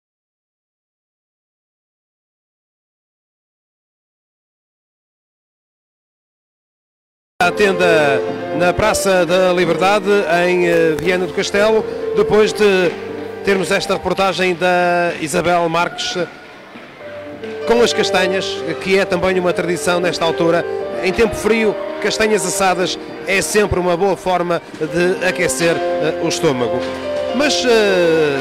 A tenda na Praça da Liberdade, em Viana do Castelo, depois de termos esta reportagem da Isabel Marques com as castanhas, que é também uma tradição nesta altura. Em tempo frio, castanhas assadas é sempre uma boa forma de aquecer o estômago. Mas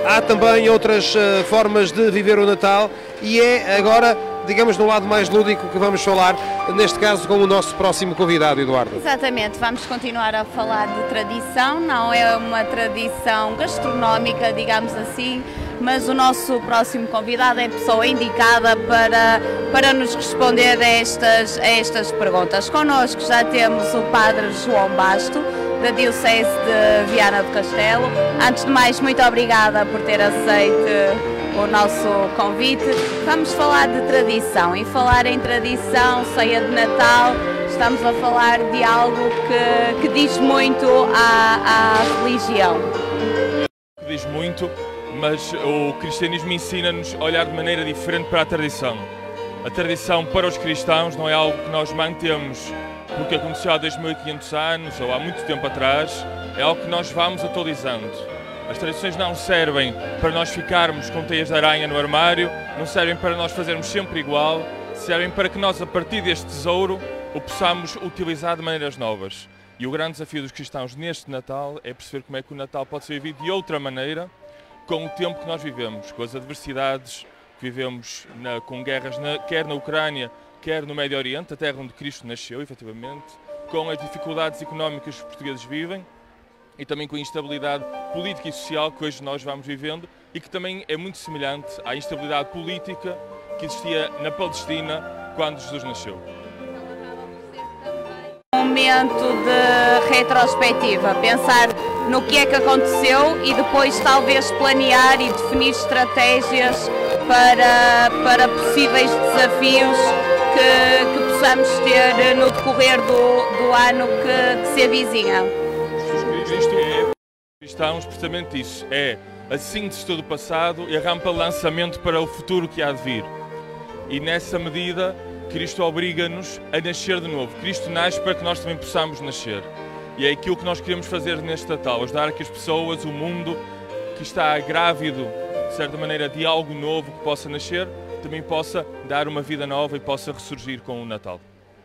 há também outras formas de viver o Natal e é agora, digamos, no lado mais lúdico que vamos falar, neste caso com o nosso próximo convidado, Eduardo. Exatamente, vamos continuar a falar de tradição, não é uma tradição gastronómica, digamos assim, mas o nosso próximo convidado é a pessoa indicada para nos responder a estas perguntas. Connosco já temos o Padre João Basto, da Diocese de Viana do Castelo. Antes de mais, muito obrigada por ter aceito o nosso convite. Vamos falar de tradição, e falar em tradição, ceia de Natal, estamos a falar de algo que diz muito à religião. Diz muito, mas o cristianismo ensina-nos a olhar de maneira diferente para a tradição. A tradição para os cristãos não é algo que nós mantemos porque aconteceu há 2500 anos ou há muito tempo atrás, é algo que nós vamos atualizando. As tradições não servem para nós ficarmos com teias de aranha no armário, não servem para nós fazermos sempre igual, servem para que nós, a partir deste tesouro, o possamos utilizar de maneiras novas. E o grande desafio dos cristãos neste Natal é perceber como é que o Natal pode ser vivido de outra maneira, com o tempo que nós vivemos, com as adversidades que vivemos, com guerras quer na Ucrânia, quer no Médio Oriente, a terra onde Cristo nasceu, efetivamente, com as dificuldades económicas que os portugueses vivem e também com a instabilidade política e social que hoje nós vamos vivendo e que também é muito semelhante à instabilidade política que existia na Palestina quando Jesus nasceu. Um momento de retrospectiva, pensar no que é que aconteceu e depois talvez planear e definir estratégias para possíveis desafios que possamos ter no decorrer do ano que se avizinha. Isto é, cristãos, precisamente isso, é a síntese de todo o passado e a rampa de lançamento para o futuro que há de vir. E nessa medida, Cristo obriga-nos a nascer de novo. Cristo nasce para que nós também possamos nascer. E é aquilo que nós queremos fazer neste Natal, ajudar a que as pessoas, o mundo que está grávido, de certa maneira, de algo novo que possa nascer, também possa dar uma vida nova e possa ressurgir com o Natal.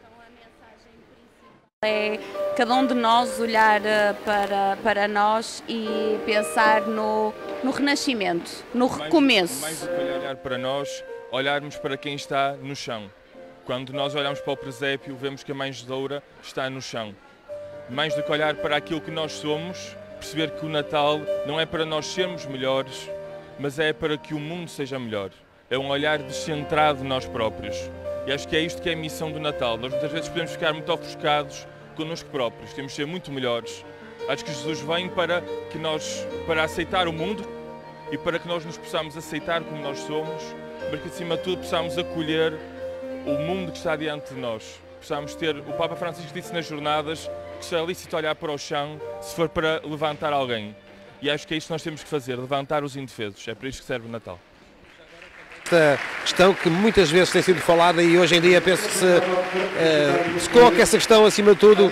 É cada um de nós olhar para nós e pensar no renascimento, no recomeço. Mais do que olhar para nós, olharmos para quem está no chão. Quando nós olhamos para o presépio, vemos que a manjedoura está no chão. Mais do que olhar para aquilo que nós somos, perceber que o Natal não é para nós sermos melhores, mas é para que o mundo seja melhor. É um olhar descentrado de nós próprios. E acho que é isto que é a missão do Natal. Nós muitas vezes podemos ficar muito ofuscados connosco próprios, temos de ser muito melhores. Acho que Jesus vem para aceitar o mundo e para que nós nos possamos aceitar como nós somos, mas que acima de tudo possamos acolher o mundo que está diante de nós. Possamos ter, o Papa Francisco disse nas jornadas que é lícito olhar para o chão se for para levantar alguém. E acho que é isso que nós temos que fazer, levantar os indefesos. É para isso que serve o Natal. Esta questão que muitas vezes tem sido falada e hoje em dia penso que se coloca essa questão acima de tudo.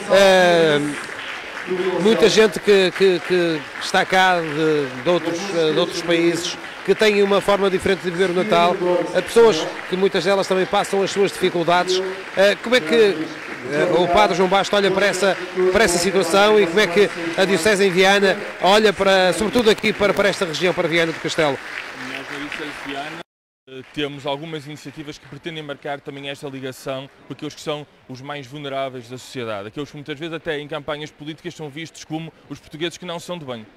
Muita gente que está cá de outros países que têm uma forma diferente de viver o Natal, pessoas que muitas delas também passam as suas dificuldades. Como é que o Padre João Basto olha para essa situação e como é que a Diocese em Viana olha sobretudo aqui para esta região, para Viana do Castelo? Nós na Diocese de Viana temos algumas iniciativas que pretendem marcar também esta ligação com aqueles que são os mais vulneráveis da sociedade, aqueles que muitas vezes até em campanhas políticas são vistos como os portugueses que não são de bem.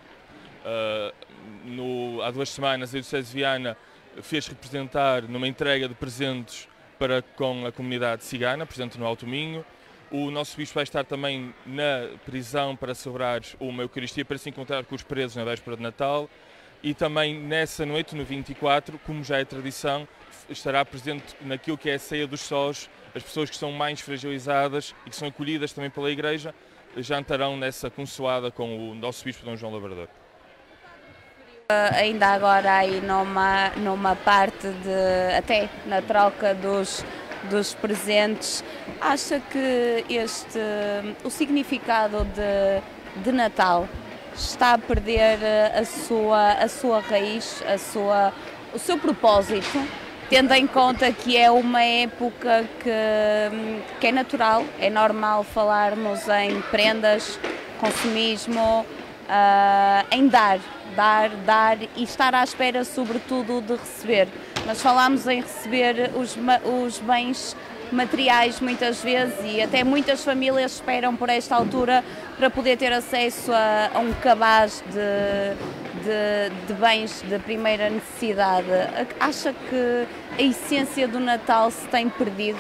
Há 2 semanas a Diocese de Viana fez representar numa entrega de presentes com a comunidade cigana, presente no Alto Minho. O nosso bispo vai estar também na prisão para celebrar uma Eucaristia, para se encontrar com os presos na véspera de Natal. E também nessa noite, no 24, como já é tradição, estará presente naquilo que é a ceia dos sós, as pessoas que são mais fragilizadas e que são acolhidas também pela Igreja, jantarão nessa consoada com o nosso bispo Dom João Lavrador. Ainda agora aí numa parte até na troca dos presentes, acha que o significado de Natal está a perder a sua raiz, o seu propósito, tendo em conta que é uma época que é natural, é normal falarmos em prendas, consumismo, em dar e estar à espera, sobretudo, de receber. Nós falámos em receber os bens materiais muitas vezes e até muitas famílias esperam por esta altura para poder ter acesso a um cabaz de bens de primeira necessidade. Acha que a essência do Natal se tem perdido?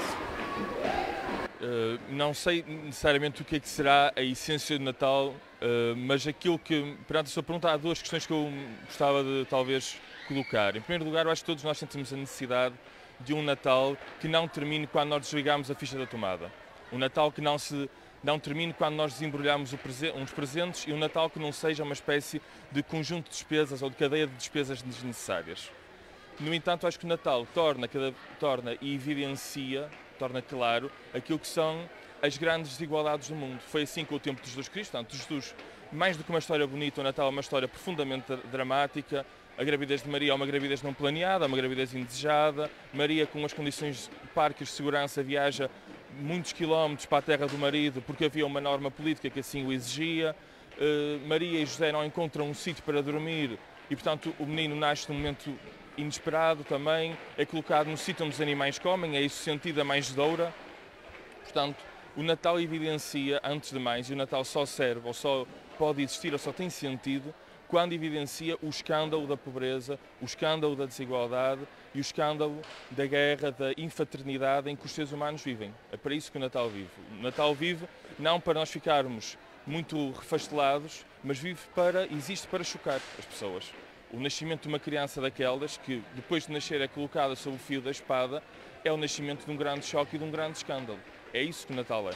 Não sei necessariamente o que é que será a essência do Natal, mas aquilo que, perante a sua pergunta, há duas questões que eu gostava de talvez colocar. Em primeiro lugar, eu acho que todos nós sentimos a necessidade de um Natal que não termine quando nós desligamos a ficha da tomada. Um Natal que não termine quando nós desembrulhamos uns presentes e um Natal que não seja uma espécie de conjunto de despesas ou de cadeia de despesas desnecessárias. No entanto, acho que o Natal torna e evidencia, torna claro aquilo que são as grandes desigualdades do mundo. Foi assim com o tempo de Jesus Cristo. Portanto, Jesus, mais do que uma história bonita, o Natal é uma história profundamente dramática. A gravidez de Maria é uma gravidez não planeada, é uma gravidez indesejada. Maria, com as condições de parques de segurança, viaja muitos quilómetros para a terra do marido porque havia uma norma política que assim o exigia. Maria e José não encontram um sítio para dormir e, portanto, o menino nasce num momento inesperado também. É colocado no sítio onde os animais comem, é isso o sentido da manjedoura. Portanto, o Natal evidencia, antes de mais, e o Natal só serve, ou só pode existir, ou só tem sentido, quando evidencia o escândalo da pobreza, o escândalo da desigualdade e o escândalo da guerra, da infraternidade em que os seres humanos vivem. É para isso que o Natal vive. O Natal vive não para nós ficarmos muito refastelados, mas existe para chocar as pessoas. O nascimento de uma criança daquelas, que depois de nascer é colocada sob o fio da espada, é o nascimento de um grande choque e de um grande escândalo. É isso que o Natal é.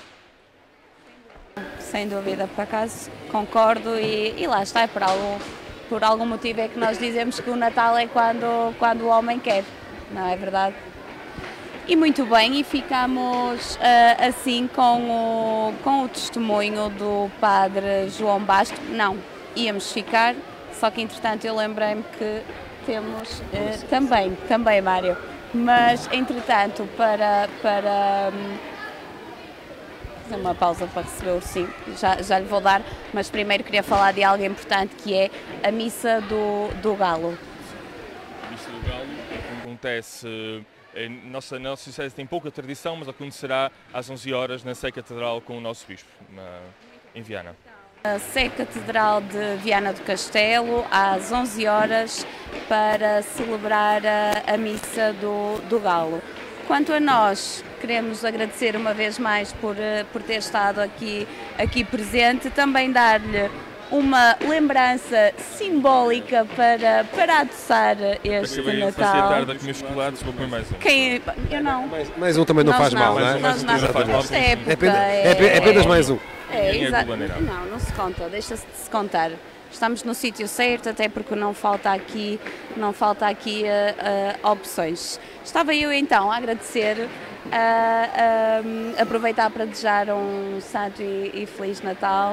Sem dúvida, por acaso concordo e lá está, por algum motivo é que nós dizemos que o Natal é quando o homem quer, não é verdade? E muito bem, e ficamos assim com o testemunho do padre João Basto. Não, íamos ficar, só que entretanto eu lembrei-me que temos também Mário, mas entretanto para uma pausa para receber o ursinho, já lhe vou dar, mas primeiro queria falar de algo importante que é a Missa do Galo. A Missa do Galo acontece, na nossa diocese tem pouca tradição, mas acontecerá às 11 horas na Sé Catedral com o nosso Bispo, em Viana. A Sé Catedral de Viana do Castelo, às 11 horas, para celebrar a Missa do Galo. Quanto a nós, queremos agradecer uma vez mais por ter estado aqui presente, também dar-lhe uma lembrança simbólica para adoçar este Natal. Facilitar da comer chocolates, vou comer mais um. Eu não. Mais um também não faz mal, não é? Nós não. Esta época é apenas mais um. Exato. Não se conta, deixa-se de se contar. Estamos no sítio certo, até porque não falta aqui opções. Estava eu então a agradecer, aproveitar para desejar um santo e feliz Natal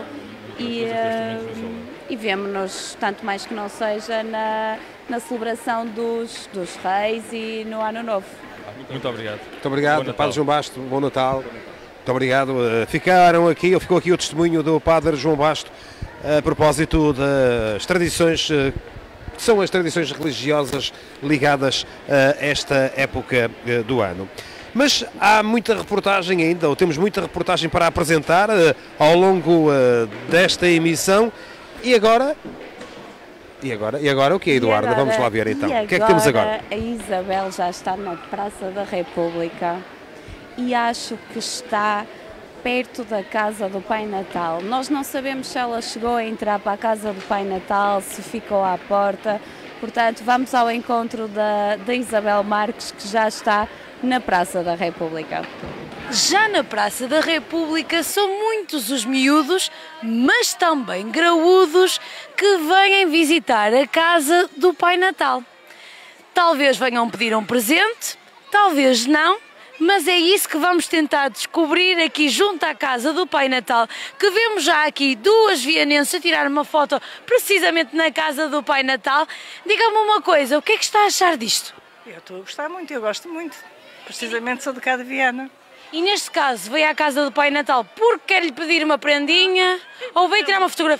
e vemo-nos, tanto mais que não seja, na celebração dos Reis e no Ano Novo. Muito obrigado. Muito obrigado, Padre João Basto, bom Natal. Muito obrigado. Ficou aqui o testemunho do Padre João Basto a propósito das tradições, que são as tradições religiosas ligadas a esta época do ano. Mas há muita reportagem ainda, ou temos muita reportagem para apresentar ao longo desta emissão. E agora o que é, Eduardo? Vamos lá ver então. O que é que temos agora? A Isabel já está na Praça da República e acho que está perto da casa do Pai Natal. Nós não sabemos se ela chegou a entrar para a casa do Pai Natal, se ficou à porta. Portanto, vamos ao encontro da Isabel Marques, que já está na Praça da República. Já na Praça da República são muitos os miúdos, mas também graúdos, que vêm visitar a casa do Pai Natal. Talvez venham pedir um presente, talvez não, mas é isso que vamos tentar descobrir aqui junto à casa do Pai Natal, que vemos já aqui duas vianenses a tirar uma foto precisamente na casa do Pai Natal. Diga-me uma coisa, o que é que está a achar disto? Eu estou a gostar muito, eu gosto muito. Precisamente sou de cá de Viana. E neste caso, veio à casa do Pai Natal porque quer-lhe pedir uma prendinha ou veio tirar uma fotografia?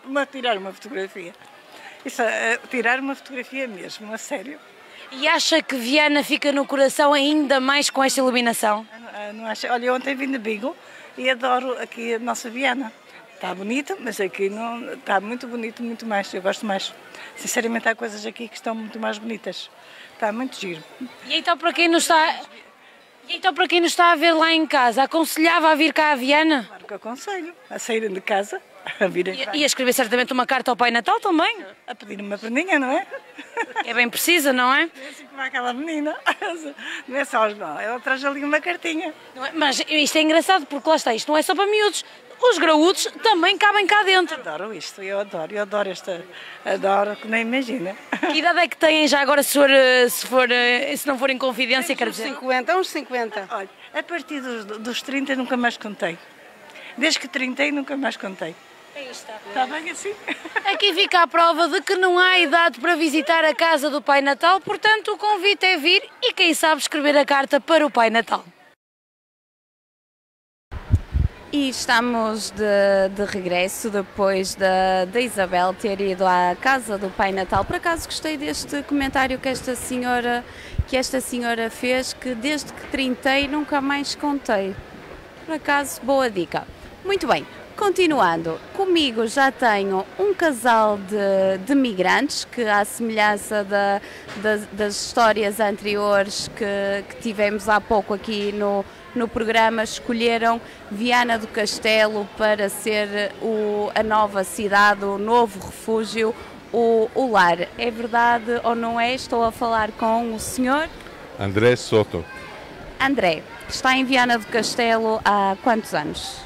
tirar uma fotografia. Isso, tirar uma fotografia mesmo, a sério. E acha que Viana fica no coração ainda mais com esta iluminação? Não acho. Olha, ontem vim de Bigo e adoro aqui a nossa Viana. Está bonita, mas aqui não está muito bonito, muito mais. Eu gosto mais. Sinceramente, há coisas aqui que estão muito mais bonitas. Está muito giro. E então, para quem nos está a ver lá em casa, aconselhava a vir cá a Viana? Claro que aconselho. A saírem de casa, a virem cá. E a escrever certamente uma carta ao Pai Natal também? A pedir uma perninha, não é? É bem precisa, não é? É assim como aquela menina. Não é só os não. Ela traz ali uma cartinha. Não é? Mas isto é engraçado, porque lá está, isto não é só para miúdos. Os graúdos também cabem cá dentro. Adoro isto, eu adoro esta. Adoro, que nem imagina. Que idade é que têm já agora, se não for em confidência, quero dizer? 50, uns 50. Olha, a partir dos 30 nunca mais contei. Desde que 30 nunca mais contei. Está bem assim? Aqui fica a prova de que não há idade para visitar a casa do Pai Natal, portanto o convite é vir e quem sabe escrever a carta para o Pai Natal. E estamos de regresso depois da Isabel ter ido à casa do Pai Natal. Por acaso gostei deste comentário que esta senhora fez, que desde que trintei nunca mais contei. Por acaso, boa dica. Muito bem, continuando. Comigo já tenho um casal de migrantes que, à semelhança das histórias anteriores que tivemos há pouco aqui no programa, escolheram Viana do Castelo para ser a nova cidade, o novo refúgio, o lar. É verdade ou não é? Estou a falar com o senhor André Soto. André, está em Viana do Castelo há quantos anos?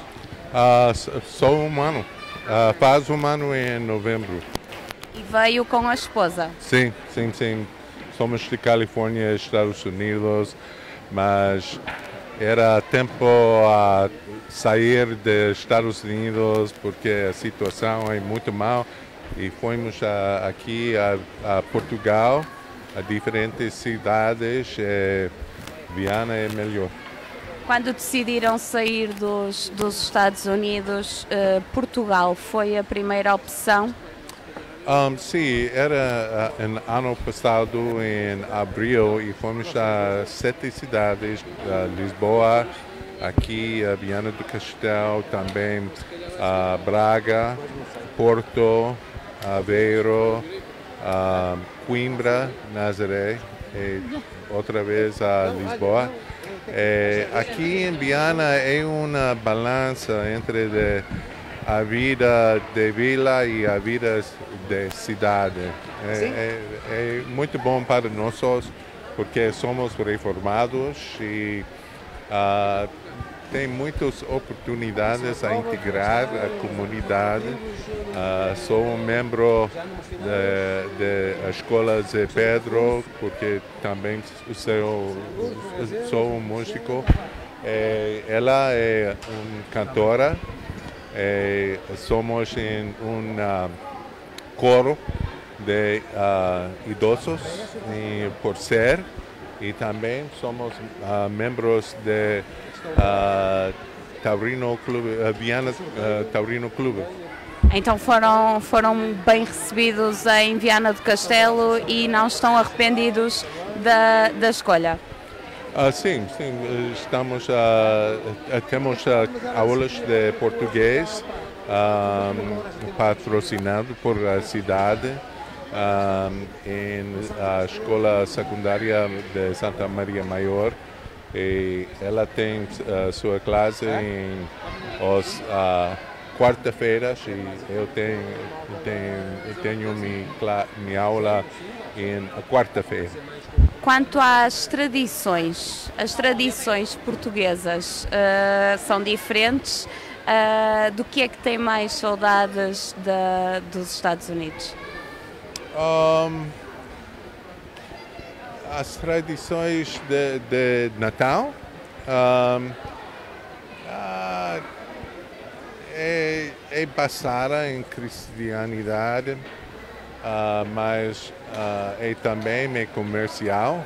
Só um ano. Faz um ano em novembro. E veio com a esposa? Sim. Somos de Califórnia, Estados Unidos, mas era tempo a sair dos Estados Unidos porque a situação é muito mal e fomos aqui a Portugal, a diferentes cidades. Viana é melhor. Quando decidiram sair dos Estados Unidos, Portugal foi a primeira opção? Sim, era ano passado, em abril, e fomos a 7 cidades, Lisboa, aqui a Viana do Castelo, também a Braga, Porto, Aveiro, Coimbra, Nazaré, e outra vez a Lisboa. Aqui em Viana é uma balança entre a vida de vila e a vida de cidade. É muito bom para nós porque somos reformados e tem muitas oportunidades a integrar a comunidade. Sou um membro da Escola Zé Pedro, porque também sou um músico. Ela é uma cantora. Somos em um coro de idosos por ser, e também somos membros de Taurino Clube, Viana Taurino Clube. Então foram bem recebidos em Viana do Castelo e não estão arrependidos da escolha? Sim, estamos temos aulas de português patrocinado por a cidade em a escola secundária de Santa Maria Maior, e ela tem sua classe em quarta-feiras e eu tenho minha aula em quarta-feira. Quanto às tradições, as tradições portuguesas são diferentes. Do que é que tem mais saudades dos Estados Unidos? As tradições de Natal é passada em cristianidade, mas é também comercial,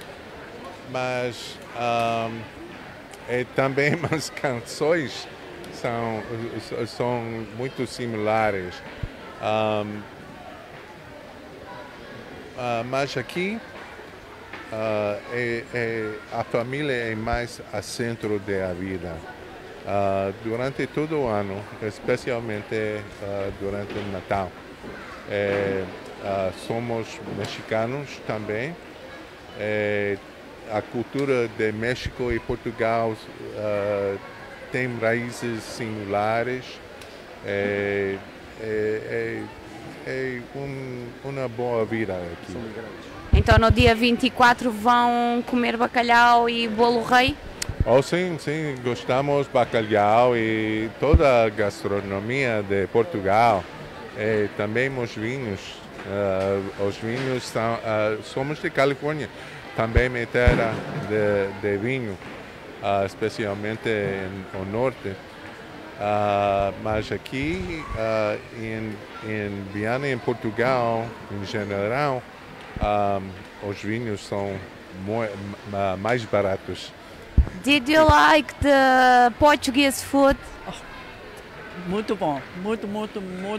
mas também as canções são muito similares. Mas aqui a família é mais a centro da vida. Durante todo o ano, especialmente durante o Natal. Somos mexicanos também. A cultura de México e Portugal tem raízes similares. É uma boa vida aqui. Então no dia 24 vão comer bacalhau e bolo rei? Oh, sim, gostamos bacalhau e toda a gastronomia de Portugal. Também os vinhos. Os vinhos são, somos de Califórnia, também é terra de vinho, especialmente no norte. Mas aqui em Viana, em Portugal, em geral, os vinhos são mais baratos. Did you like the Portuguese food? Muito bom, muito bom.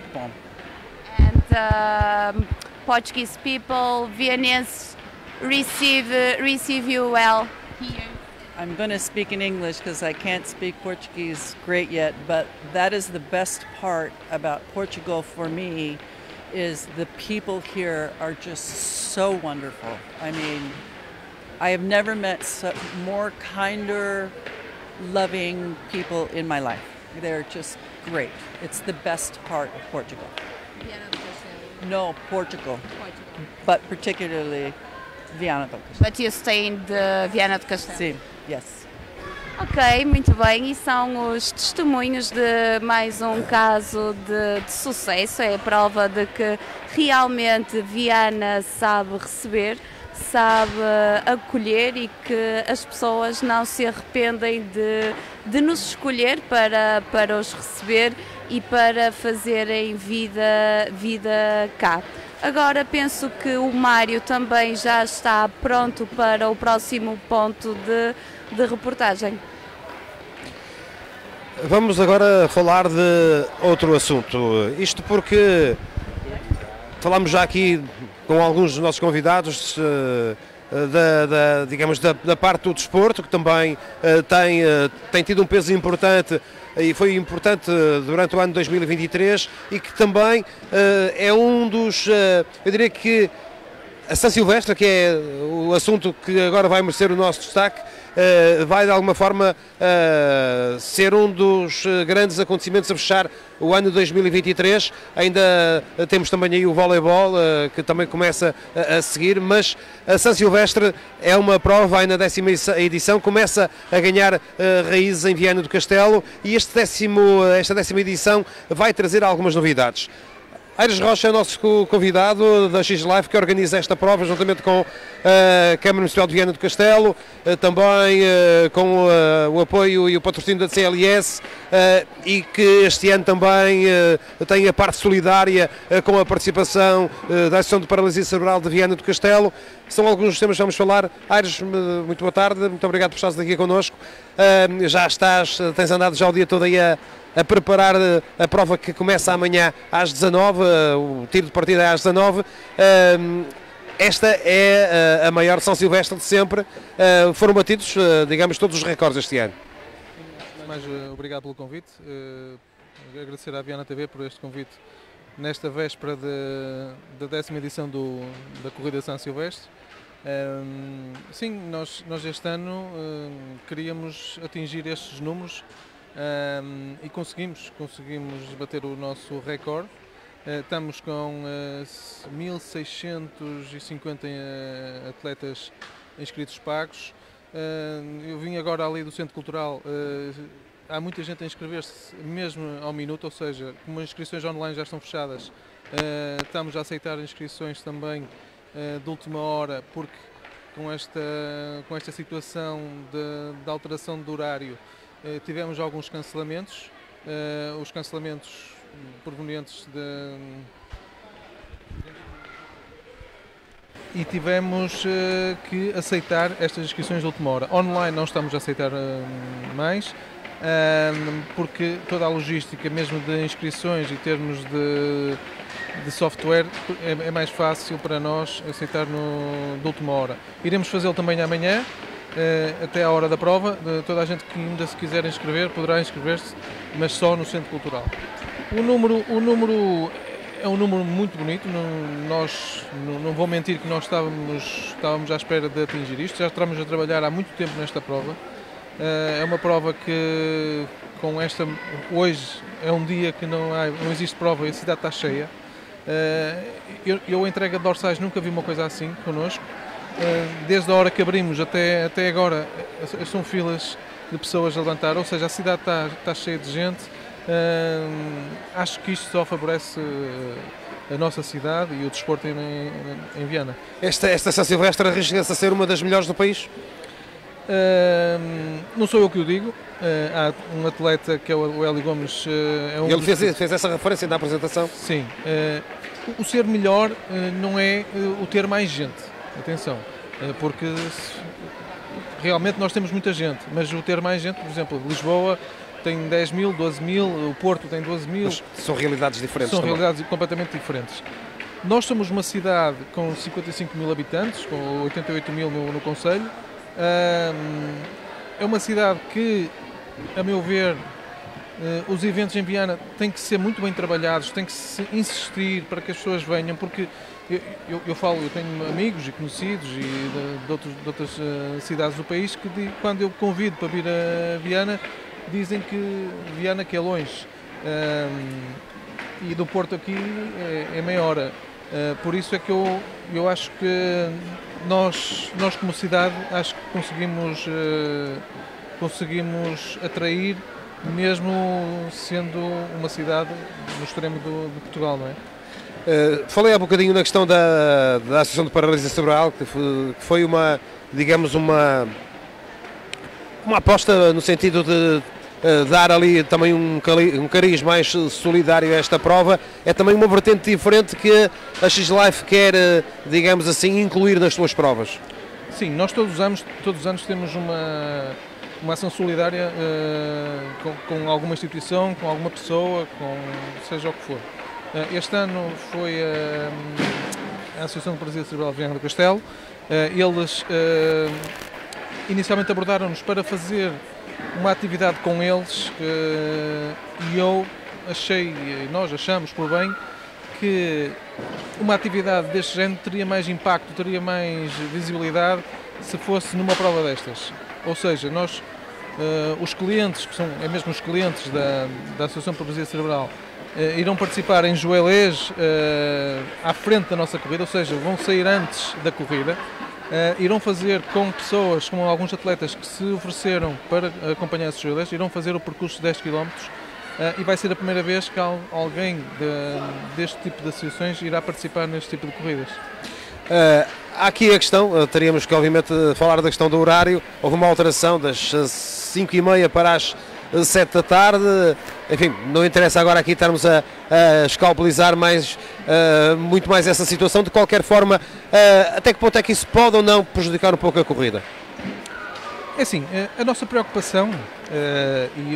And Portuguese people, Viennese, receive you well here. I'm going to speak in English because I can't speak Portuguese great yet, but that is the best part about Portugal for me, is the people here are just so wonderful. I mean, I have never met more kinder, loving people in my life. They're just great. It's the best part of Portugal. No, Portugal. But particularly Viana do Castelo. But you stay in the Viana do Castelo? Sim, yes. Ok, muito bem. E são os testemunhos de mais um caso de sucesso. É a prova de que realmente Viana sabe receber, sabe acolher e que as pessoas não se arrependem de nos escolher para os receber e para fazerem vida cá. Agora penso que o Mário também já está pronto para o próximo ponto de reportagem. Vamos agora falar de outro assunto. Isto porque falámos já aqui com alguns dos nossos convidados da parte do desporto, que também tem tido um peso importante e foi importante durante o ano de 2023 e que também é um dos, eu diria que a São Silvestre, que é o assunto que agora vai merecer o nosso destaque, vai de alguma forma ser um dos grandes acontecimentos a fechar o ano de 2023. Ainda temos também aí o voleibol, que também começa a seguir, mas a São Silvestre é uma prova, ainda na 10ª edição, começa a ganhar raízes em Viana do Castelo e esta 10ª edição vai trazer algumas novidades. Aires Rocha é o nosso convidado da X-Life, que organiza esta prova juntamente com a Câmara Municipal de Viana do Castelo, também com o apoio e o patrocínio da CLS, e que este ano também tem a parte solidária com a participação da Associação de Paralisia Cerebral de Viana do Castelo. São alguns dos temas que vamos falar. Aires, muito boa tarde, muito obrigado por estares aqui connosco. Tens andado já o dia todo aí a preparar a prova que começa amanhã às 19, o tiro de partida é às 19. Esta é a maior São Silvestre de sempre. Foram batidos, digamos, todos os recordes este ano. Mais obrigado pelo convite. Agradecer à Viana TV por este convite nesta véspera da 10ª edição da Corrida São Silvestre. Sim, nós este ano queríamos atingir estes números e conseguimos bater o nosso recorde. Estamos com 1.650 atletas inscritos pagos. Eu vim agora ali do Centro Cultural, há muita gente a inscrever-se mesmo ao minuto, ou seja, como as inscrições online já estão fechadas, estamos a aceitar inscrições também de última hora, porque com esta situação de alteração do horário tivemos alguns cancelamentos, os cancelamentos provenientes e tivemos que aceitar estas inscrições de última hora. Online não estamos a aceitar mais, porque toda a logística, mesmo de inscrições e termos de software, é mais fácil para nós aceitar de última hora. Iremos fazê-lo também amanhã, até à hora da prova. Toda a gente que ainda se quiser inscrever poderá inscrever-se, mas só no Centro Cultural. O número é um número muito bonito, não vou mentir que nós estávamos à espera de atingir isto, já estamos a trabalhar há muito tempo nesta prova. É uma prova que hoje é um dia que não existe prova e a cidade está cheia. Eu a entrega de dorsais nunca vi uma coisa assim connosco. Desde a hora que abrimos até agora são filas de pessoas a levantar, ou seja, a cidade está cheia de gente. Acho que isto só favorece a nossa cidade e o desporto em Viana. Esta São Silvestre arrisca-se a ser uma das melhores do país? Não sou eu que o digo. Há um atleta que é o Hélio Gomes. Ele fez essa referência na apresentação? Sim. O ser melhor não é o ter mais gente. Atenção. Porque realmente nós temos muita gente, mas o ter mais gente, por exemplo, Lisboa tem 10 mil, 12 mil, o Porto tem 12 mil. Mas são realidades diferentes. São realidades completamente diferentes. Nós somos uma cidade com 55 mil habitantes, com 88 mil no concelho. É uma cidade que, a meu ver, os eventos em Viana têm que ser muito bem trabalhados, têm que se insistir para que as pessoas venham, porque eu tenho amigos e conhecidos de outras cidades do país que quando eu convido para vir a Viana, dizem que Viana que é longe, e do Porto aqui é meia hora. Por isso é que eu acho que nós como cidade, acho que conseguimos atrair, mesmo sendo uma cidade no extremo de Portugal, não é? Falei há bocadinho na questão da Associação de Paralisia Cerebral, que foi uma aposta no sentido de dar ali também um cariz mais solidário a esta prova. É também uma vertente diferente que a X-Life quer, digamos assim, incluir nas suas provas. Sim, nós todos os anos temos uma ação solidária com alguma instituição, com alguma pessoa, seja o que for. Este ano foi a Associação de Paralisia Cerebral de Viana do Castelo. Eles inicialmente abordaram-nos para fazer uma atividade com eles, e nós achamos por bem que uma atividade deste género teria mais impacto, teria mais visibilidade se fosse numa prova destas. Ou seja, nós, os clientes, que são mesmo os clientes da Associação de Paralisia Cerebral, irão participar em joelês à frente da nossa corrida, ou seja, vão sair antes da corrida. Irão fazer com pessoas, com alguns atletas que se ofereceram para acompanhar esses joelês, irão fazer o percurso de 10 km, e vai ser a primeira vez que alguém deste tipo de associações irá participar neste tipo de corridas. Há aqui a questão, teríamos que obviamente falar da questão do horário. Houve uma alteração das 5h30 para as 7 da tarde, enfim, não interessa agora aqui estarmos a escalpelizar muito mais essa situação. De qualquer forma, até que ponto é que isso pode ou não prejudicar um pouco a corrida? É assim, a nossa preocupação e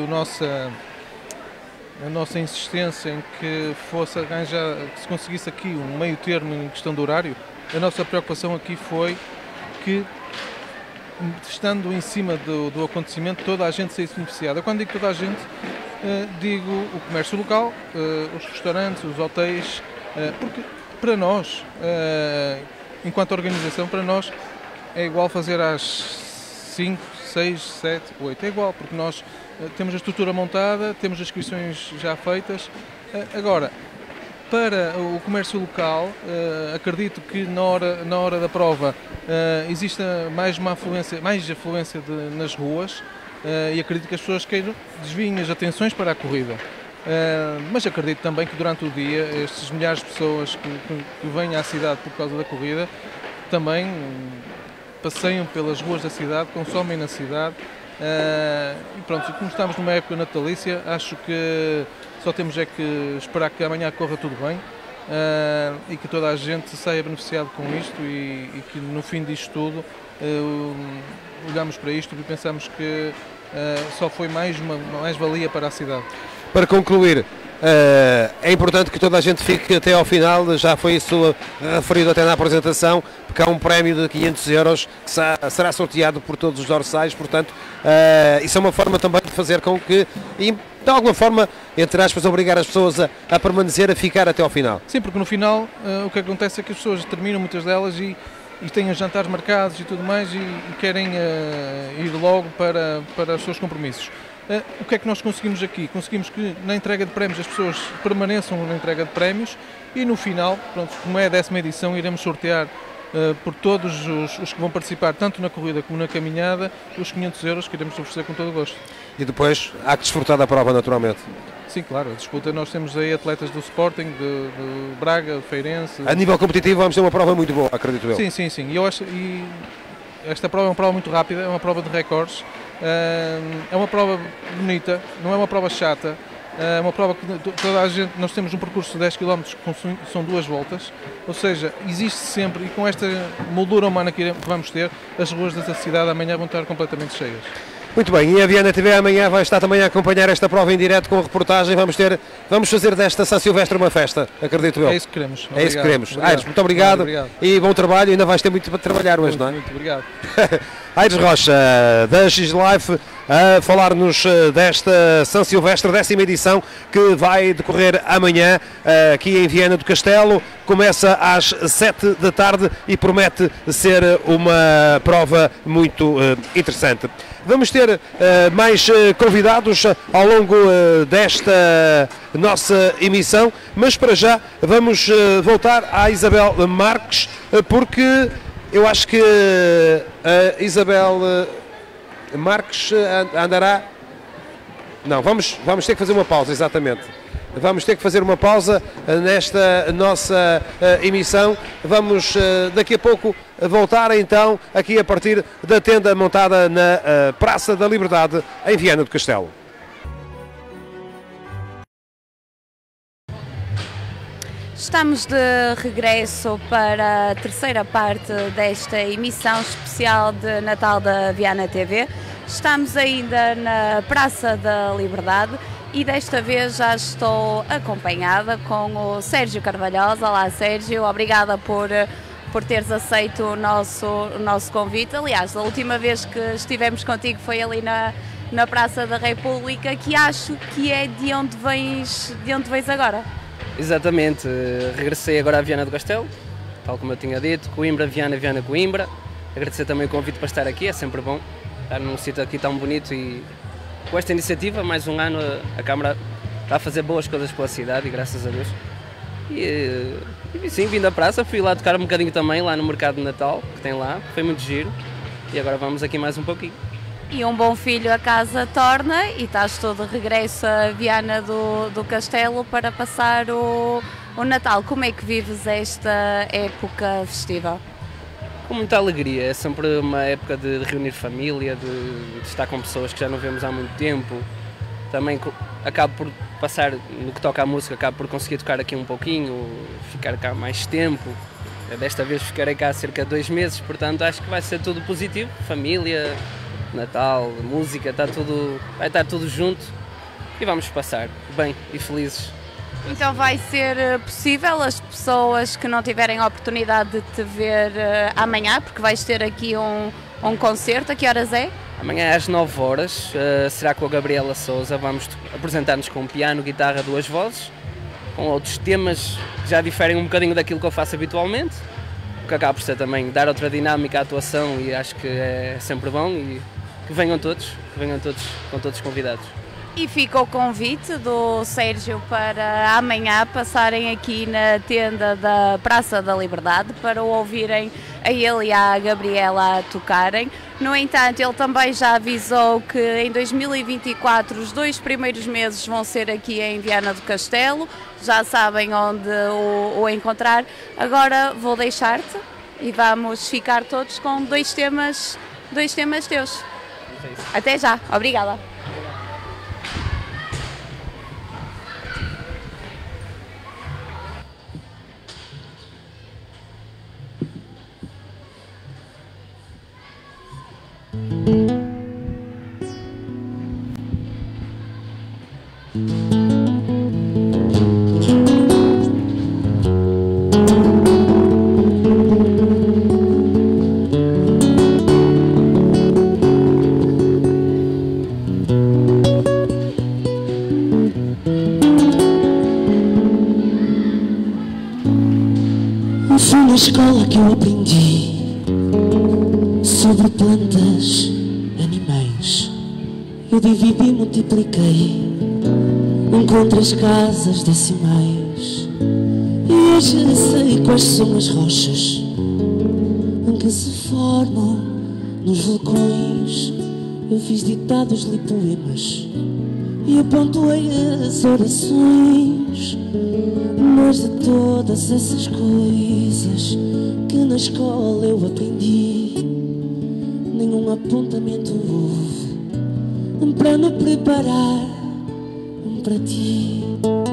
a nossa insistência em que se conseguisse aqui um meio termo em questão do horário, a nossa preocupação aqui foi que, estando em cima do acontecimento, toda a gente saísse beneficiada. Quando digo toda a gente, digo o comércio local, os restaurantes, os hotéis, porque para nós, enquanto organização, para nós é igual fazer às 5, 6, 7, 8, é igual, porque nós temos a estrutura montada, temos as inscrições já feitas. Agora, para o comércio local, acredito que na hora da prova exista mais afluência nas ruas, e acredito que as pessoas desviem as atenções para a corrida. Mas acredito também que durante o dia estes milhares de pessoas que vêm à cidade por causa da corrida também passeiam pelas ruas da cidade, consomem na cidade. E pronto, como estamos numa época natalícia, acho que só temos que esperar que amanhã corra tudo bem, e que toda a gente saia beneficiado com isto, e que no fim disto tudo olhamos para isto e pensamos que só foi mais-valia para a cidade. Para concluir, é importante que toda a gente fique até ao final, já foi isso referido até na apresentação, porque há um prémio de 500 euros que será sorteado por todos os dorsais, portanto, isso é uma forma também de fazer com que, e de alguma forma, entre aspas, obrigar as pessoas a permanecer, a ficar até ao final. Sim, porque no final o que acontece é que as pessoas terminam, muitas delas, e têm os jantares marcados e tudo mais, e querem ir logo para os seus compromissos. O que é que nós conseguimos aqui? Conseguimos que na entrega de prémios as pessoas permaneçam na entrega de prémios e no final, pronto, como é a 10ª edição, iremos sortear por todos os que vão participar, tanto na corrida como na caminhada, os 500 euros que iremos oferecer com todo o gosto. E depois há que desfrutar da prova, naturalmente. Sim, claro, a disputa, nós temos aí atletas do Sporting, de Braga, de Feirense. A nível competitivo vamos ter uma prova muito boa, acredito eu. Sim. E esta prova é uma prova muito rápida, é uma prova de recordes. É uma prova bonita, não é uma prova chata, é uma prova que toda a gente, nós temos um percurso de 10 km que são 2 voltas, ou seja, existe sempre, e com esta moldura humana que vamos ter, as ruas da cidade amanhã vão estar completamente cheias. Muito bem, e a Viana TV amanhã vai estar também a acompanhar esta prova em direto com reportagem, vamos fazer desta São Silvestre uma festa, acredito eu. É isso que queremos. É isso que queremos. Aires, muito obrigado e bom trabalho, ainda vais ter muito para trabalhar hoje, não é? Muito obrigado. Aires Rocha, da X-Life, a falar-nos desta São Silvestre, 10ª edição, que vai decorrer amanhã aqui em Viana do Castelo. Começa às 7 da tarde e promete ser uma prova muito interessante. Vamos ter mais convidados ao longo desta nossa emissão, mas para já vamos voltar à Isabel Marques, porque eu acho que a Isabel Marques andará... Não, vamos ter que fazer uma pausa, exatamente. Vamos ter que fazer uma pausa nesta nossa emissão. Vamos daqui a pouco voltar então aqui a partir da tenda montada na Praça da Liberdade em Viana do Castelo. Estamos de regresso para a terceira parte desta emissão especial de Natal da Viana TV. Estamos ainda na Praça da Liberdade e desta vez já estou acompanhada com o Sérgio Carvalhosa. Olá Sérgio, obrigada por teres aceito o nosso convite. Aliás, a última vez que estivemos contigo foi ali na Praça da República, que acho que é de onde vens agora. Exatamente, regressei agora à Viana do Castelo, tal como eu tinha dito, Coimbra, Viana, Viana, Coimbra. Agradecer também o convite para estar aqui, é sempre bom estar num sítio aqui tão bonito e com esta iniciativa, mais um ano a Câmara está a fazer boas coisas pela cidade e graças a Deus. E sim, vim da praça, fui lá tocar um bocadinho também, lá no Mercado de Natal, que tem lá, foi muito giro e agora vamos aqui mais um pouquinho. E um bom filho a casa torna e estás todo de regresso a Viana do Castelo para passar o Natal. Como é que vives esta época festiva? Com muita alegria, é sempre uma época de reunir família, de estar com pessoas que já não vemos há muito tempo. Também acabo por passar, no que toca à música, acabo por conseguir tocar aqui um pouquinho, ficar cá mais tempo. Desta vez ficarei cá há cerca de 2 meses, portanto acho que vai ser tudo positivo, família, Natal, música, vai estar tudo junto e vamos passar bem e felizes. Então vai ser possível as pessoas que não tiverem a oportunidade de te ver amanhã, porque vais ter aqui um concerto, a que horas é? Amanhã é às 9 horas, será com a Gabriela Souza, vamos apresentar-nos com piano, guitarra, 2 vozes, com outros temas que já diferem um bocadinho daquilo que eu faço habitualmente, o que acaba por ser também dar outra dinâmica à atuação e acho que é sempre bom e que venham todos com todos convidados. E fica o convite do Sérgio para amanhã passarem aqui na tenda da Praça da Liberdade para o ouvirem a ele e à Gabriela a tocarem. No entanto, ele também já avisou que em 2024 os 2 primeiros meses vão ser aqui em Viana do Castelo, já sabem onde o encontrar. Agora vou deixar-te e vamos ficar todos com 2 temas teus. Até já, obrigada. Foi na escola que eu aprendi sobre plantas, animais. Eu dividi e multipliquei, encontrei as casas decimais. E hoje sei quais são as rochas em que se formam nos vulcões. Eu fiz ditados, li poemas e apontei as orações. Mas de todas essas coisas que na escola eu aprendi, nenhum apontamento houve para me preparar para ti.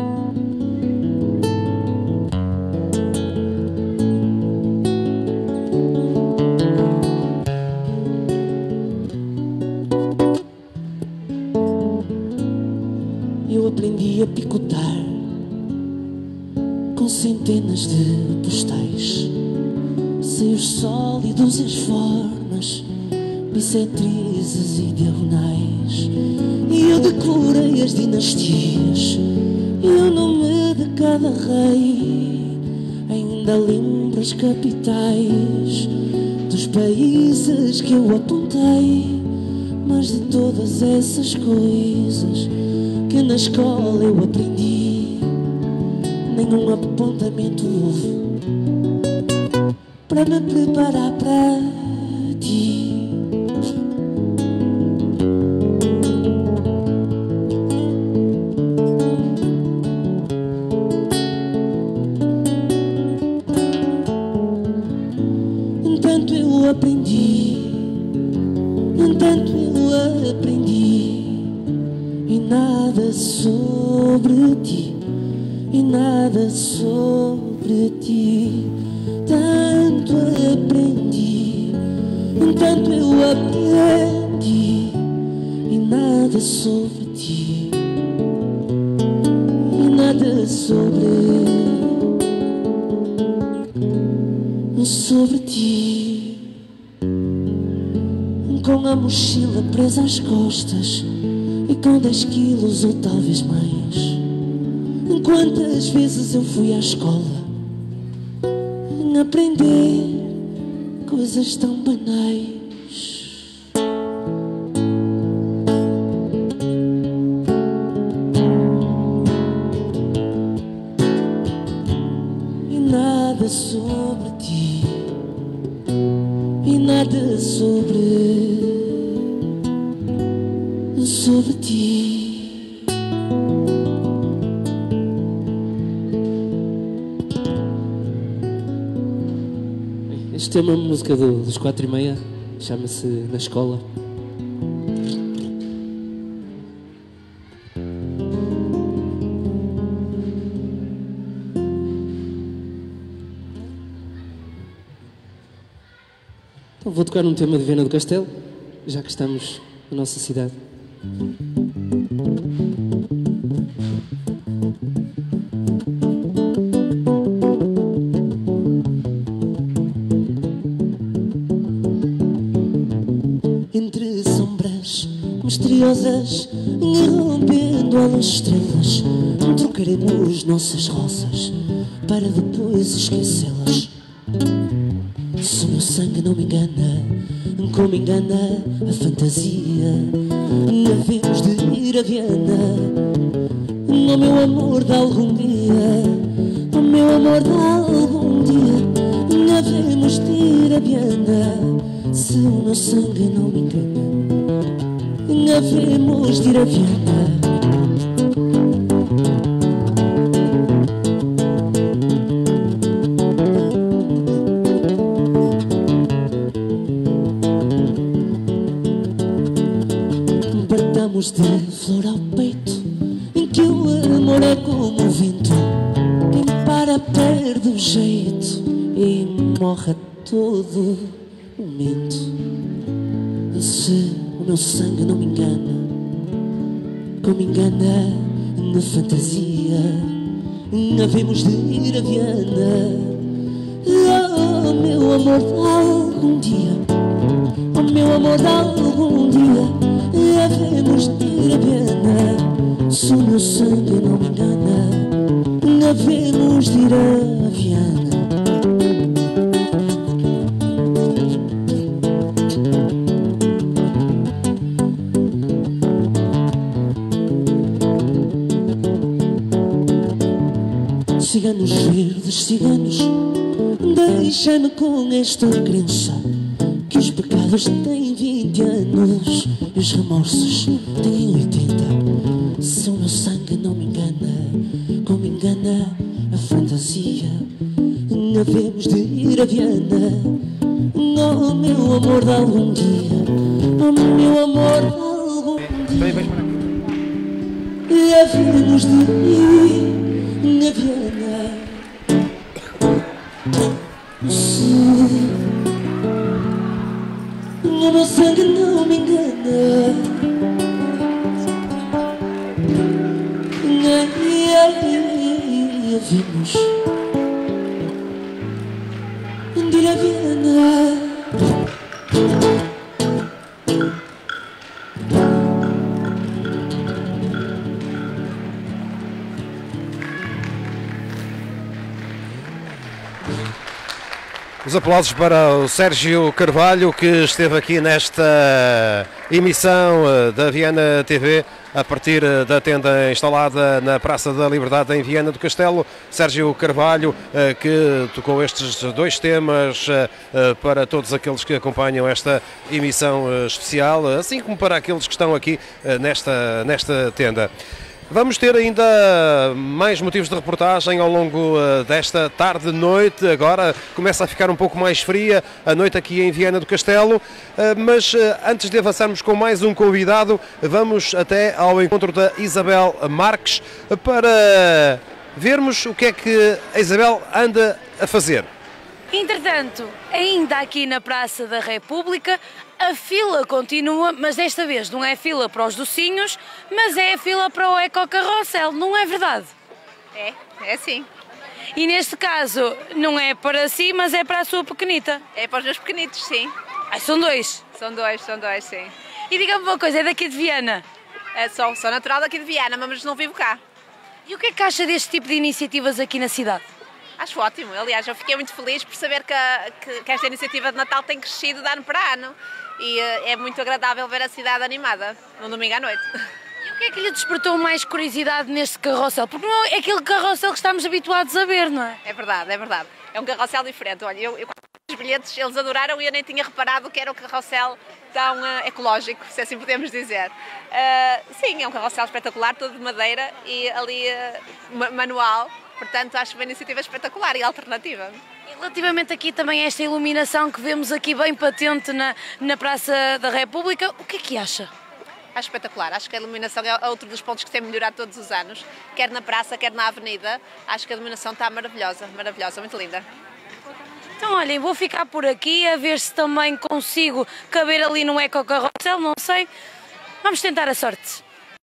Eu aprendi a picotar com centenas de postais, sei os sólidos e as formas, bissetrizes e diagonais. E eu decorei as dinastias e o nome de cada rei. Ainda lembro as capitais dos países que eu apontei. Mas de todas essas coisas que na escola eu aprendi, nenhum apontamento houve para me preparar para ti. Entanto eu aprendi, entanto eu aprendi, e nada sobre ti, e nada sobre ti. Tanto aprendi, entanto eu aprendi, e nada sobre ti, e nada sobre ti. Com a mochila presa às costas e com 10 quilos ou talvez mais. Quantas vezes eu fui à escola aprender coisas tão banais. E nada sobre ti, e nada sobre ti. Este é uma música dos 4:30, chama-se Na Escola. Então vou tocar um tema de Viana do Castelo, já que estamos na nossa cidade. Entre sombras misteriosas, rompendo as estrelas, trocaremos nossas rosas para depois esquecê-las. Se o meu sangue não me engana, como engana a fantasia, havemos de ir a Viana, o meu amor de algum dia, o meu amor de algum dia, havemos de ir a Viana. Se o meu sangue não me engana, havemos de ir a Viana. Partamos de flor ao peito, em que o amor é como o vento, quem para perde o jeito e morre a todo momento. Se o meu sangue não me engana, como engana na fantasia, havemos de ir a Viana. Oh, meu amor de algum dia, oh, meu amor de algum dia, havemos de ir a Viana. Se o meu sangue não me engana, havemos de ir a Viana. ciganos verdes, ciganos, deixa-me com esta crença que os pecados têm 20 anos e os remorsos têm 80. Se o meu sangue não me engana, como engana a fantasia, havemos de ir a Viana. Oh, meu amor de algum dia, oh, meu amor de algum dia, havemos de ir a Viana. Se o meu sangue não me engana, havemos de ir a Viana. Os aplausos para o Sérgio Carvalho, que esteve aqui nesta emissão da Viana TV, a partir da tenda instalada na Praça da Liberdade em Viana do Castelo. Sérgio Carvalho, que tocou estes dois temas para todos aqueles que acompanham esta emissão especial, assim como para aqueles que estão aqui nesta tenda. Vamos ter ainda mais motivos de reportagem ao longo desta tarde-noite. Agora começa a ficar um pouco mais fria a noite aqui em Viana do Castelo, mas antes de avançarmos com mais um convidado, vamos até ao encontro da Isabel Marques para vermos o que é que a Isabel anda a fazer. Entretanto, ainda aqui na Praça da República, a fila continua, mas desta vez não é fila para os docinhos, mas é a fila para o Ecocarrossel, não é verdade? É sim. E neste caso, não é para si, mas é para a sua pequenita? É para os meus pequenitos, sim. Ah, são dois? São dois, sim. E diga-me uma coisa, é daqui de Viana? Sou natural daqui de Viana, mas não vivo cá. E o que é que acha deste tipo de iniciativas aqui na cidade? Acho ótimo. Aliás, eu fiquei muito feliz por saber que esta iniciativa de Natal tem crescido de ano para ano. E é muito agradável ver a cidade animada, num domingo à noite. E o que é que lhe despertou mais curiosidade neste carrossel? Porque não é aquele carrossel que estamos habituados a ver, não é? É verdade. É um carrossel diferente. Olha, eu os bilhetes, eles adoraram e eu nem tinha reparado que era um carrossel tão ecológico, se assim podemos dizer. Sim, é um carrossel espetacular, todo de madeira e ali manual. Portanto, acho uma iniciativa espetacular e alternativa. E relativamente aqui também a esta iluminação que vemos aqui bem patente na Praça da República, o que é que acha? Acho espetacular. Acho que a iluminação é outro dos pontos que tem melhorado todos os anos, quer na praça, quer na avenida. Acho que a iluminação está maravilhosa, muito linda. Então, olhem, vou ficar por aqui a ver se também consigo caber ali no Ecocarrossel, não sei. Vamos tentar a sorte.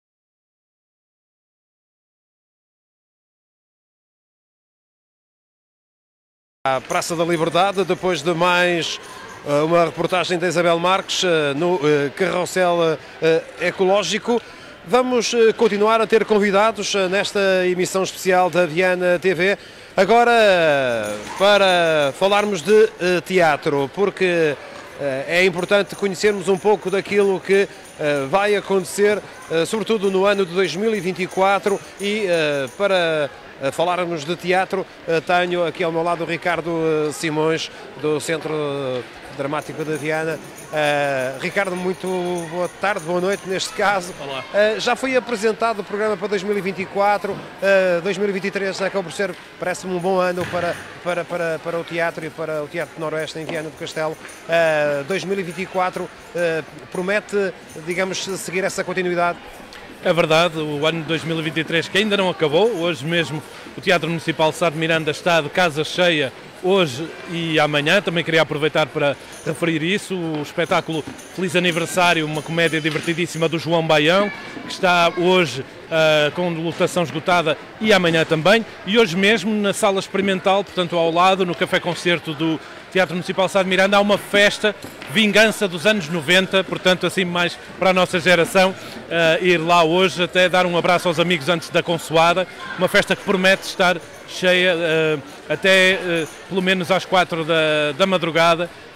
À Praça da Liberdade, depois de mais uma reportagem da Isabel Marques no carrossel ecológico. Vamos continuar a ter convidados nesta emissão especial da Viana TV. Agora para falarmos de teatro, porque é importante conhecermos um pouco daquilo que vai acontecer, sobretudo no ano de 2024, e para falarmos de teatro, tenho aqui ao meu lado o Ricardo Simões, do Centro Dramático da Viana. Ricardo, muito boa tarde, boa noite neste caso. Olá. Já foi apresentado o programa para 2024, 2023 acabou por ser, parece-me, um bom ano para o teatro e para o Teatro Noroeste em Viana do Castelo. 2024 promete, digamos, seguir essa continuidade? É verdade, o ano de 2023 que ainda não acabou, hoje mesmo o Teatro Municipal Sá de Miranda está de casa cheia, hoje e amanhã. Também queria aproveitar para referir isso, o espetáculo Feliz Aniversário, uma comédia divertidíssima do João Baião, que está hoje com lotação esgotada, e amanhã também, e hoje mesmo na Sala Experimental, portanto ao lado, no Café Concerto do Teatro Municipal Sá de Miranda, há uma festa vingança dos anos 90, portanto assim mais para a nossa geração, ir lá hoje até dar um abraço aos amigos antes da consoada, uma festa que promete estar cheia até pelo menos às 4 da madrugada,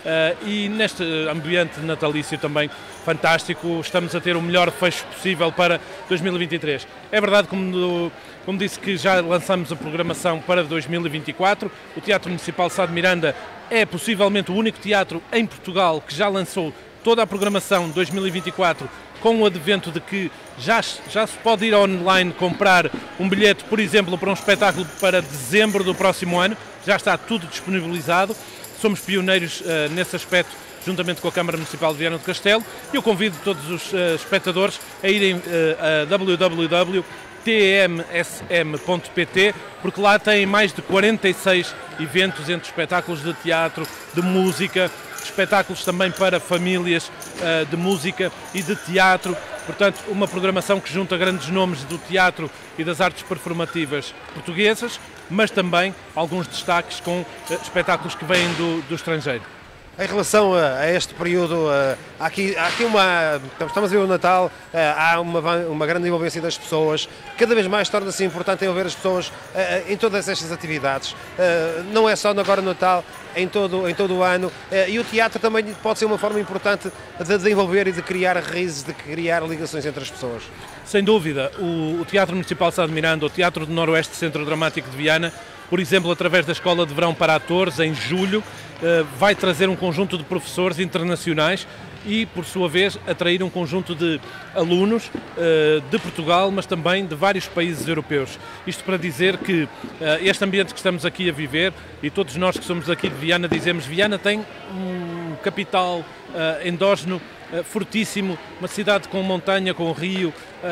e neste ambiente natalício também fantástico, estamos a ter o melhor fecho possível para 2023. É verdade, como disse, que já lançamos a programação para 2024, o Teatro Municipal Sá de Miranda é possivelmente o único teatro em Portugal que já lançou toda a programação de 2024, com o advento de que já se pode ir online comprar um bilhete, por exemplo, para um espetáculo para dezembro do próximo ano, já está tudo disponibilizado. Somos pioneiros nesse aspecto, juntamente com a Câmara Municipal de Viana do Castelo, e eu convido todos os espectadores a irem a www.tmsm.pt, porque lá tem mais de 46 eventos entre espetáculos de teatro, de música, espetáculos também para famílias de música e de teatro. Portanto, uma programação que junta grandes nomes do teatro e das artes performativas portuguesas, mas também alguns destaques com espetáculos que vêm do estrangeiro. Em relação a este período, há aqui uma... Estamos a ver o Natal, há uma grande envolvência das pessoas, cada vez mais torna-se importante envolver as pessoas em todas estas atividades, não é só agora no Natal, em todo o ano, e o teatro também pode ser uma forma importante de envolver e de criar raízes, de criar ligações entre as pessoas. Sem dúvida, o Teatro Municipal Sá de Miranda, o Teatro do Noroeste Centro Dramático de Viana, por exemplo, através da Escola de Verão para Atores, em julho, vai trazer um conjunto de professores internacionais e, por sua vez, atrair um conjunto de alunos de Portugal, mas também de vários países europeus. Isto para dizer que este ambiente que estamos aqui a viver, e todos nós que somos aqui de Viana dizemos, Viana tem um capital endógeno fortíssimo, uma cidade com montanha, com rio,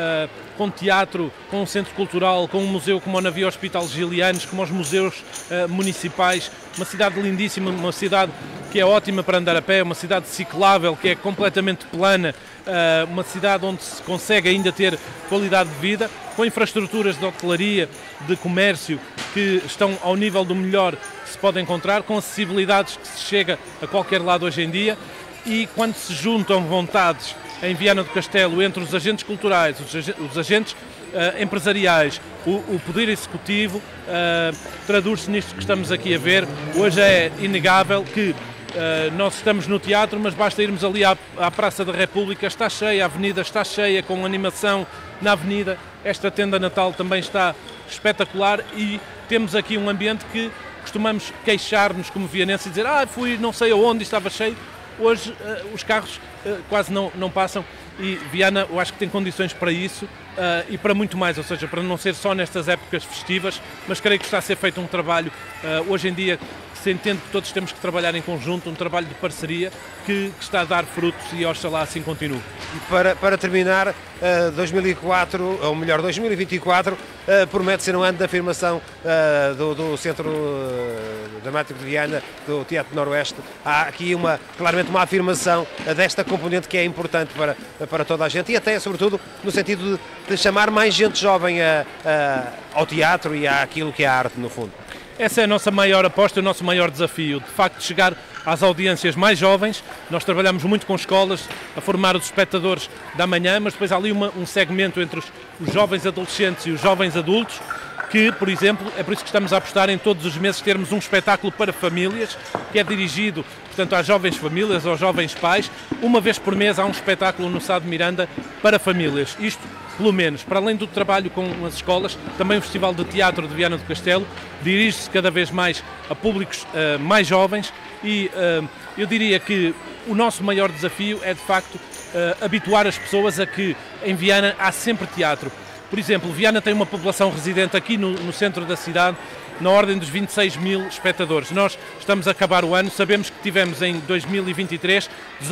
com teatro, com um centro cultural, com um museu como o Navio Hospital Gilianos, como os museus municipais, uma cidade lindíssima, uma cidade que é ótima para andar a pé, uma cidade ciclável, que é completamente plana, uma cidade onde se consegue ainda ter qualidade de vida, com infraestruturas de hotelaria, de comércio, que estão ao nível do melhor que se pode encontrar, com acessibilidades que se chega a qualquer lado hoje em dia. E quando se juntam vontades em Viana do Castelo entre os agentes culturais, os agentes empresariais, o poder executivo, traduz-se nisto que estamos aqui a ver. Hoje é inegável que nós estamos no teatro, mas basta irmos ali à Praça da República, está cheia, a avenida está cheia, com animação na avenida. Esta tenda Natal também está espetacular e temos aqui um ambiente que costumamos queixar-nos como vianenses e dizer fui não sei aonde, estava cheio. Hoje os carros quase não passam e Viana, eu acho que tem condições para isso e para muito mais, ou seja, para não ser só nestas épocas festivas, mas creio que está a ser feito um trabalho hoje em dia que se entende que todos temos que trabalhar em conjunto, um trabalho de parceria que está a dar frutos e oxalá assim continue. E para terminar, 2004, ou melhor, 2024, promete ser um ano de afirmação do Centro Dramático de Viana, do Teatro do Noroeste. Há aqui claramente uma afirmação desta componente que é importante para toda a gente e até, sobretudo, no sentido de chamar mais gente jovem ao teatro e àquilo que é a arte, no fundo. Essa é a nossa maior aposta, o nosso maior desafio, de facto, chegar às audiências mais jovens. Nós trabalhamos muito com escolas a formar os espectadores da manhã, mas depois há ali um segmento entre os jovens adolescentes e os jovens adultos, que, por exemplo, é por isso que estamos a apostar em todos os meses termos um espetáculo para famílias, que é dirigido, portanto, às jovens famílias, aos jovens pais. Uma vez por mês há um espetáculo no Sá de Miranda para famílias. Isto, pelo menos, para além do trabalho com as escolas, também o Festival de Teatro de Viana do Castelo dirige-se cada vez mais a públicos mais jovens e eu diria que o nosso maior desafio é, de facto, habituar as pessoas a que em Viana há sempre teatro. Por exemplo, Viana tem uma população residente aqui no centro da cidade na ordem dos 26 mil espectadores. Nós estamos a acabar o ano, sabemos que tivemos em 2023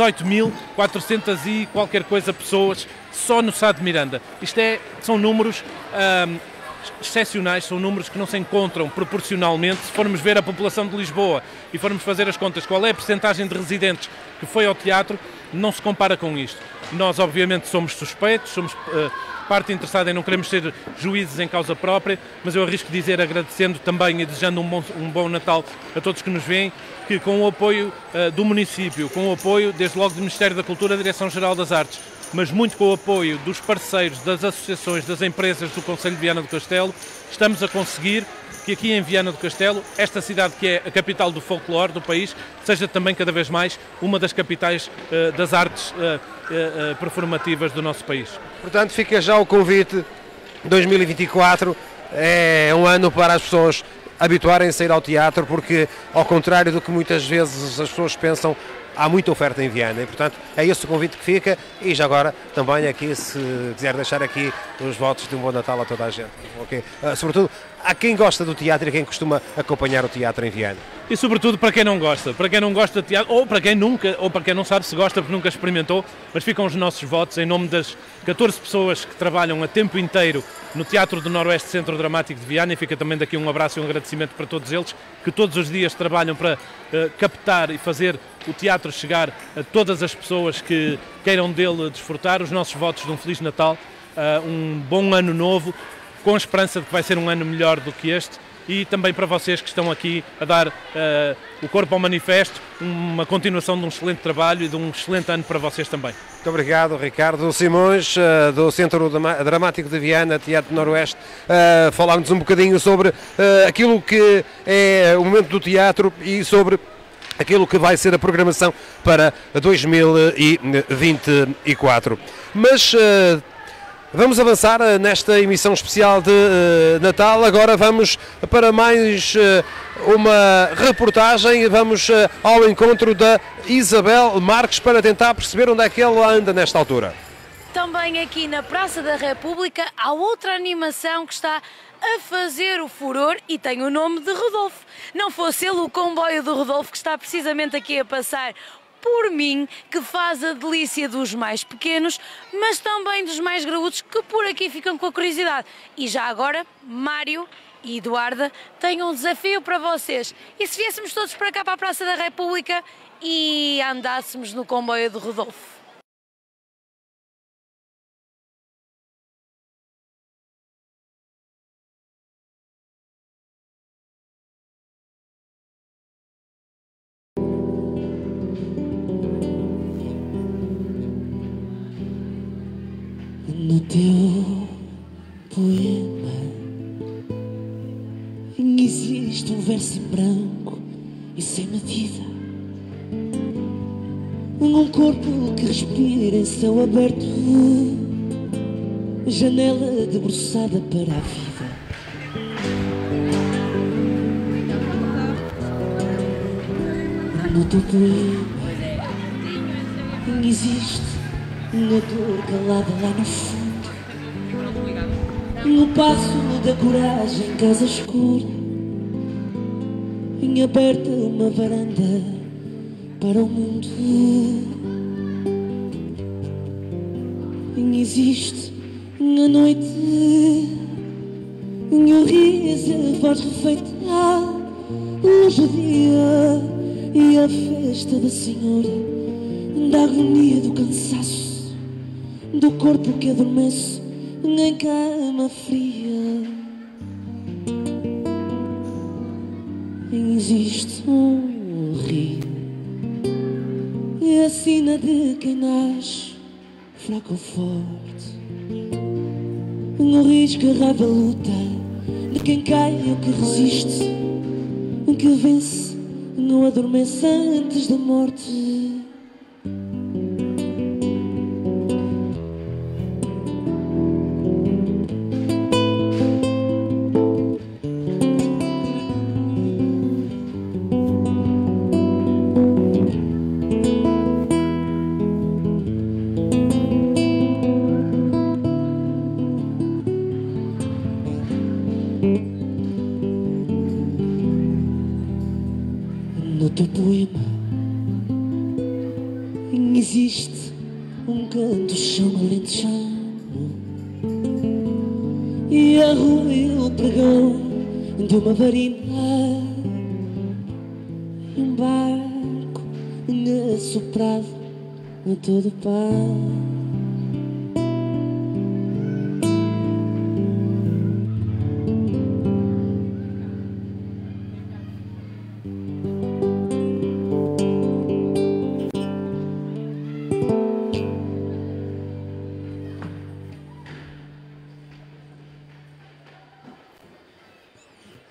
18.400 e qualquer coisa pessoas só no Sá de Miranda. São números excepcionais, são números que não se encontram proporcionalmente. Se formos ver a população de Lisboa e formos fazer as contas, qual é a percentagem de residentes que foi ao teatro, não se compara com isto. Nós, obviamente, somos suspeitos, somos parte interessada em não queremos ser juízes em causa própria, mas eu arrisco dizer, agradecendo também e desejando um bom Natal a todos que nos veem, que com o apoio do município, com o apoio, desde logo, do Ministério da Cultura, da Direção-Geral das Artes, mas muito com o apoio dos parceiros, das associações, das empresas do Concelho de Viana do Castelo, estamos a conseguir que aqui em Viana do Castelo, esta cidade que é a capital do folclore do país, seja também cada vez mais uma das capitais das artes performativas do nosso país. Portanto, fica já o convite. 2024 é um ano para as pessoas habituarem-se a ir ao teatro, porque, ao contrário do que muitas vezes as pessoas pensam, há muita oferta em Viana e, portanto, é esse o convite que fica. E já agora, também aqui, se quiser deixar aqui os votos de um bom Natal a toda a gente. Okay? Sobretudo, a quem gosta do teatro e a quem costuma acompanhar o teatro em Viana. E sobretudo para quem não gosta de teatro, ou para quem nunca, ou para quem não sabe se gosta porque nunca experimentou, mas ficam os nossos votos em nome das 14 pessoas que trabalham a tempo inteiro no Teatro do Noroeste Centro Dramático de Viana, e fica também daqui um abraço e um agradecimento para todos eles, que todos os dias trabalham para captar e fazer o teatro chegar a todas as pessoas que queiram dele desfrutar. Os nossos votos de um Feliz Natal, um bom ano novo, com a esperança de que vai ser um ano melhor do que este, e também para vocês que estão aqui a dar o corpo ao manifesto, uma continuação de um excelente trabalho e de um excelente ano para vocês também. Muito obrigado, Ricardo Simões, do Centro Dramático de Viana, Teatro Noroeste, falar-nos um bocadinho sobre aquilo que é o momento do teatro e sobre aquilo que vai ser a programação para 2024. Mas vamos avançar nesta emissão especial de Natal. Agora vamos para mais uma reportagem. Vamos ao encontro da Isabel Marques para tentar perceber onde é que ela anda nesta altura. Também aqui na Praça da República há outra animação que está a fazer o furor e tem o nome de Rodolfo. Não fosse ele o comboio do Rodolfo que está precisamente aqui a passar por mim, que faz a delícia dos mais pequenos, mas também dos mais graúdos, que por aqui ficam com a curiosidade. E já agora, Mário e Eduarda têm um desafio para vocês. E se viéssemos todos para cá, para a Praça da República, e andássemos no comboio do Rodolfo? No teu poema existe um verso em branco e sem medida, um corpo que respira em céu aberto, janela debruçada para a vida. No teu poema existe uma dor calada lá no fundo, no passo da coragem em casa escura, em aberta uma varanda para o mundo. Existe a noite, o riso, a voz refeita, luz do dia e a festa da senhora, da agonia do cansaço, do corpo que adormece em cama fria. Existe um rio e a sina de quem nasce fraco ou forte, um risco, a raiva, a luta de quem cai ou que resiste, que vence, não adormece antes da morte. No teu poema existe um canto chão alentejano e a rua e o pregão de uma varina e um barco assoprado a todo pão.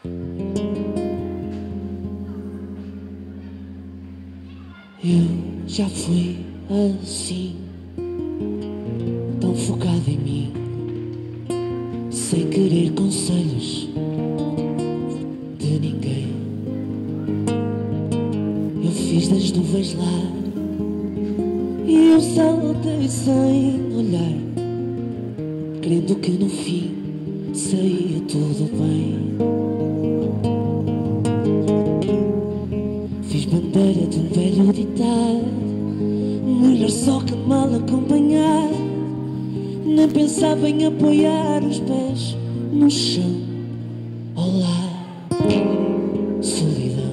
Eu já fui assim, tão focado em mim, sem querer conselhos de ninguém. Eu fiz das nuvens lá e eu saltei sem olhar, crendo que no fim saía tudo bem. Fiz bandeira de um velho ditado, melhor só que mal acompanhar. Nem pensava em apoiar os pés no chão. Olá, solidão.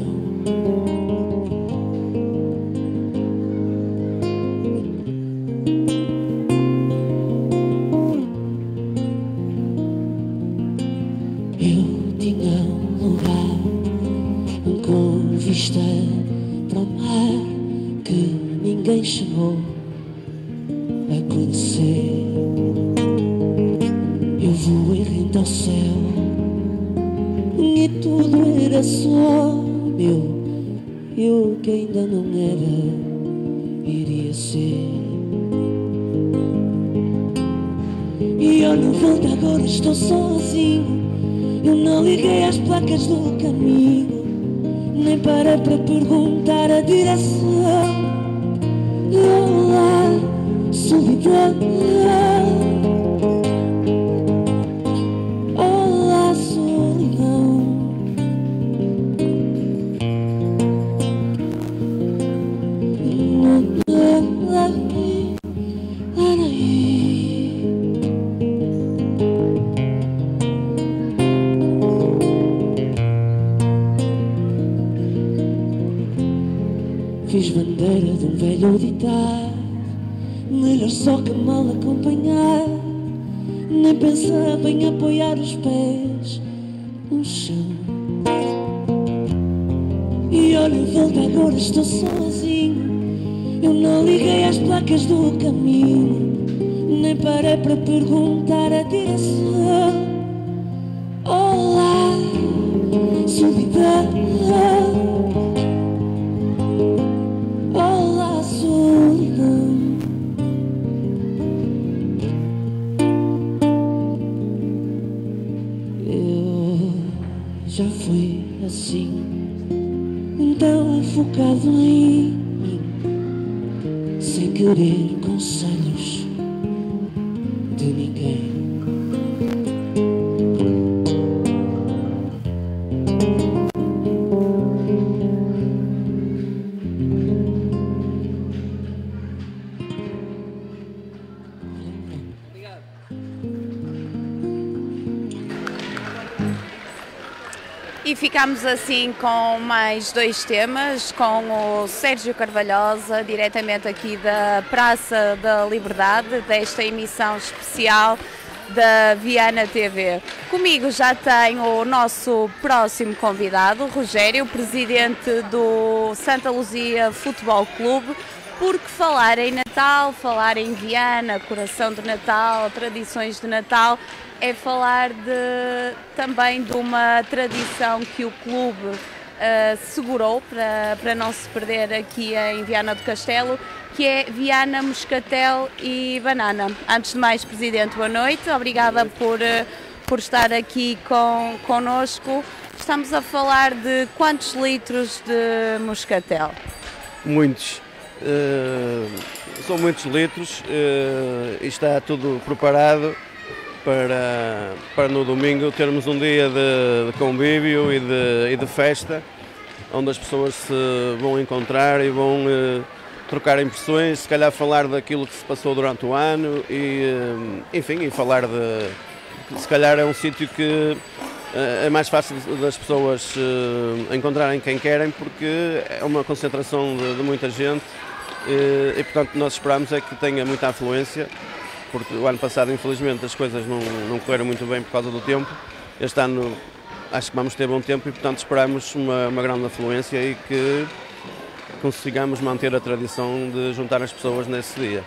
Eu tinha um lugar com vista para o mar que ninguém chegou a conhecer. Eu voei rente ao céu e tudo era só meu. Eu que ainda não era, iria ser. E olha em volta, agora estou sozinho. Eu não liguei às placas do caminho, nem parei para perguntar a direção. Olá, solidão. Olá, solidão. Fiz bandeira de um velho ditado, melhor só que mal acompanhar. Nem pensava em apoiar os pés no chão. E olha em volta, agora estou sozinho. Eu não liguei às placas do caminho, nem parei para perguntar a direção. Olá, solidão. Olá, solidão. Eu já fui assim, tão focado em mim, sem querer conselhos de ninguém. E ficamos assim com mais dois temas, com o Sérgio Carvalhosa, diretamente aqui da Praça da Liberdade, desta emissão especial da Viana TV. Comigo já tenho o nosso próximo convidado, Rogério, presidente do Santa Luzia Futebol Clube, porque falar em Natal, falar em Viana, coração de Natal, tradições de Natal, é falar também de uma tradição que o clube segurou para não se perder aqui em Viana do Castelo, que é Viana, Moscatel e Banana. Antes de mais, Presidente, boa noite. Obrigada por estar aqui connosco. Estamos a falar de quantos litros de Moscatel? Muitos. São muitos litros e está tudo preparado para no domingo termos um dia de convívio e de festa, onde as pessoas se vão encontrar e vão trocar impressões, se calhar falar daquilo que se passou durante o ano e, enfim, e falar se calhar é um sítio que é mais fácil das pessoas encontrarem quem querem, porque é uma concentração de muita gente e portanto nós esperamos é que tenha muita afluência, porque o ano passado infelizmente as coisas não correram muito bem por causa do tempo. Este ano acho que vamos ter bom tempo e portanto esperamos uma grande afluência e que consigamos manter a tradição de juntar as pessoas nesse dia.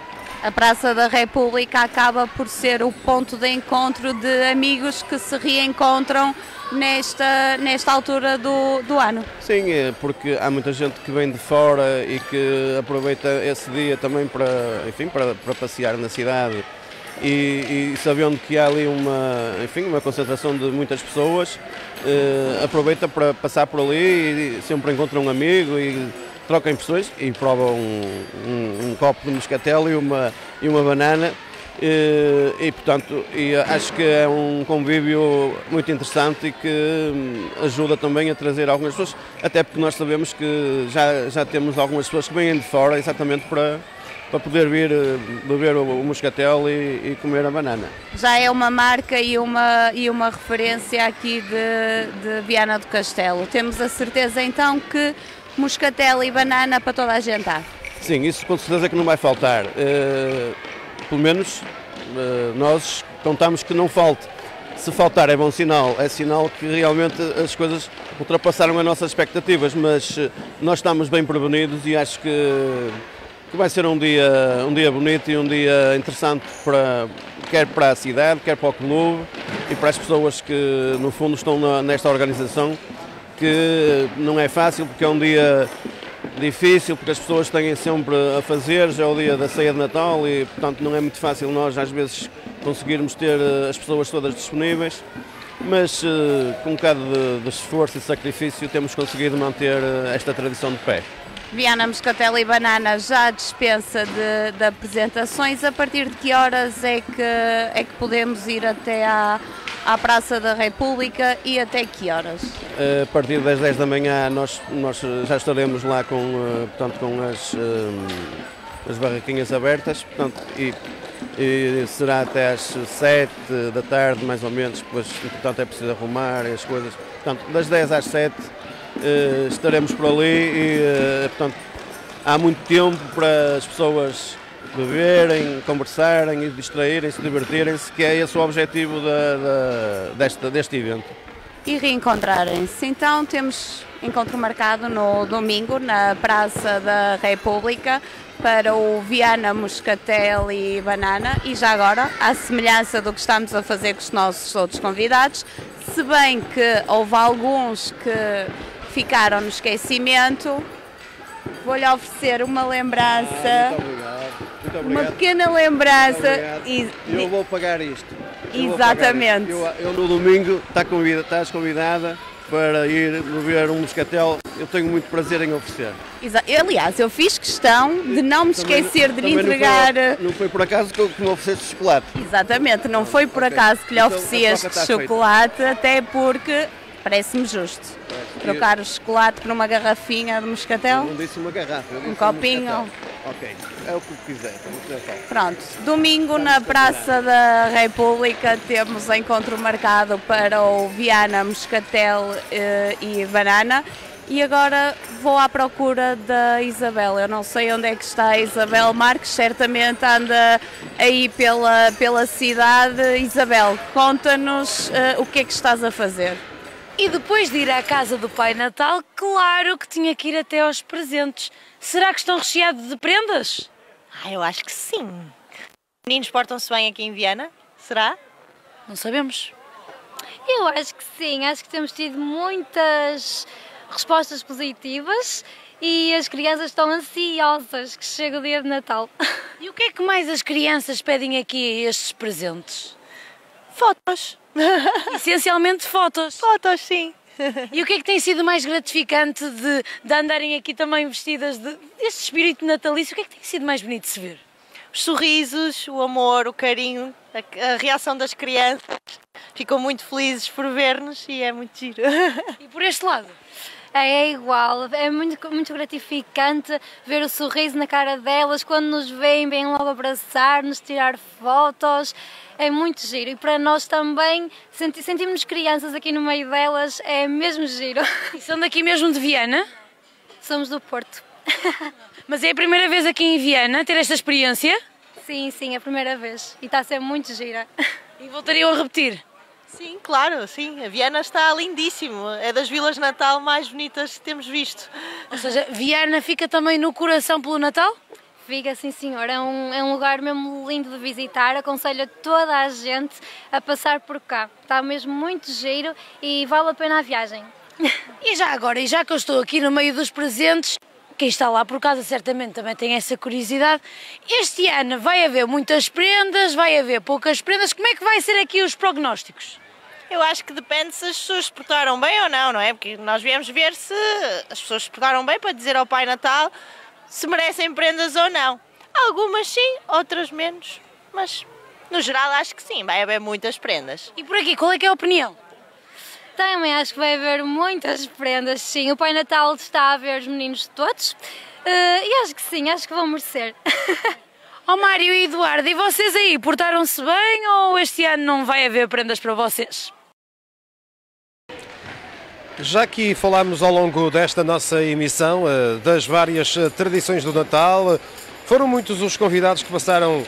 A Praça da República acaba por ser o ponto de encontro de amigos que se reencontram nesta altura do ano. Sim, porque há muita gente que vem de fora e que aproveita esse dia também para passear na cidade e sabendo que há ali uma concentração de muitas pessoas, aproveita para passar por ali e sempre encontra um amigo e troca impressões e prova um copo de moscatel e uma banana. Portanto, acho que é um convívio muito interessante e que ajuda também a trazer algumas pessoas, até porque nós sabemos que já temos algumas pessoas que vêm de fora exatamente para poder vir beber o moscatel e comer a banana. Já é uma marca e uma referência aqui de Viana do Castelo. Temos a certeza então que moscatel e banana para toda a gente há? Sim, isso com certeza que não vai faltar. Pelo menos nós contamos que não falte. Se faltar é bom sinal, é sinal que realmente as coisas ultrapassaram as nossas expectativas, mas nós estamos bem prevenidos e acho que vai ser um dia bonito e um dia interessante quer para a cidade, quer para o clube e para as pessoas que no fundo estão nesta organização, que não é fácil porque é um dia difícil, porque as pessoas têm sempre a fazer, já é o dia da ceia de Natal e portanto não é muito fácil nós às vezes conseguirmos ter as pessoas todas disponíveis, mas com um bocado de esforço e sacrifício temos conseguido manter esta tradição de pé. Viana, moscatel e banana já dispensa de apresentações. A partir de que horas é que podemos ir até à Praça da República e até que horas? A partir das 10 da manhã nós já estaremos lá com as barraquinhas abertas, portanto, e será até às 7 da tarde mais ou menos, depois portanto, é preciso arrumar as coisas. Portanto, das 10 às 7 estaremos por ali e portanto, há muito tempo para as pessoas beberem, conversarem e distraírem-se, divertirem-se, que é esse o objetivo deste evento. E reencontrarem-se. Então temos encontro marcado no domingo na Praça da República para o Viana, moscatel e banana e já agora, à semelhança do que estamos a fazer com os nossos outros convidados, se bem que houve alguns que ficaram no esquecimento, vou-lhe oferecer uma lembrança, muito obrigado. Uma pequena lembrança. Eu vou pagar isto. Exatamente. Eu no domingo estás convidada para ir beber um moscatel, eu tenho muito prazer em oferecer. Aliás, eu fiz questão de não me esquecer de lhe entregar... Não foi por acaso que me ofereceste chocolate? Exatamente, não foi por acaso que lhe ofereci este chocolate, até porque parece-me justo. Trocar o chocolate por uma garrafinha de moscatel? Eu não disse uma garrafa, eu disse um copinho. Ok, é o que quiser. Pronto, domingo na Praça da República temos encontro marcado para o Viana, moscatel e banana. E agora vou à procura da Isabel. Eu não sei onde é que está a Isabel Marques, certamente anda aí pela cidade. Isabel, conta-nos o que é que estás a fazer. E depois de ir à casa do Pai Natal, claro que tinha que ir até aos presentes. Será que estão recheados de prendas? Eu acho que sim. Os meninos portam-se bem aqui em Viana? Será? Não sabemos. Eu acho que sim. Acho que temos tido muitas respostas positivas e as crianças estão ansiosas que chegue o dia de Natal. E o que é que mais as crianças pedem aqui a estes presentes? Fotos. Essencialmente fotos. Fotos, sim. E o que é que tem sido mais gratificante de andarem aqui também vestidas deste espírito natalício? O que é que tem sido mais bonito de se ver? Os sorrisos, o amor, o carinho, a reação das crianças. Ficam muito felizes por ver-nos e é muito giro. E por este lado? É igual, é muito gratificante ver o sorriso na cara delas, quando nos veem, vêm logo abraçar-nos, tirar fotos, é muito giro. E para nós também, sentimos-nos crianças aqui no meio delas, é mesmo giro. E são daqui mesmo de Viana? Somos do Porto. Mas é a primeira vez aqui em Viana ter esta experiência? Sim, é a primeira vez e está a ser muito gira. E voltariam a repetir? Sim, claro, sim. A Viana está lindíssimo. É das vilas de Natal mais bonitas que temos visto. Ou seja, Viana fica também no coração pelo Natal? Fica, sim senhor, é um lugar mesmo lindo de visitar, aconselho a toda a gente a passar por cá. Está mesmo muito giro e vale a pena a viagem. E já agora, e já que eu estou aqui no meio dos presentes, quem está lá por casa certamente também tem essa curiosidade, este ano vai haver muitas prendas, vai haver poucas prendas, como é que vai ser aqui os prognósticos? Eu acho que depende se as pessoas se portaram bem ou não, não é? Porque nós viemos ver se as pessoas se portaram bem para dizer ao Pai Natal se merecem prendas ou não. Algumas sim, outras menos, mas no geral acho que sim, vai haver muitas prendas. E por aqui, qual é que é a opinião? Também acho que vai haver muitas prendas, sim. O Pai Natal está a ver os meninos todos e acho que sim, acho que vão merecer. Ó Mário e Eduardo, e vocês aí, portaram-se bem ou este ano não vai haver prendas para vocês? Já que falámos ao longo desta nossa emissão das várias tradições do Natal, foram muitos os convidados que passaram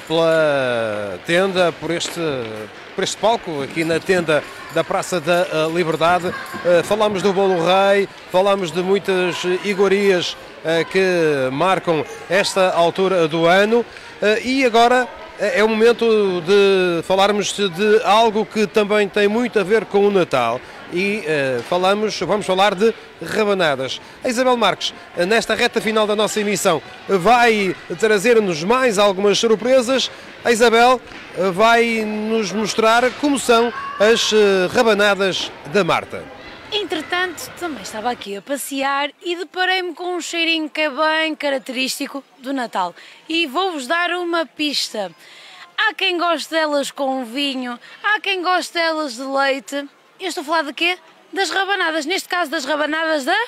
pela tenda, por este palco, aqui na tenda da Praça da Liberdade. Falámos do Bolo Rei, falámos de muitas iguarias que marcam esta altura do ano e agora é o momento de falarmos de algo que também tem muito a ver com o Natal. E vamos falar de rabanadas. A Isabel Marques, nesta reta final da nossa emissão, vai trazer-nos mais algumas surpresas. A Isabel vai nos mostrar como são as rabanadas da Marta. Entretanto, também estava aqui a passear e deparei-me com um cheirinho que é bem característico do Natal. E vou-vos dar uma pista. Há quem goste delas com vinho, há quem goste delas de leite. Eu estou a falar de quê? Das rabanadas, neste caso das rabanadas da...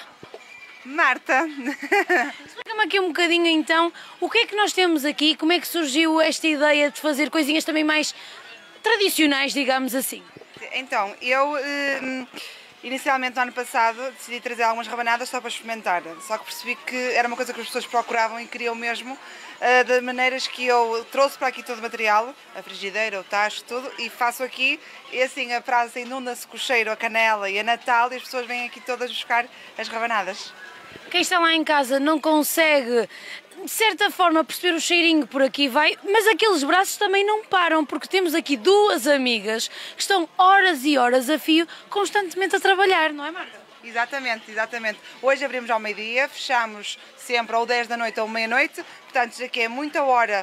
Marta. Explica-me aqui um bocadinho então, o que é que nós temos aqui, como é que surgiu esta ideia de fazer coisinhas também mais tradicionais, digamos assim? Então, eu inicialmente no ano passado decidi trazer algumas rabanadas só para experimentar, só que percebi que era uma coisa que as pessoas procuravam e queriam mesmo, de maneiras que eu trouxe para aqui todo o material, a frigideira, o tacho, tudo, e faço aqui, e assim a praça inunda-se com o cheiro, a canela e a Natal, e as pessoas vêm aqui todas buscar as rabanadas. Quem está lá em casa não consegue, de certa forma, perceber o cheirinho por aqui vai, mas aqueles braços também não param, porque temos aqui duas amigas que estão horas e horas a fio, constantemente a trabalhar, não é, Marta? Exatamente, exatamente. Hoje abrimos ao meio-dia, fechamos sempre ou 10 da noite ou meia-noite, portanto isto aqui é muita hora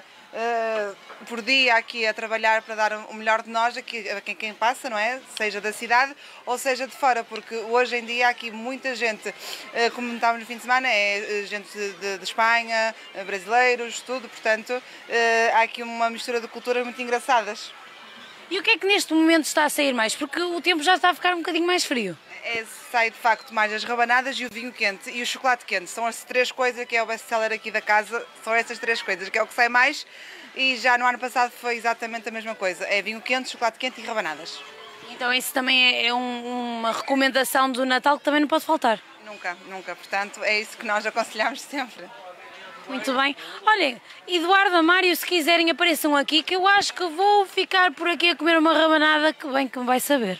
por dia aqui a trabalhar para dar o melhor de nós aqui a quem passa, não é? Seja da cidade ou seja de fora, porque hoje em dia há aqui muita gente, como estávamos no fim de semana, é gente de Espanha, brasileiros, tudo, portanto há aqui uma mistura de culturas muito engraçadas. E o que é que neste momento está a sair mais? Porque o tempo já está a ficar um bocadinho mais frio. Sai de facto mais as rabanadas e o vinho quente e o chocolate quente. São as três coisas que é o best-seller aqui da casa, são essas três coisas que é o que sai mais, e já no ano passado foi exatamente a mesma coisa, é vinho quente, chocolate quente e rabanadas. Então isso também é uma recomendação do Natal que também não pode faltar? Nunca, nunca, portanto é isso que nós aconselhamos sempre. Muito bem. Olhem, Eduardo, Mário, se quiserem apareçam aqui, que eu acho que vou ficar por aqui a comer uma rabanada que bem que me vai saber.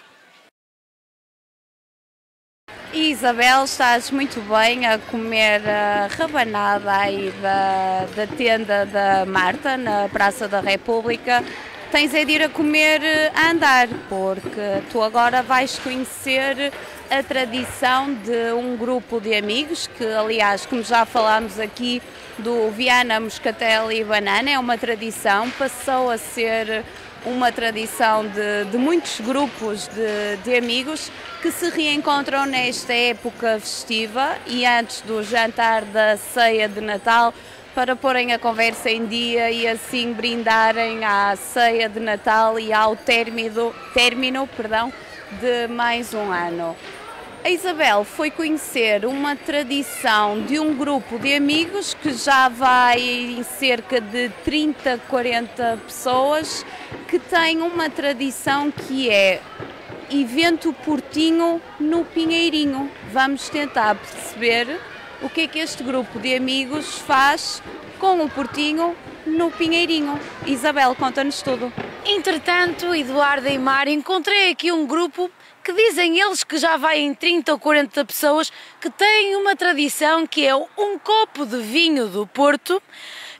Isabel, estás muito bem a comer a rabanada aí da tenda da Marta, na Praça da República. Tens é de ir a comer a andar, porque tu agora vais conhecer a tradição de um grupo de amigos, que aliás, como já falámos aqui, do Viana, Moscatel e Banana, é uma tradição, passou a ser uma tradição de muitos grupos de amigos que se reencontram nesta época festiva e antes do jantar da ceia de Natal para porem a conversa em dia e assim brindarem à ceia de Natal e ao término de mais um ano. A Isabel foi conhecer uma tradição de um grupo de amigos que já vai em cerca de 30, 40 pessoas, que tem uma tradição que é evento Portinho no Pinheirinho. Vamos tentar perceber o que é que este grupo de amigos faz com o Portinho no Pinheirinho. Isabel, conta-nos tudo. Entretanto, Eduardo e Mário, encontrei aqui um grupo que dizem eles que já vai em 30 ou 40 pessoas, que têm uma tradição que é um copo de vinho do Porto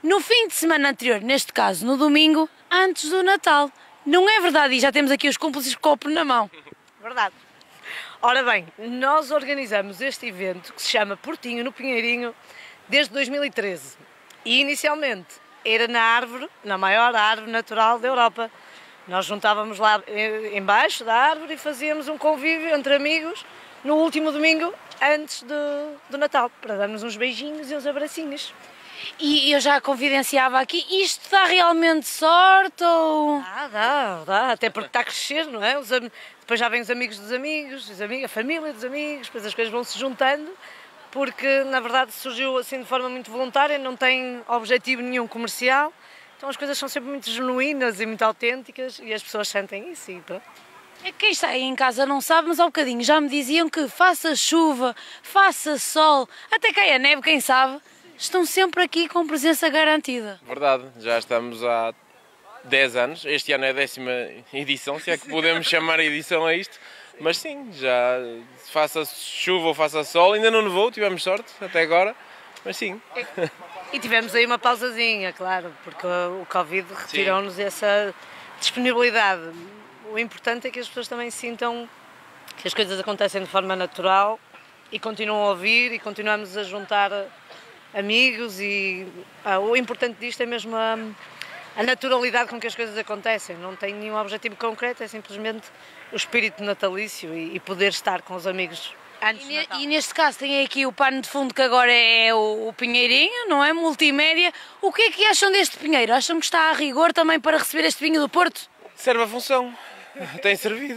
no fim de semana anterior, neste caso no domingo, antes do Natal. Não é verdade? E já temos aqui os cúmplices copo na mão. Verdade. Ora bem, nós organizamos este evento que se chama Portinho no Pinheirinho desde 2013 e inicialmente era na árvore, na maior árvore natural da Europa. Nós juntávamos lá embaixo da árvore e fazíamos um convívio entre amigos no último domingo antes do Natal, para darmos uns beijinhos e uns abracinhos. E eu já confidenciava aqui, isto dá realmente sorte ou... Dá, até porque está a crescer, não é? Depois já vêm os amigos dos amigos, a família dos amigos, depois as coisas vão se juntando, porque na verdade surgiu assim de forma muito voluntária, não tem objetivo nenhum comercial, então as coisas são sempre muito genuínas e muito autênticas e as pessoas sentem isso e pronto. É que quem está aí em casa não sabe, mas há bocadinho já me diziam que faça chuva, faça sol, até caia neve, quem sabe, estão sempre aqui com presença garantida. Verdade, já estamos há 10 anos, este ano é a 10ª edição, se é que podemos chamar a edição a isto, mas sim, já faça chuva ou faça sol, ainda não nevou, tivemos sorte até agora, mas sim. E tivemos aí uma pausazinha, claro, porque o Covid retirou-nos essa disponibilidade. O importante é que as pessoas também sintam que as coisas acontecem de forma natural e continuam a ouvir e continuamos a juntar amigos e o importante disto é mesmo a naturalidade com que as coisas acontecem. Não tem nenhum objetivo concreto, é simplesmente o espírito natalício e poder estar com os amigos antes de Natal. E neste caso tem aqui o pano de fundo que agora é o Pinheirinho, não é? Multimédia. O que é que acham deste pinheiro? Acham que está a rigor também para receber este vinho do Porto? Serve a função. Tem servido.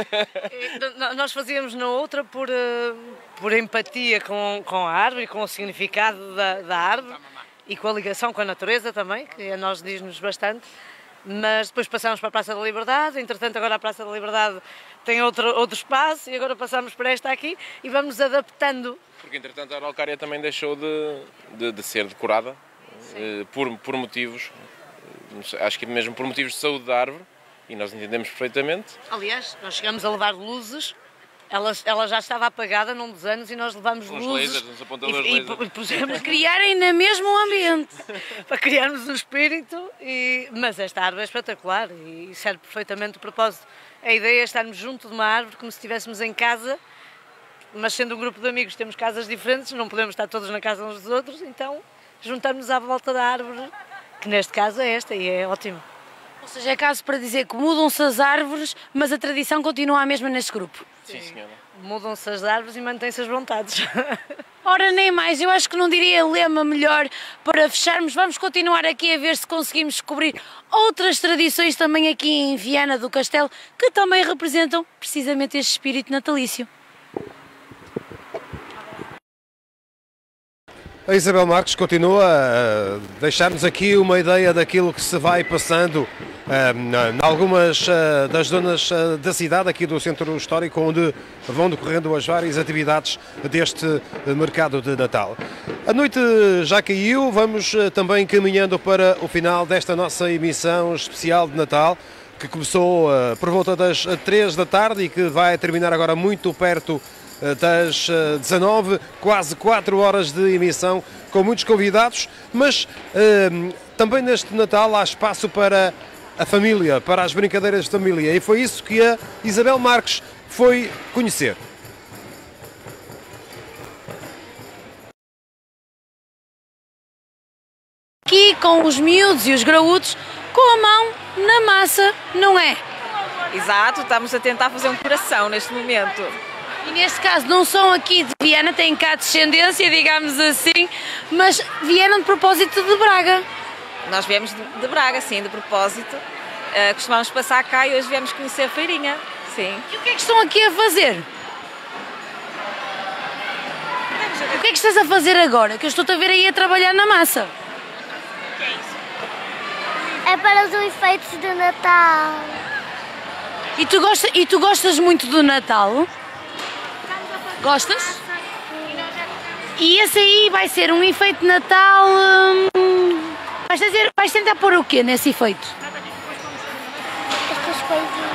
Nós fazíamos na outra por empatia com a árvore e com o significado da árvore e com a ligação com a natureza também, que a nós diz-nos bastante, mas depois passámos para a Praça da Liberdade, entretanto agora a Praça da Liberdade tem outro espaço e agora passamos para esta aqui e vamos adaptando. Porque entretanto a Araucária também deixou de ser decorada por motivos, acho que mesmo por motivos de saúde da árvore. E nós entendemos perfeitamente. Aliás, nós chegamos a levar luzes, ela já estava apagada num dos anos e nós levamos luzes. Uns apontadores laser. E pusemos para criarem no mesmo ambiente. Para criarmos um espírito, mas esta árvore é espetacular e serve perfeitamente o propósito. A ideia é estarmos junto de uma árvore como se estivéssemos em casa, mas sendo um grupo de amigos temos casas diferentes, não podemos estar todos na casa uns dos outros, então juntamos-nos à volta da árvore, que neste caso é esta e é ótimo. Ou seja, é caso para dizer que mudam-se as árvores, mas a tradição continua a mesma neste grupo. Sim, senhora. Mudam-se as árvores e mantêm-se as vontades. Ora, nem mais, eu acho que não diria lema melhor para fecharmos. Vamos continuar aqui a ver se conseguimos descobrir outras tradições também aqui em Viana do Castelo, que também representam precisamente este espírito natalício. A Isabel Marques continua a deixar-nos aqui uma ideia daquilo que se vai passando em algumas das zonas da cidade, aqui do centro histórico, onde vão decorrendo as várias atividades deste mercado de Natal. A noite já caiu, vamos também caminhando para o final desta nossa emissão especial de Natal, que começou por volta das 3 da tarde e que vai terminar agora muito perto das 19, quase 4 horas de emissão, com muitos convidados, mas também neste Natal há espaço para a família, para as brincadeiras de família, e foi isso que a Isabel Marques foi conhecer. Aqui com os miúdos e os graúdos, com a mão na massa, não é? Exato, estamos a tentar fazer um coração neste momento. E neste caso não são aqui de Viana, têm cá descendência, digamos assim, mas vieram de propósito de Braga. Nós viemos de Braga, sim, de propósito. Costumamos passar cá e hoje viemos conhecer a feirinha, sim. E o que é que estão aqui a fazer? O que é que estás a fazer agora? Que eu estou-te a ver aí a trabalhar na massa. O que é isso? É para os efeitos de Natal. E tu gostas muito do Natal? Gostas? E esse aí vai ser um efeito de Natal... Vais tentar pôr o quê nesse efeito? Estas coisinhas.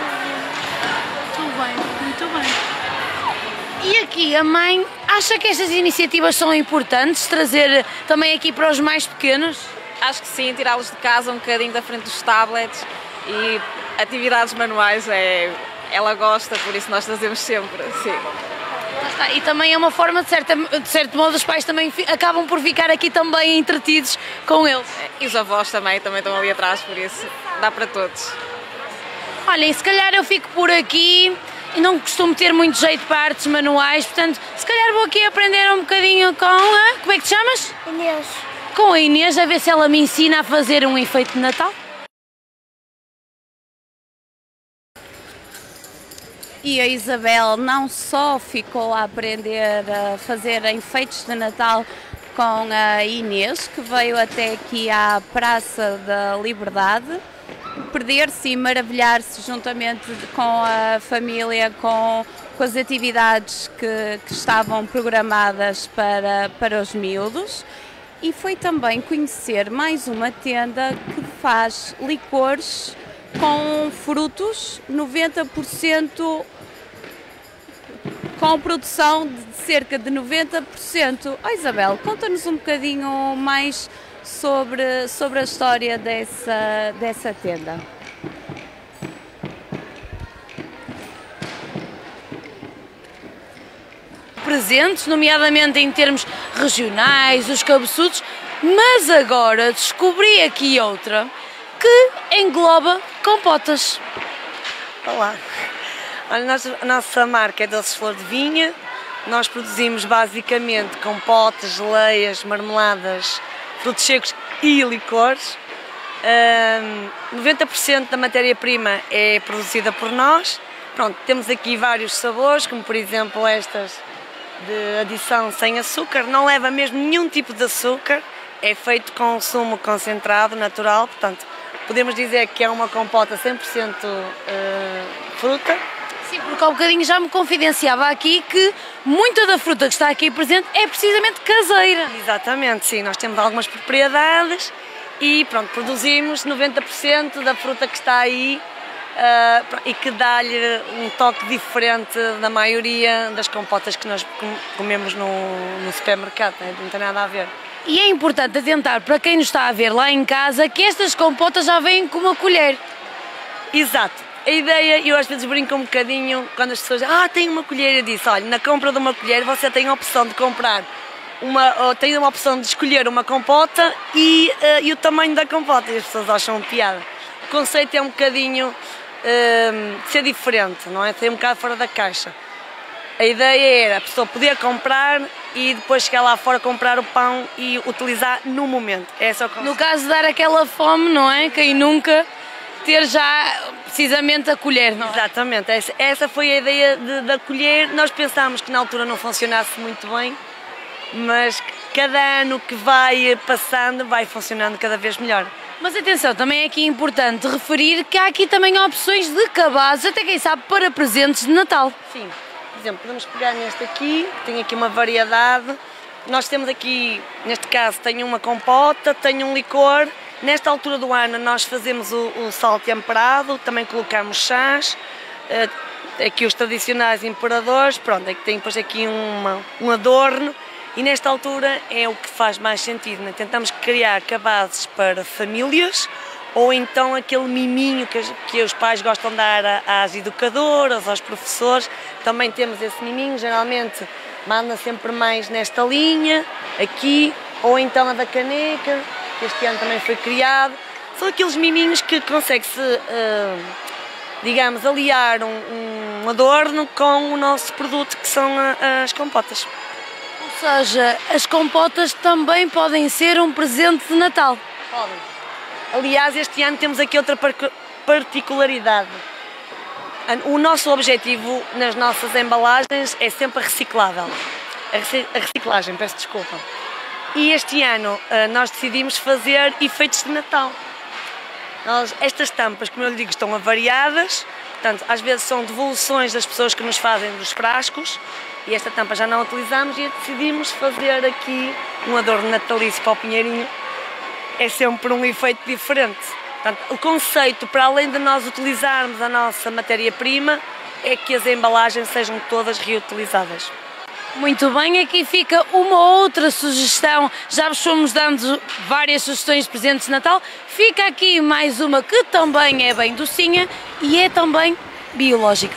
Muito bem. E aqui a mãe acha que estas iniciativas são importantes, trazer também aqui para os mais pequenos? acho que sim, tirá-los de casa um bocadinho da frente dos tablets e atividades manuais, ela gosta, por isso nós fazemos sempre, sim. E também é uma forma, de certo modo, os pais também acabam por ficar aqui também entretidos com eles. E os avós também estão ali atrás, por isso dá para todos. Olhem, se calhar eu fico por aqui e não costumo ter muito jeito para artes manuais, portanto, se calhar vou aqui aprender um bocadinho com a... Como é que te chamas? Inês. Com a Inês, a ver se ela me ensina a fazer um enfeite de Natal. E a Isabel não só ficou a aprender a fazer enfeites de Natal com a Inês, que veio até aqui à Praça da Liberdade, perder-se e maravilhar-se juntamente com a família, com as atividades que estavam programadas para os miúdos, e foi também conhecer mais uma tenda que faz licores com frutos, 90%, com produção de cerca de 90%. Oh, Isabel, conta-nos um bocadinho mais sobre a história dessa tenda. Presentes, nomeadamente em termos regionais, os cabeçudos, mas agora descobri aqui outra que engloba compotas. Olá, a nossa marca é Doces Flor de Vinha. Nós produzimos basicamente compotas, geleias, marmeladas, frutos secos e licores. 90% da matéria-prima é produzida por nós. Pronto, temos aqui vários sabores, como por exemplo estas de adição sem açúcar. Não leva mesmo nenhum tipo de açúcar, é feito com sumo concentrado, natural, portanto podemos dizer que é uma compota 100% fruta. Sim, porque há um bocadinho já me confidenciava aqui que muita da fruta que está aqui presente é precisamente caseira. Exatamente, sim, nós temos algumas propriedades e pronto, produzimos 90% da fruta que está aí e que dá-lhe um toque diferente da maioria das compotas que nós comemos no supermercado, não tem nada a ver. E é importante atentar para quem nos está a ver lá em casa que estas compotas já vêm com uma colher. Exato. A ideia, eu às vezes brinco um bocadinho quando as pessoas dizem, tem uma colher, eu disse, olha, na compra de uma colher você tem a opção de comprar tem uma opção de escolher uma compota e o tamanho da compota, e as pessoas acham piada. O conceito é um bocadinho ser diferente, não é? Ser um bocado fora da caixa. A ideia era a pessoa poder comprar e depois chegar lá fora, comprar o pão e utilizar no momento. É só no caso de dar aquela fome, não é? Quem nunca ter já precisamente a colher, não é? Exatamente, essa foi a ideia da colher. Nós pensámos que na altura não funcionasse muito bem, mas cada ano que vai passando vai funcionando cada vez melhor. Mas atenção, também é aqui importante referir que há aqui também opções de cabazes, até quem sabe para presentes de Natal. Sim. Por exemplo, podemos pegar neste aqui, que tem aqui uma variedade. Nós temos aqui, neste caso, tem uma compota, tem um licor. Nesta altura do ano nós fazemos o sal temperado, também colocamos chás, aqui os tradicionais imperadores, pronto, é que tem depois aqui um adorno. E nesta altura é o que faz mais sentido, né? Tentamos criar cabazes para famílias, ou então aquele miminho que os pais gostam de dar às educadoras, aos professores. Também temos esse miminho, geralmente manda sempre mais nesta linha, aqui, ou então a da caneca, que este ano também foi criado. São aqueles miminhos que consegue-se, digamos, aliar um adorno com o nosso produto, que são as compotas. Ou seja, as compotas também podem ser um presente de Natal? Podem. Aliás, este ano temos aqui outra particularidade. O nosso objetivo nas nossas embalagens é sempre a reciclável. A reciclagem, peço desculpa. E este ano nós decidimos fazer efeitos de Natal. Estas tampas, como eu lhe digo, estão avariadas. Portanto, às vezes são devoluções das pessoas que nos fazem dos frascos. E esta tampa já não utilizamos e decidimos fazer aqui um adorno natalício para o Pinheirinho. É sempre um efeito diferente. Portanto, o conceito, para além de nós utilizarmos a nossa matéria-prima, é que as embalagens sejam todas reutilizáveis. Muito bem, aqui fica uma outra sugestão, já vos fomos dando várias sugestões de presentes de Natal, fica aqui mais uma que também é bem docinha e é também biológica.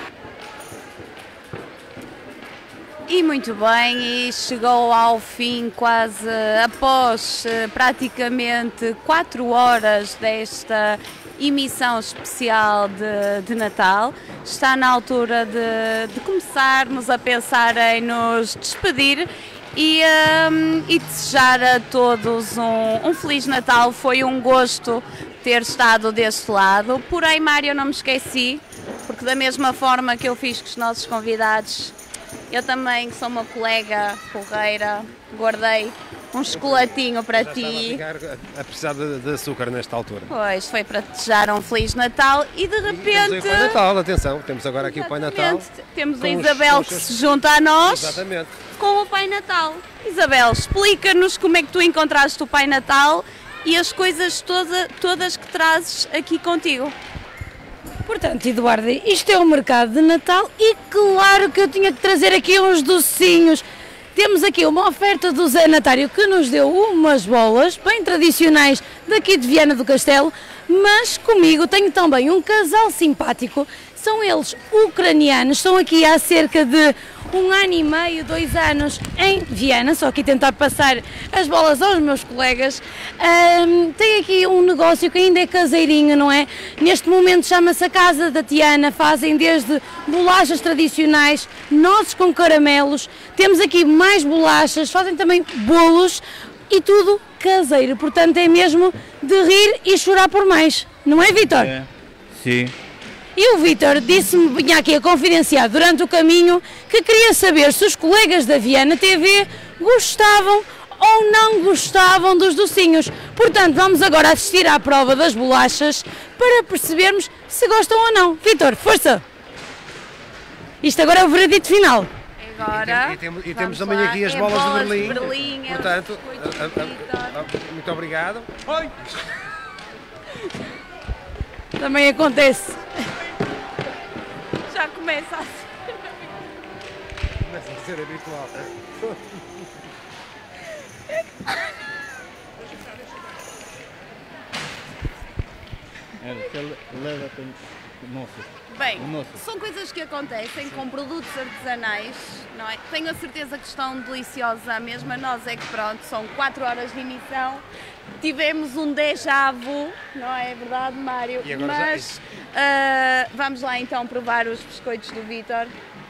E muito bem, e chegou ao fim quase após praticamente 4 horas desta emissão especial de Natal. Está na altura de começarmos a pensar em nos despedir e desejar a todos um Feliz Natal. Foi um gosto ter estado deste lado, porém, Mário, eu não me esqueci, porque da mesma forma que eu fiz com os nossos convidados, eu também, que sou uma colega porreira, guardei um chocolatinho para ti. A precisar de açúcar nesta altura. Pois, foi para desejar um Feliz Natal e de repente... Temos o Pai Natal, atenção, temos agora aqui o Pai Natal. Temos a Isabel que se junta a nós. Exatamente. Com o Pai Natal. Isabel, explica-nos como é que tu encontraste o Pai Natal e as coisas todas que trazes aqui contigo. Portanto, Eduardo, isto é um mercado de Natal e claro que eu tinha que trazer aqui uns docinhos. Temos aqui uma oferta do Zé Natário que nos deu umas bolas bem tradicionais daqui de Viana do Castelo, mas comigo tenho também um casal simpático. São eles ucranianos, estão aqui há cerca de 1 ano e meio, 2 anos em Viana, só aqui tentar passar as bolas aos meus colegas. Tem aqui um negócio que ainda é caseirinho, não é? Neste momento chama-se a Casa da Tiana, fazem desde bolachas tradicionais, nozes com caramelos, temos aqui mais bolachas, fazem também bolos e tudo caseiro, portanto é mesmo de rir e chorar por mais, não é, Vítor? É, sim. E o Vítor disse-me, vinha aqui a confidenciar durante o caminho, que queria saber se os colegas da Viana TV gostavam ou não gostavam dos docinhos. Portanto, vamos agora assistir à prova das bolachas para percebermos se gostam ou não. Vítor, força! Isto agora é o veredito final. Agora, e temos também aqui as bolas de Berlim. Portanto, muito obrigado. Oi. Também acontece. Já começa a ser habitual. Bem, são coisas que acontecem com produtos artesanais, não é? Tenho a certeza que estão deliciosas à mesma. Nós é que pronto, são 4 horas de emissão. Tivemos um déjà vu, não é verdade, Mário? Mas vamos lá então provar os biscoitos do Vítor.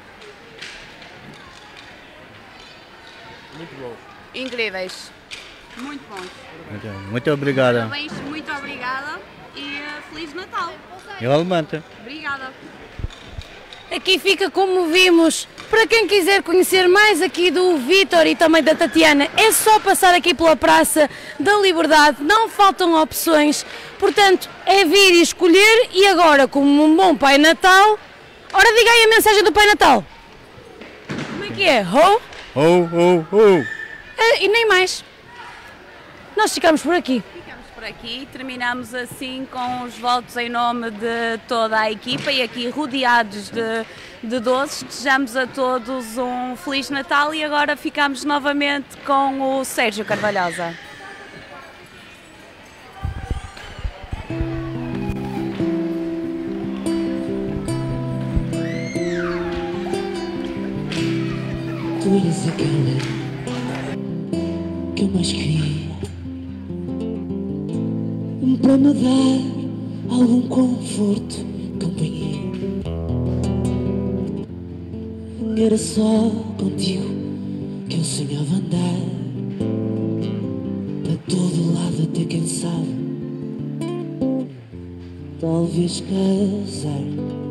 Muito bom. Incríveis. Muito bons. Muito obrigada. Parabéns, muito obrigada e Feliz Natal. Igualmente. Obrigada. Aqui fica como vimos. Para quem quiser conhecer mais aqui do Vítor e também da Tatiana, é só passar aqui pela Praça da Liberdade, não faltam opções, portanto é vir e escolher. E agora, como um bom Pai Natal, ora diga aí a mensagem do Pai Natal. Como é que é? Ho? Ho, ho, ho. E nem mais. Nós ficamos por aqui. Por aqui, terminamos assim com os votos em nome de toda a equipa e aqui rodeados de doces. Desejamos a todos um Feliz Natal e agora ficamos novamente com o Sérgio Carvalhosa. Tu eres aquela que eu mais queria, para me dar algum conforto, companhia. Era só contigo que eu sonhava andar, para todo lado até quem sabe, talvez casar.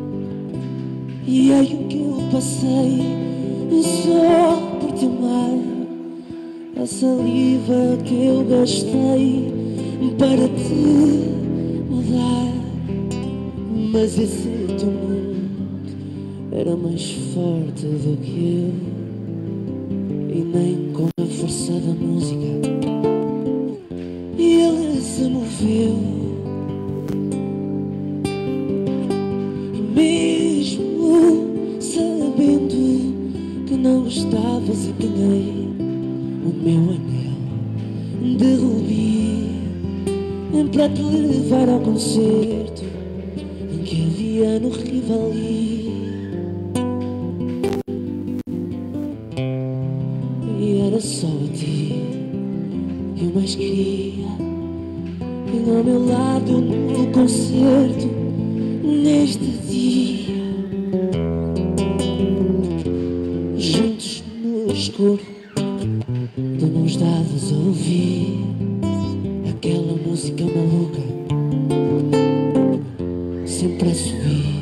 E aí o que eu passei só por te amar, a saliva que eu gastei para te mudar. Mas esse teu mundo era mais forte do que eu, e nem com a força da música ele se moveu. E mesmo sabendo que não gostavas e ganhei o meu anel de rubi para te levar ao concerto em que havia no Rivali. E era só a ti que eu mais queria, e ao meu lado no concerto neste dia, juntos no escuro, de mãos dadas a ouvir aquela música maluca, sempre a subir.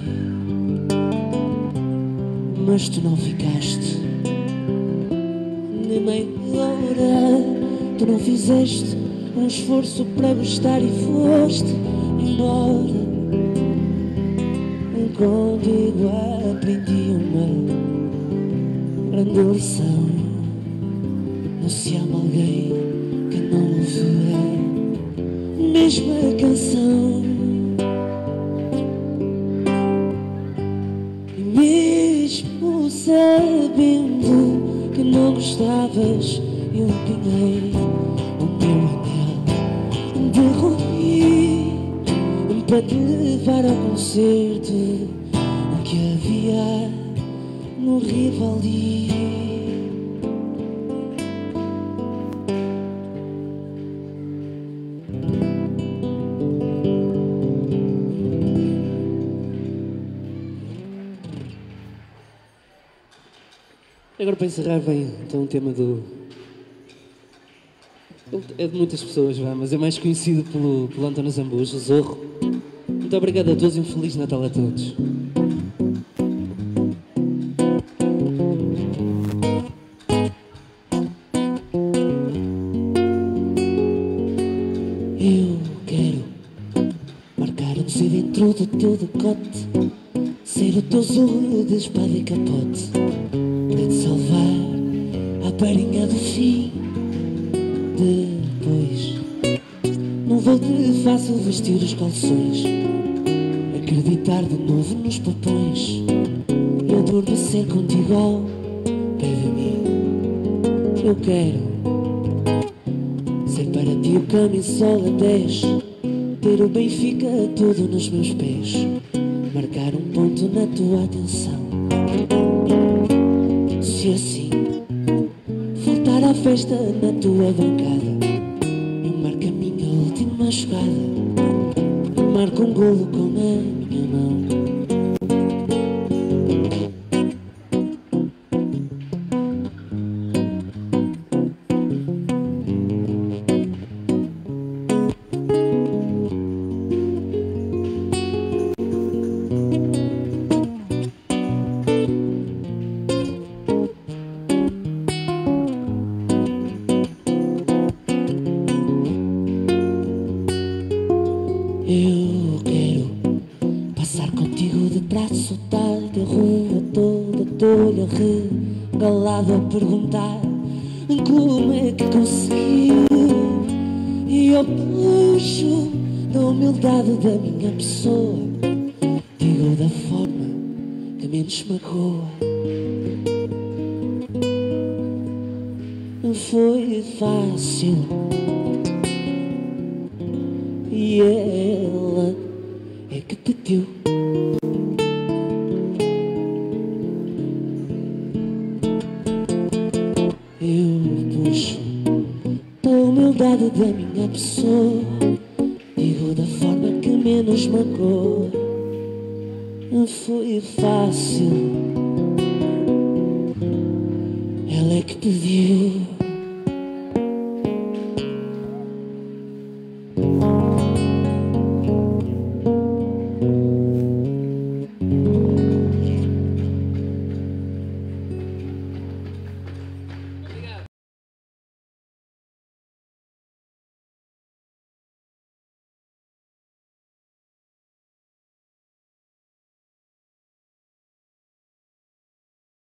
Mas tu não ficaste nem meia hora, tu não fizeste um esforço para gostar e foste embora. Contigo aprendi uma grande lição: não se ama alguém que não ouve a mesma canção. E mesmo sabendo que não gostavas, eu empenhei o meu anel de rubi para te levar ao concerto que havia no Rivali. Agora, para encerrar, vem então um tema do... é de muitas pessoas, mas é mais conhecido pelo António Zambujo, o Zorro. Muito obrigado a todos e um Feliz Natal a todos. Eu quero marcar-nos dentro do teu decote, ser o teu zorro de espada e capote, para te salvar a parinha do fim. Depois não vou de fácil vestir os calções, acreditar de novo nos papões e adormecer contigo ao pé de mim. Eu quero ser para ti o camisola 10, ter o Benfica todo nos meus pés, marcar um ponto na tua atenção. Se assim voltar à festa na tua bancada, eu marco a minha última jogada, marco um golo com a minha mão. Eu quero passar contigo de braço dado, a rua toda, tô-lhe regalado a perguntar como é que conseguiu. E eu puxo da humildade da minha pessoa, digo da forma que menos magoa. Foi fácil e ela é que pediu. Eu puxo da humildade da minha pessoa, digo da forma que menos magoa. Foi fácil, ela é que pediu.